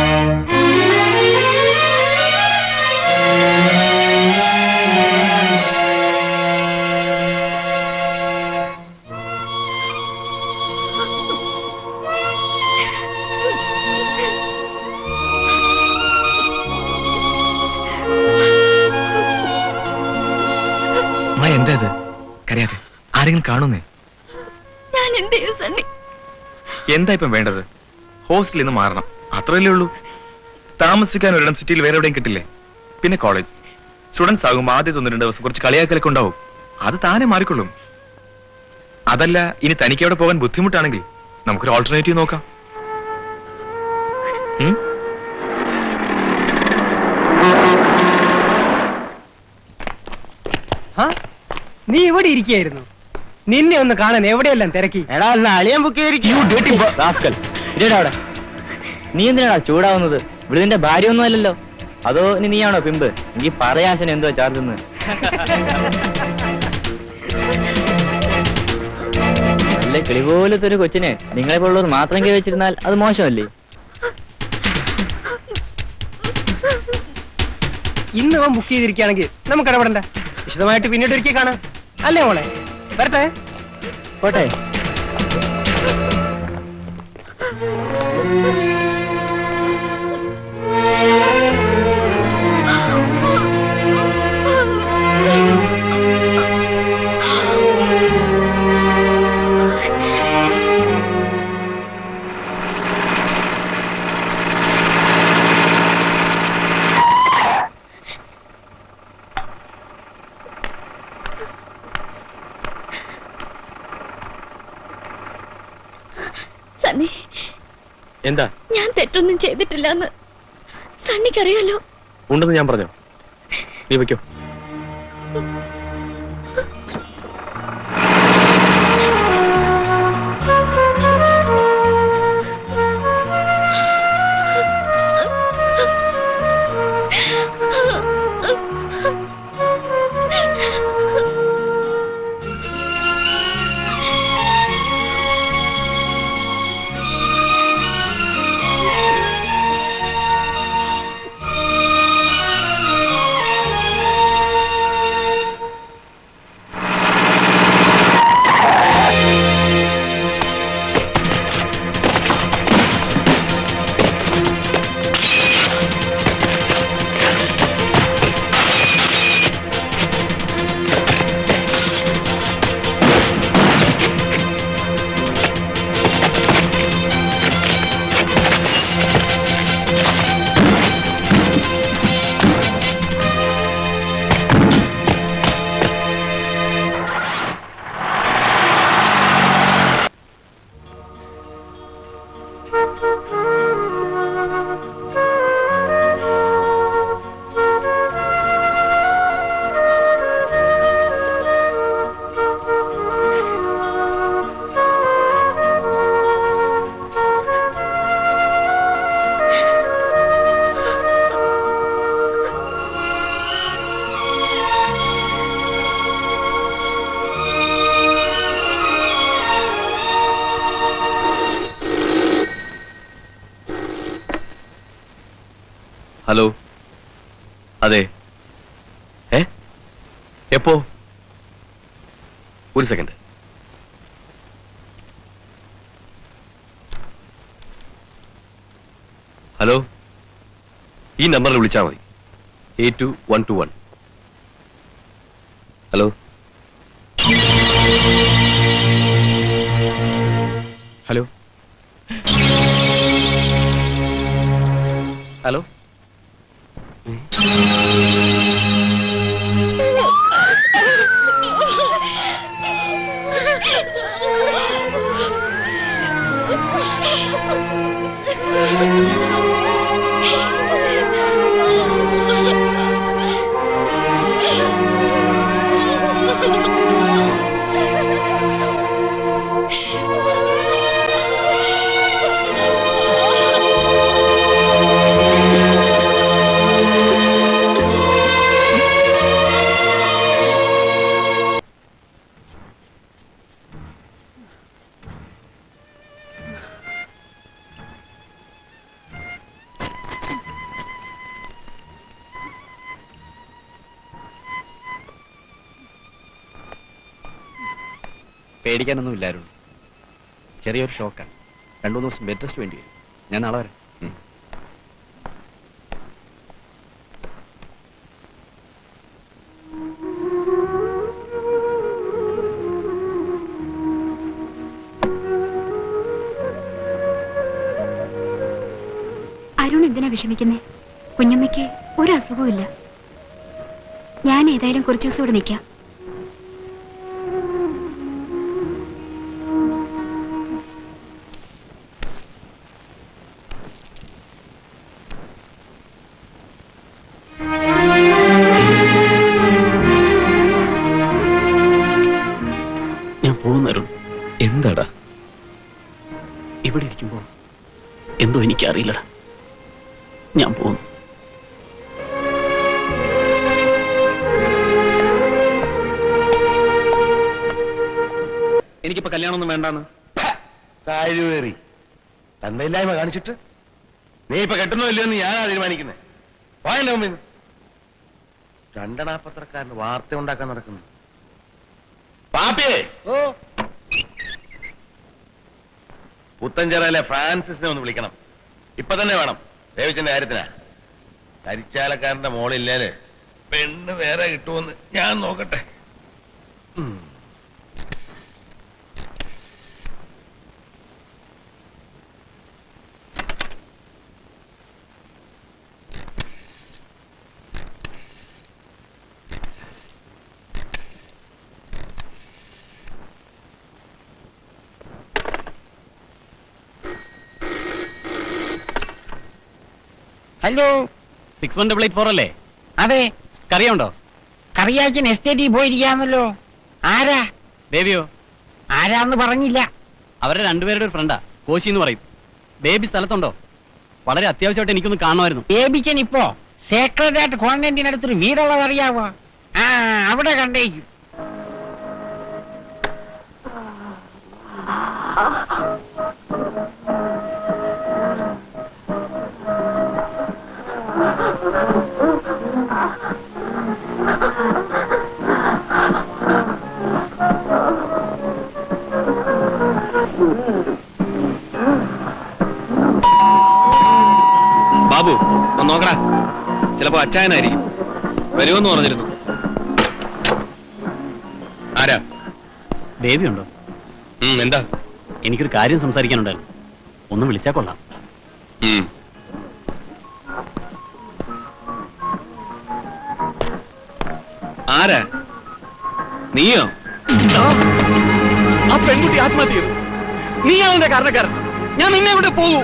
എന്താ ഇത്? കരയാതെ, ആരെങ്കിലും കാണുന്നേ?
ഞാൻ എന്ത് ചെയ്യും സണ്ണി?
എന്താ ഇപ്പം വേണ്ടത്? ഹോസ്റ്റലിൽ നിന്ന് മാറണം, അത്രയല്ലേ ഉള്ളൂ. താമസിക്കാൻ ഒരിടം സിറ്റിയിൽ വേറെ എവിടെയും കിട്ടില്ലേ? പിന്നെ കോളേജ് സ്റ്റുഡൻസ് ആകുമ്പോൾ ആദ്യത്തെ 1-2 ദിവസം കുറച്ച് കളിയാക്കലൊക്കെ ഉണ്ടാവും. അത് താനെ മാറിക്കൊള്ളും. അതല്ല, ഇനി തനിക്ക് അവിടെ പോകാൻ ബുദ്ധിമുട്ടാണെങ്കിൽ നമുക്കൊരു ഓൾട്ടർനേറ്റീവ് നോക്കാം.
നീ ഇവിടെ ഇരിക്കുകയായിരുന്നു. നിന്നെ ഒന്ന് കാണാൻ എവിടെയെല്ലാം തിരക്കി.
എടാ അളിയാൻ ബുക്ക് അവിടെ. നീ എന്തിനാടാ ചൂടാവുന്നത്? ഇവിടെ നിന്റെ ഭാര്യ ഒന്നും അല്ലല്ലോ. അതോ ഇനി നീയാണോ പിമ്പ്? എനിക്ക് പറയാശന എന്തോ ചാർജ്. നല്ല കിളി പോലത്തെ ഒരു കൊച്ചിനെ നിങ്ങളെ പോലുള്ളത് മാത്രം വെച്ചിരുന്നാൽ അത് മോശമല്ലേ?
ഇന്ന് അവൻ ബുക്ക് ചെയ്തിരിക്കുകയാണെങ്കിൽ നമുക്ക് ഇടപെടണ്ട. വിശദമായിട്ട് പിന്നീട് ഒരിക്കൽ കാണാം, അല്ലേ മോളെ? വരട്ടെ,
പോട്ടെ.
സണ്ണി,
എന്താ?
ഞാൻ തെറ്റൊന്നും ചെയ്തിട്ടില്ല എന്ന് സണ്ണിക്കറിയാലോ.
ഉണ്ടെന്ന് ഞാൻ പറഞ്ഞോ? നീ വെക്കോ. ഹലോ, അതെ. എപ്പോ? ഒരു സെക്കൻഡ്. ഹലോ, ഈ നമ്പറിൽ വിളിച്ചാൽ മതി. 82121. Hello hello hello.
പേടിക്കാനൊന്നും ഇല്ലായിരുന്നു. ചെറിയൊരു ഷോക്കാണ്. 2-3 ദിവസം ബെഡ് റെസ്റ്റ് വേണ്ടി വരും. ഞാൻ നാളെ വരാം.
അരുൺ എന്തിനാ വിഷമിക്കുന്നേ? കുഞ്ഞമ്മയ്ക്ക് ഒരു അസുഖവും ഇല്ല. ഞാൻ ഏതായാലും കുറച്ചു ദിവസം ഇവിടെ നിൽക്കാം.
ഞാൻ പോകുന്നരുൺ.
എന്താടാ?
ഇവിടെ ഇരിക്കുമ്പോ എന്തോ എനിക്കറിയില്ലടാ. ഞാൻ പോകുന്നു.
എനിക്കിപ്പോ കല്യാണമൊന്നും വേണ്ടാന്ന്.
കഴിവേറി തന്തയില്ലായ്മ കാണിച്ചിട്ട് നീ ഇപ്പൊ കെട്ടുന്നോ ഇല്ലയോന്ന് ഞാനാ തീരുമാനിക്കുന്നത്. പോയല്ലോ മുമ്പിൽ രണ്ടണാപത്രക്കാരന് വാർത്ത ഉണ്ടാക്കാൻ നടക്കുന്നു. പാപ്പിയേ, പുത്തഞ്ചിറയിലെ ഫ്രാൻസിസിനെ ഒന്ന് വിളിക്കണം. ഇപ്പൊ തന്നെ വേണം. ദേവിച്ചന്റെ കാര്യത്തിനാ. കരിച്ചാലക്കാരന്റെ മോളില്ലാല് പെണ്ണ് വേറെ കിട്ടുമെന്ന് ഞാൻ നോക്കട്ടെ.
ഹലോ,
6184 അല്ലേ?
അതെ.
കറിയുണ്ടോ?
കറിയാച്ചൻ എസ്റ്റേറ്റിൽ പോയിരിക്കാന്നല്ലോ. ആരാ?
ബേബിയോ?
ആരാന്ന് പറഞ്ഞില്ല.
അവരുടെ രണ്ടുപേരുടെ ഒരു ഫ്രണ്ടാ, കോശി എന്ന് പറയും. ബേബി സ്ഥലത്തുണ്ടോ? വളരെ അത്യാവശ്യമായിട്ട് എനിക്കൊന്ന് കാണുമായിരുന്നു.
ബേബിച്ചൻ ഇപ്പോ സേക്രഡായിട്ട് കോൺവെന്റിനടുത്തൊരു വീടുള്ളത് അറിയാവോ? ആ, അവിടെ കണ്ടേക്കും.
ബാബു ഒന്ന് നോക്കടാ, ചിലപ്പോ അച്ചായനായിരിക്കും. വരുമെന്ന് പറഞ്ഞിരുന്നു. ആരാ?
ബേബി ഉണ്ടോ?
എന്താ?
എനിക്കൊരു കാര്യം സംസാരിക്കാനുണ്ടായിരുന്നു. ഒന്ന് വിളിച്ചാ കൊള്ളാം.
ആരാ? നീയോ?
ആ പെൺകുട്ടി ആത്മഹത്യ ചെയ്തു. നീയാണ് എന്റെ കാരണക്കാരൻ. ഞാൻ നിന്നെ ഇവിടെ പോകൂ.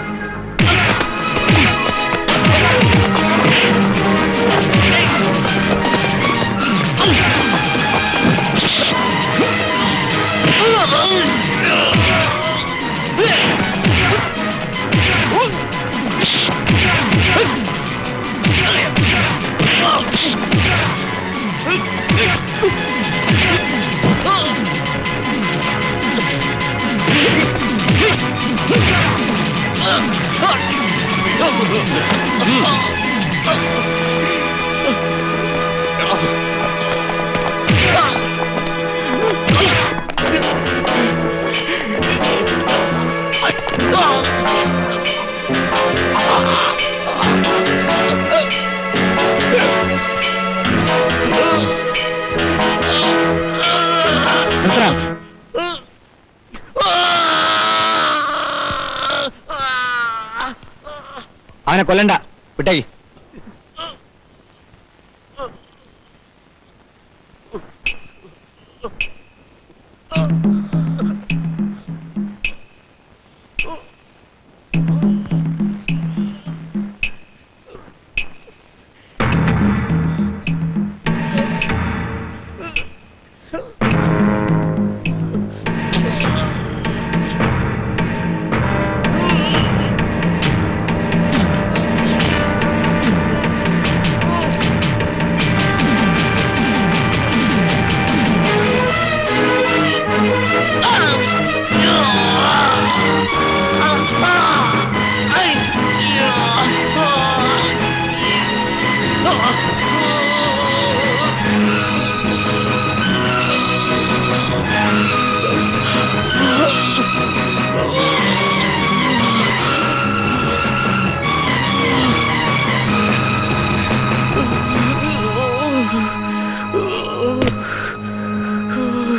അവനെ കൊല്ലണ്ട, വിട്ടേക്ക്.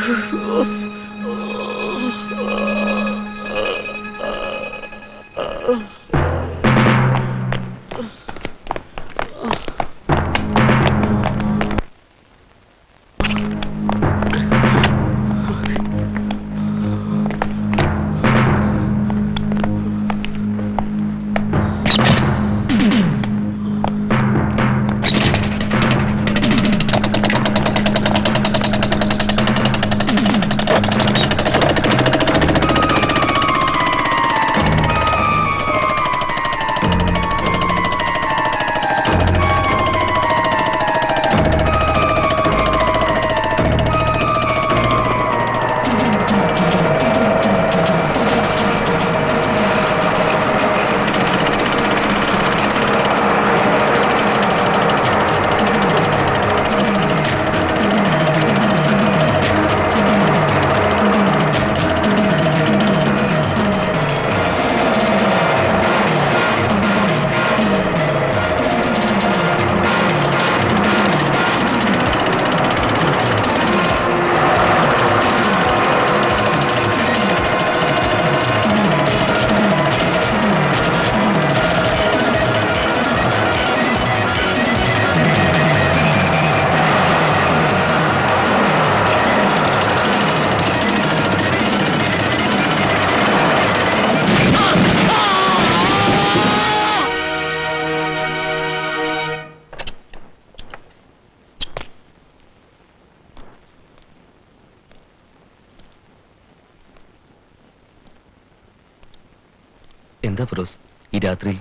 എന്താ ഫിറോസ് ഈ രാത്രി?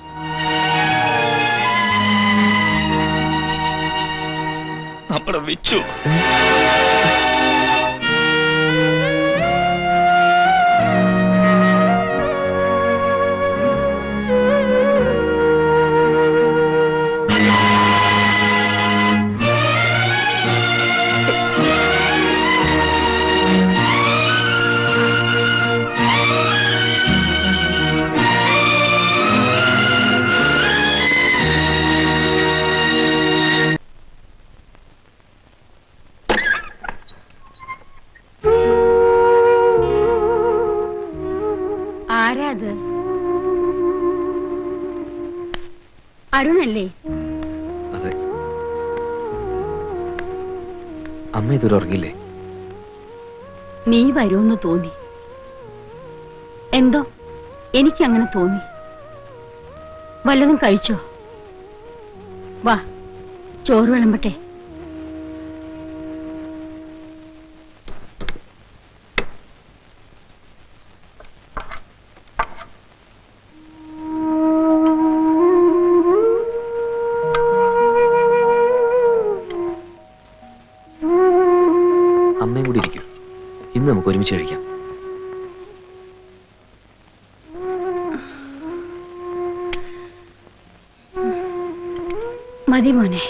നമ്മുടെ വിച്ചു
ആരാത്? അരുണല്ലേ?
അതെ. അമ്മ ഇതുവരെ ഉറങ്ങില്ലേ?
നീ വരുമെന്ന് തോന്നി. എന്തോ എനിക്കങ്ങനെ തോന്നി. വല്ലതും കഴിച്ചോ? വാ, ചോറ് വിളമ്പട്ടെ.
അമ്മയും കൂടി ഇരിക്കും. ഇന്ന് നമുക്ക് ഒരുമിച്ച് കഴിക്കാം.
മതി മോനെ.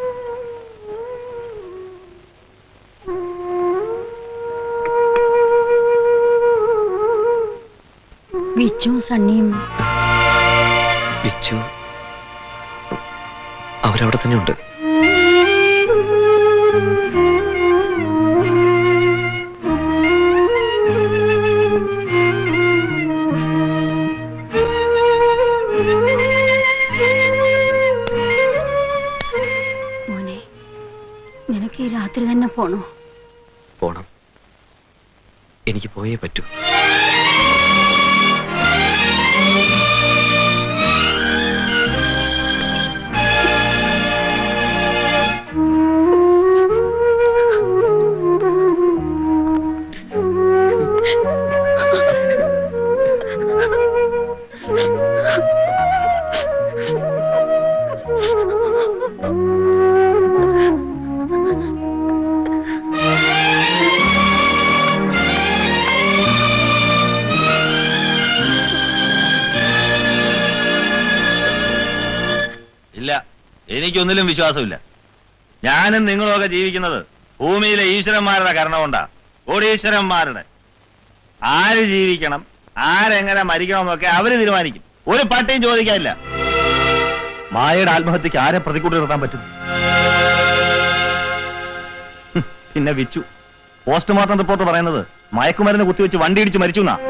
വിച്ചു സണ്ണിയും
വിച്ചു അവരവിടെ തന്നെ ഉണ്ട്.
മോനെ, നിനക്ക് ഈ രാത്രി തന്നെ പോണോ?
പോണം. എനിക്ക് പോയേ പറ്റൂ.
ഇല്ല, എനിക്കൊന്നിലും വിശ്വാസമില്ല. ഞാനും നിങ്ങളുമൊക്കെ ജീവിക്കുന്നത് ഭൂമിയിലെ ഈശ്വരന്മാരുടെ കരുണ കൊണ്ടാ. കോടീശ്വരന്മാരുടെ. ആര് ജീവിക്കണം, ആരെങ്ങനെ മരിക്കണം എന്നൊക്കെ അവര് തീരുമാനിക്കും. ഒരു പട്ടിയും ചോദിക്കാനില്ല.
മായയുടെ ആത്മഹത്യക്ക് ആരെ പ്രതികൂട്ടി നിർത്താൻ പറ്റും?
പിന്നെ വിച്ചു പോസ്റ്റ്മോർട്ടം റിപ്പോർട്ട് പറയുന്നത് മയക്കുമരുന്ന് കുത്തിവെച്ച് വണ്ടി ഇടിച്ച് മരിച്ചു എന്നാ.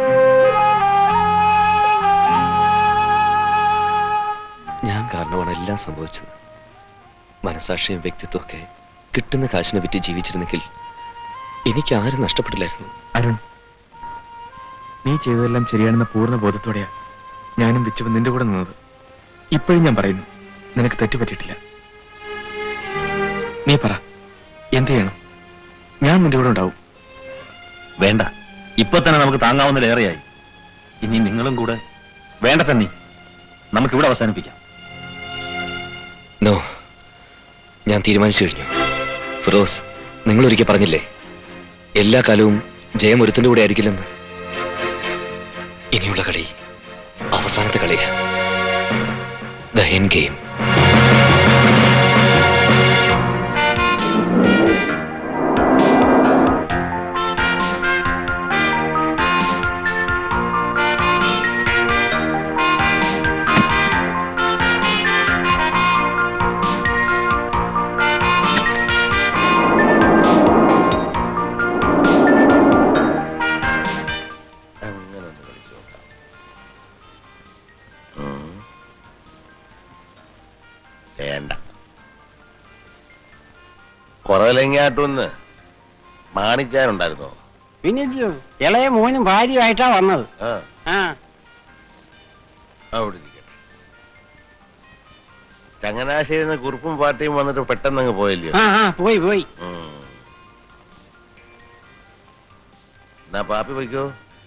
ഞാൻ കാരണമാണ് എല്ലാം സംഭവിച്ചത്. മനസാക്ഷിയും വ്യക്തിത്വമൊക്കെ കിട്ടുന്ന കാശിനെ വിറ്റ് ജീവിച്ചിരുന്നെങ്കിൽ എനിക്ക് ആരും നഷ്ടപ്പെടില്ലായിരുന്നു.
അരുൺ, നീ ചെയ്തതെല്ലാം ശരിയാണെന്ന പൂർണ്ണ ബോധത്തോടെയാ ഞാനും വിച്ചുവും നിന്റെ കൂടെ നിന്നത്. ഇപ്പോഴും ഞാൻ പറയുന്നു, നിനക്ക് തെറ്റുപറ്റിയിട്ടില്ല. നീ പറ, എന്ത് ചെയ്യണം? ഞാൻ നിന്റെ കൂടെ ഉണ്ടാവും.
വേണ്ട, ഇപ്പൊ തന്നെ നമുക്ക് താങ്ങാവുന്നതിലേറെയായി. ഇനി നിങ്ങളും കൂടെ വേണ്ട സണ്ണി, നമുക്കിവിടെ അവസാനിപ്പിക്കാം.
നോ, ഞാൻ തീരുമാനിച്ചു കഴിഞ്ഞു. ഫിറോസ്, നിങ്ങൾ ഒരിക്കൽ പറഞ്ഞില്ലേ എല്ലാ കാലവും ജയം ഒരുത്തിന്റെ കൂടെ ആയിരിക്കില്ലെന്ന്. ഇനിയുള്ള കളി അവസാനത്തെ കളിയാ, ദ എൻഡ് ഗെയിം.
വേണ്ട, കുറവിലെങ്ങാട്ടൊന്ന് മാണിച്ചാനുണ്ടായിരുന്നോ?
പിന്നെ ഇളയ മോനും ഭാര്യയുമായിട്ടാ വന്നത്.
അവിടെ ഇരിക്കട്ടെ. ചങ്ങനാശ്ശേരിയിൽ നിന്ന് കുറുപ്പും പാർട്ടിയും വന്നിട്ട് പെട്ടെന്ന് അങ്ങ് പോയില്ലയോ?
പോയി.
എന്നാ പാപ്പി പോയിക്കോ.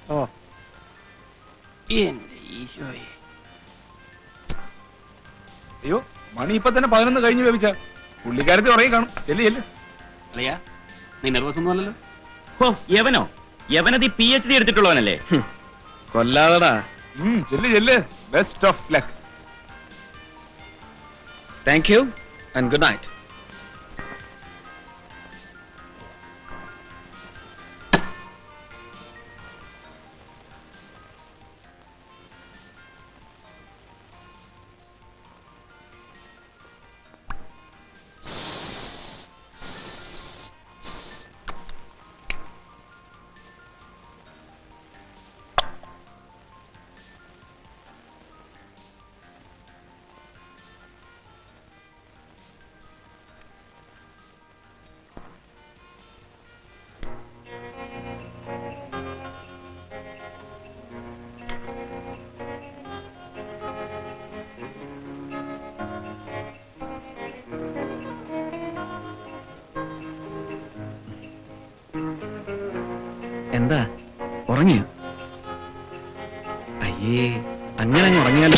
എന്റെ ഈശോയെ,
അയ്യോ, മണി ഇപ്പൊ തന്നെ 11 കഴിഞ്ഞ് ലഭിച്ച പുള്ളിക്കാരത്തി ഉറങ്ങി കാണും. ചെല്ല്.
അല്ലയാ, നീ നെർവസ് ഒന്നും അല്ലല്ലോ? ഓ, യവനത് PhD എടുത്തിട്ടുള്ളവനല്ലേ?
കൊല്ലാതടാ.
ചെല്ല്. Best of luck.
Thank you and good night. എന്താ ഉറങ്ങിയോ? അയ്യേ, അങ്ങനെ അങ്ങ് ഉറങ്ങിയാലോ?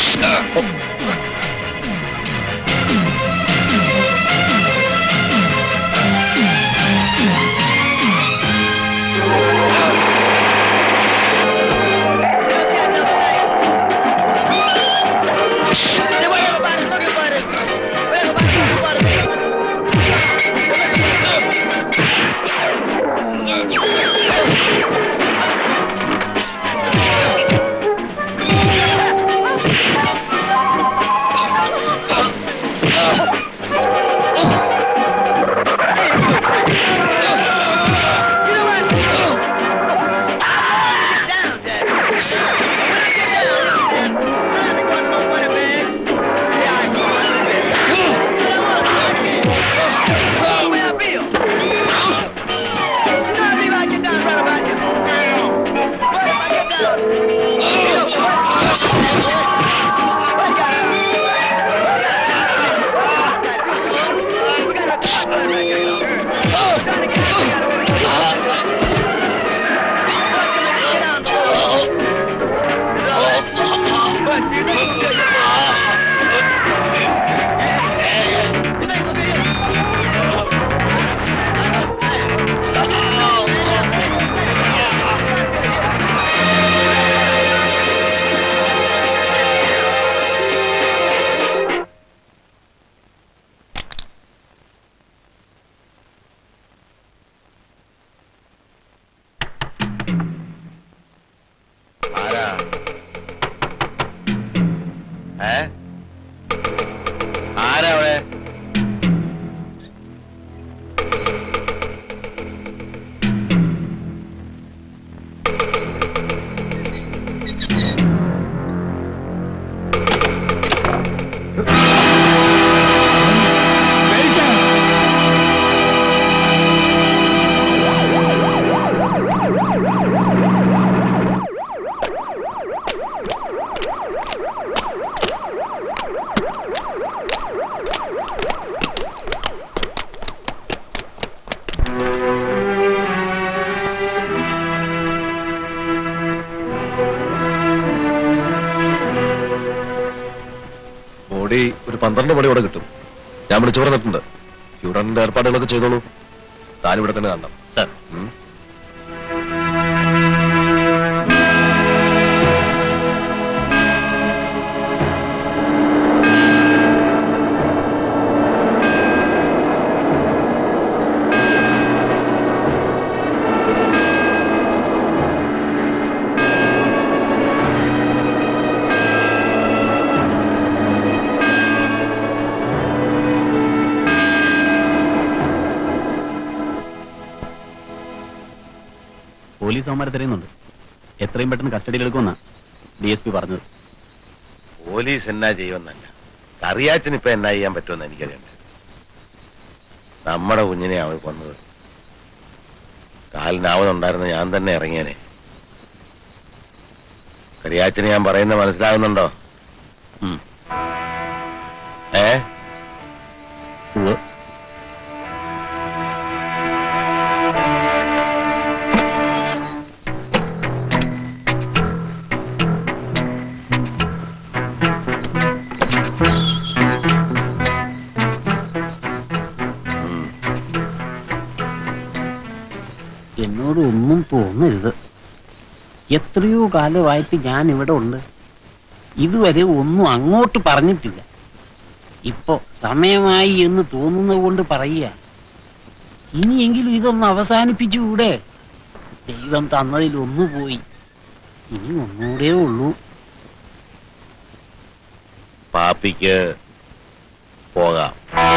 ബോഡി ഒരു 12 മണിയോടെ കിട്ടും. ഞാൻ വിളിച്ചു പറഞ്ഞിട്ടുണ്ട്. ഫ്യൂണറിന്റെ ഏർപ്പാടുകളൊക്കെ ചെയ്തോളൂ. താനിവിടെ തന്നെ കാണണം.
സാർ.
പോലീസ് അവന്മാരെ തിരയുന്നുണ്ട്. എത്രയും പെട്ടെന്ന് കസ്റ്റഡിയിലെടുക്കുമെന്നാ DSP പറഞ്ഞത്.
പോലീസ് എന്നാ ചെയ്യുമെന്നല്ല, കറിയാച്ചന് ഇപ്പൊ എന്നാ ചെയ്യാൻ പറ്റുമെന്ന് എനിക്കറിയണ്ട. നമ്മുടെ കുഞ്ഞിനെ അവൻ കൊന്നത്. കാലിനാവുന്നുണ്ടായിരുന്ന ഞാൻ തന്നെ ഇറങ്ങിയനെ. കറിയാച്ചന് ഞാൻ പറയുന്നത് മനസ്സിലാകുന്നുണ്ടോ?
എന്നോട് ഒന്നും തോന്നരുത്. എത്രയോ കാലമായിട്ട് ഞാൻ ഇവിടെ ഉണ്ട്. ഇതുവരെ ഒന്നും അങ്ങോട്ട് പറഞ്ഞിട്ടില്ല. ഇപ്പോ സമയമായി എന്ന് തോന്നുന്നത് കൊണ്ട് പറയുക. ഇനിയെങ്കിലും ഇതൊന്ന് അവസാനിപ്പിച്ചുകൂടെ? ദൈവം തന്നതിൽ ഒന്നു പോയി, ഇനി ഒന്നുകൂടെ ഉള്ളൂ.
പാപ്പിക്ക് പോകാം.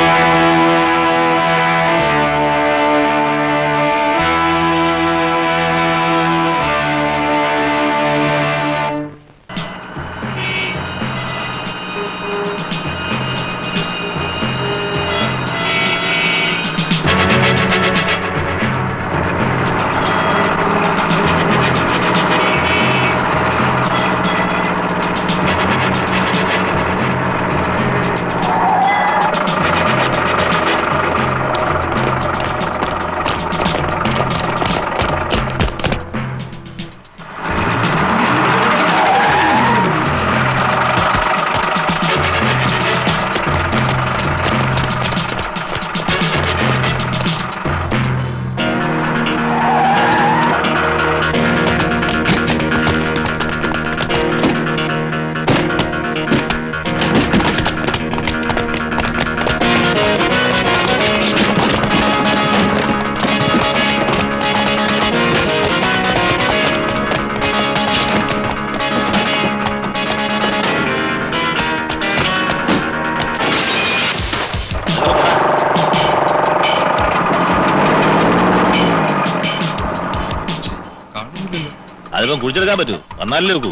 അതിപ്പം കുഴിച്ചെടുക്കാൻ പറ്റൂ? വന്നാലേ നോക്കൂ.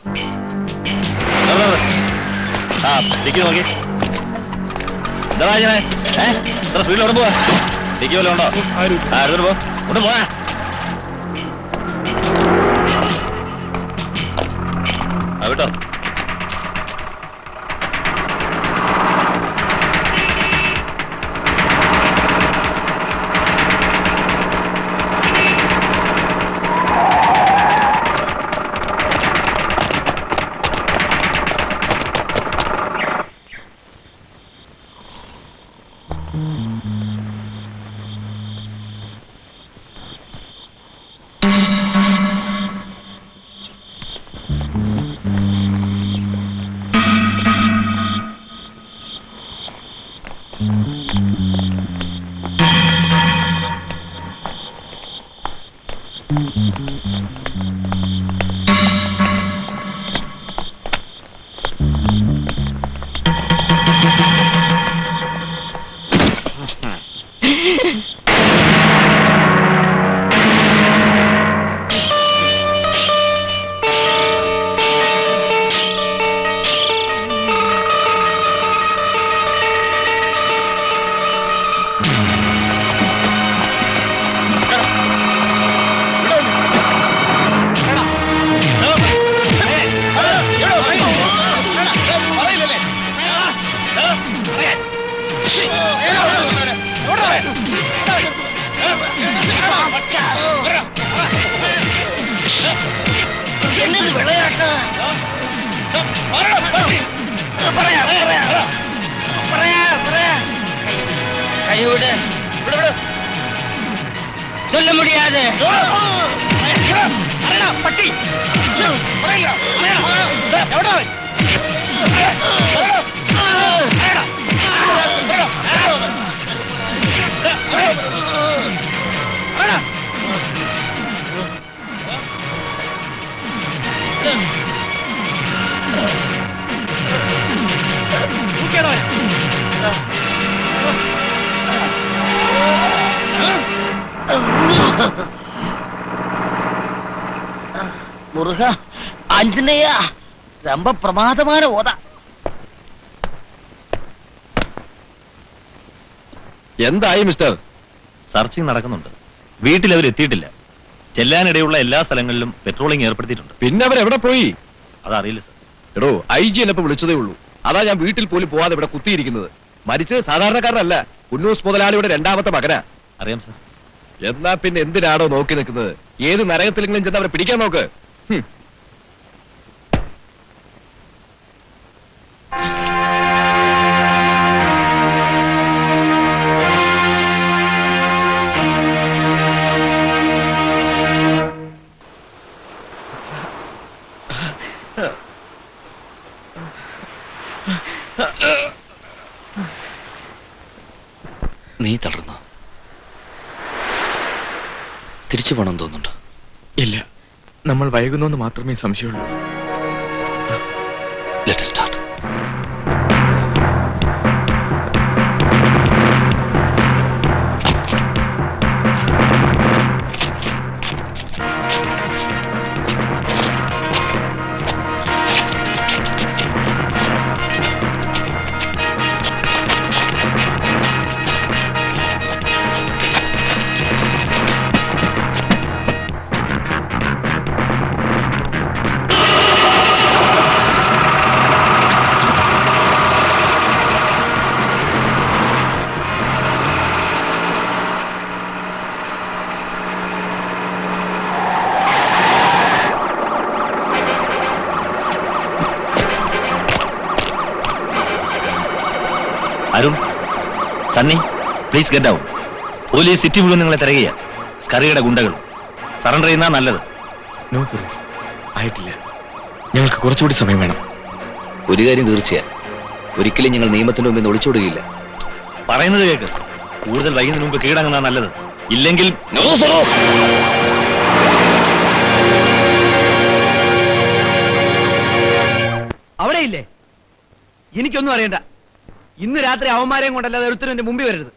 ആ ടിക്കി നോക്കി. എന്താ വാങ്ങിനെ? ഇത്ര സ്പീഡിൽ ഓടുമ്പോ ടിക്കി വല്ലതും ഉണ്ടോ? എടുത്തിട്ട് പോ. ഒന്ന് പോയാ വിട്ടോ.
கைவிடு சொல்ல முடியாது
பட்டி
முருகா ஆஞ்சநேயா ரொம்ப பிரமாதமான ஓதா.
എന്തായി മിസ്റ്റർ?
സെർച്ചിങ് നടക്കുന്നുണ്ട്. വീട്ടിൽ അവർ എത്തിയിട്ടില്ല. ചെല്ലാനിടയുള്ള എല്ലാ സ്ഥലങ്ങളിലും പെട്രോളിംഗ് ഏർപ്പെടുത്തിയിട്ടുണ്ട്.
പിന്നെ അവരെവിടെ പോയി?
അതറിയില്ല സർ.
എടോ IG എന്നെ വിളിച്ചതേ ഉള്ളൂ. അതാ ഞാൻ വീട്ടിൽ പോലും പോവാതെ ഇവിടെ കുത്തിയിരിക്കുന്നത്. മരിച്ചത് സാധാരണക്കാരനല്ല, കുന്നൂസ് മുതലാളിയുടെ രണ്ടാമത്തെ മകനാ.
അറിയാം സർ.
എന്നാ പിന്നെ എന്തിനാണോ നോക്കി നിൽക്കുന്നത്? ഏത് നരകത്തിലെങ്കിലും ചെന്ന് അവരെ പിടിക്കാൻ നോക്ക്.
നീ തളർന്നോ? തിരിച്ചു പോകണം തോന്നുന്നുണ്ടോ?
ഇല്ല, നമ്മൾ വൈകുന്നു മാത്രമേ സംശയമുള്ളൂ.
Let us start.
Arun, Sunny, please get down. Police city മുഴുവൻ നിങ്ങളെ തിരയുക. സ്കറിയുടെ ഗുണ്ടകൾ. സറണ്ടർ ചെയ്യുന്ന നല്ലത്.
നോ ഫിറോസ്, ആയിട്ടില്ല. ഞങ്ങൾക്ക് കുറച്ചുകൂടി സമയം വേണം.
ഒരു കാര്യം തീർച്ചയാ, ഒരിക്കലും ഞങ്ങൾ നിയമത്തിന്റെ മുമ്പിൽ ഒളിച്ചോടുകയില്ല.
പറയുന്നത് കേൾക്ക്. കൂടുതൽ വൈകുന്നതിന് മുമ്പ് കീഴടങ്ങുന്ന നല്ലത്. ഇല്ലെങ്കിൽ
അവിടെയില്ലേ? എനിക്കൊന്നും അറിയണ്ട. ഇന്ന് രാത്രി അവന്മാരെയും കൊണ്ടല്ലാതെ ഒരുത്തരും എന്റെ മുമ്പിൽ വരരുത്.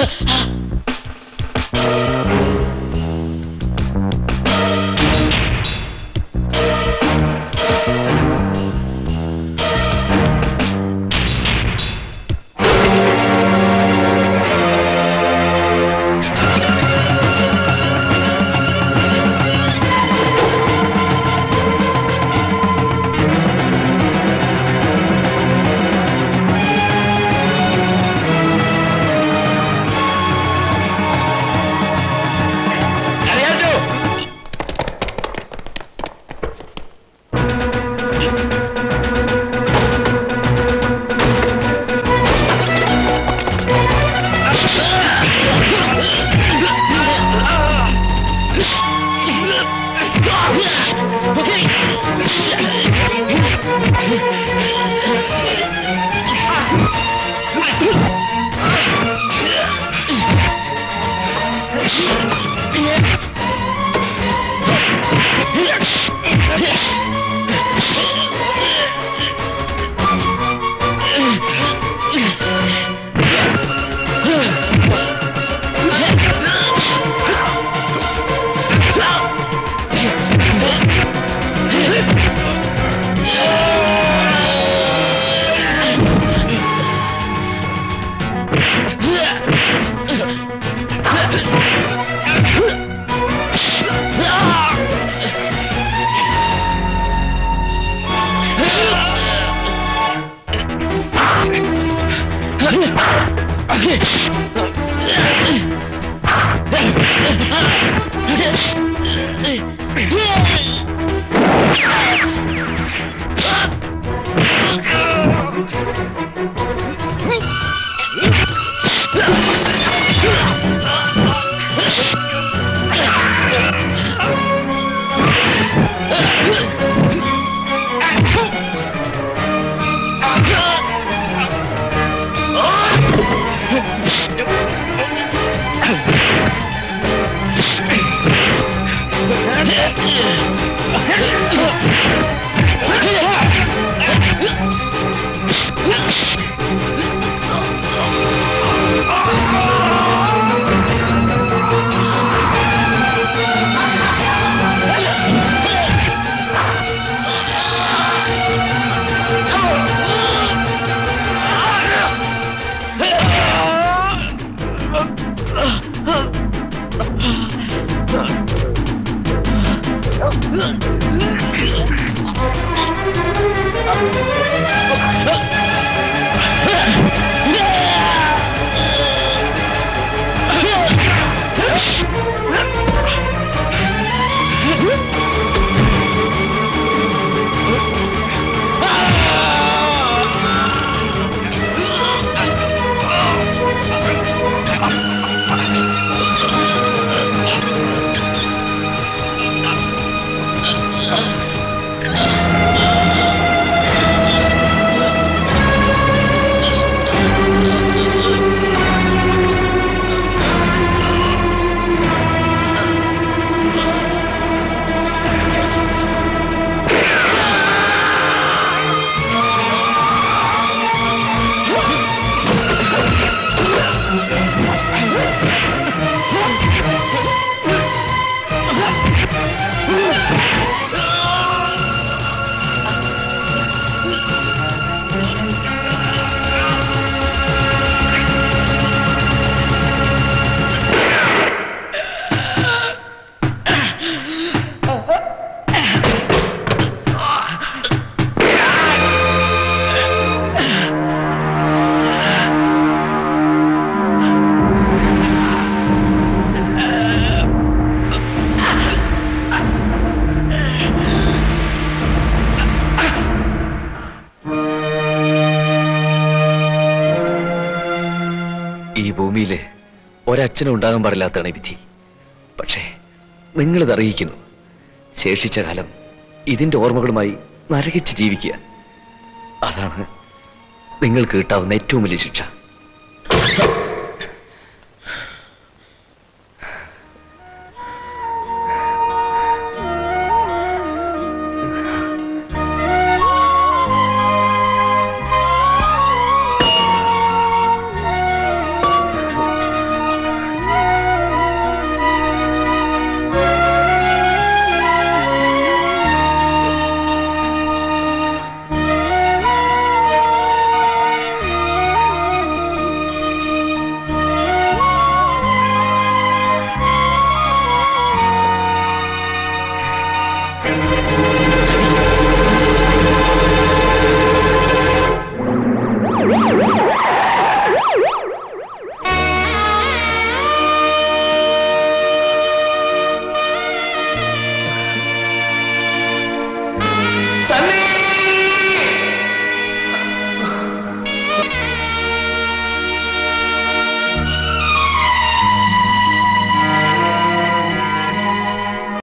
ഭൂമിയിലെ ഒരച്ഛനും ഉണ്ടാകാൻ പാടില്ലാത്തതാണ് ഈ വിധി. പക്ഷേ നിങ്ങളിത് അറിയിക്കുന്നു. ശേഷിച്ച കാലം ഇതിന്റെ ഓർമ്മകളുമായി നരകിച്ച് ജീവിക്കുക. അതാണ് നിങ്ങൾക്ക് കിട്ടാവുന്ന ഏറ്റവും വലിയ ശിക്ഷ.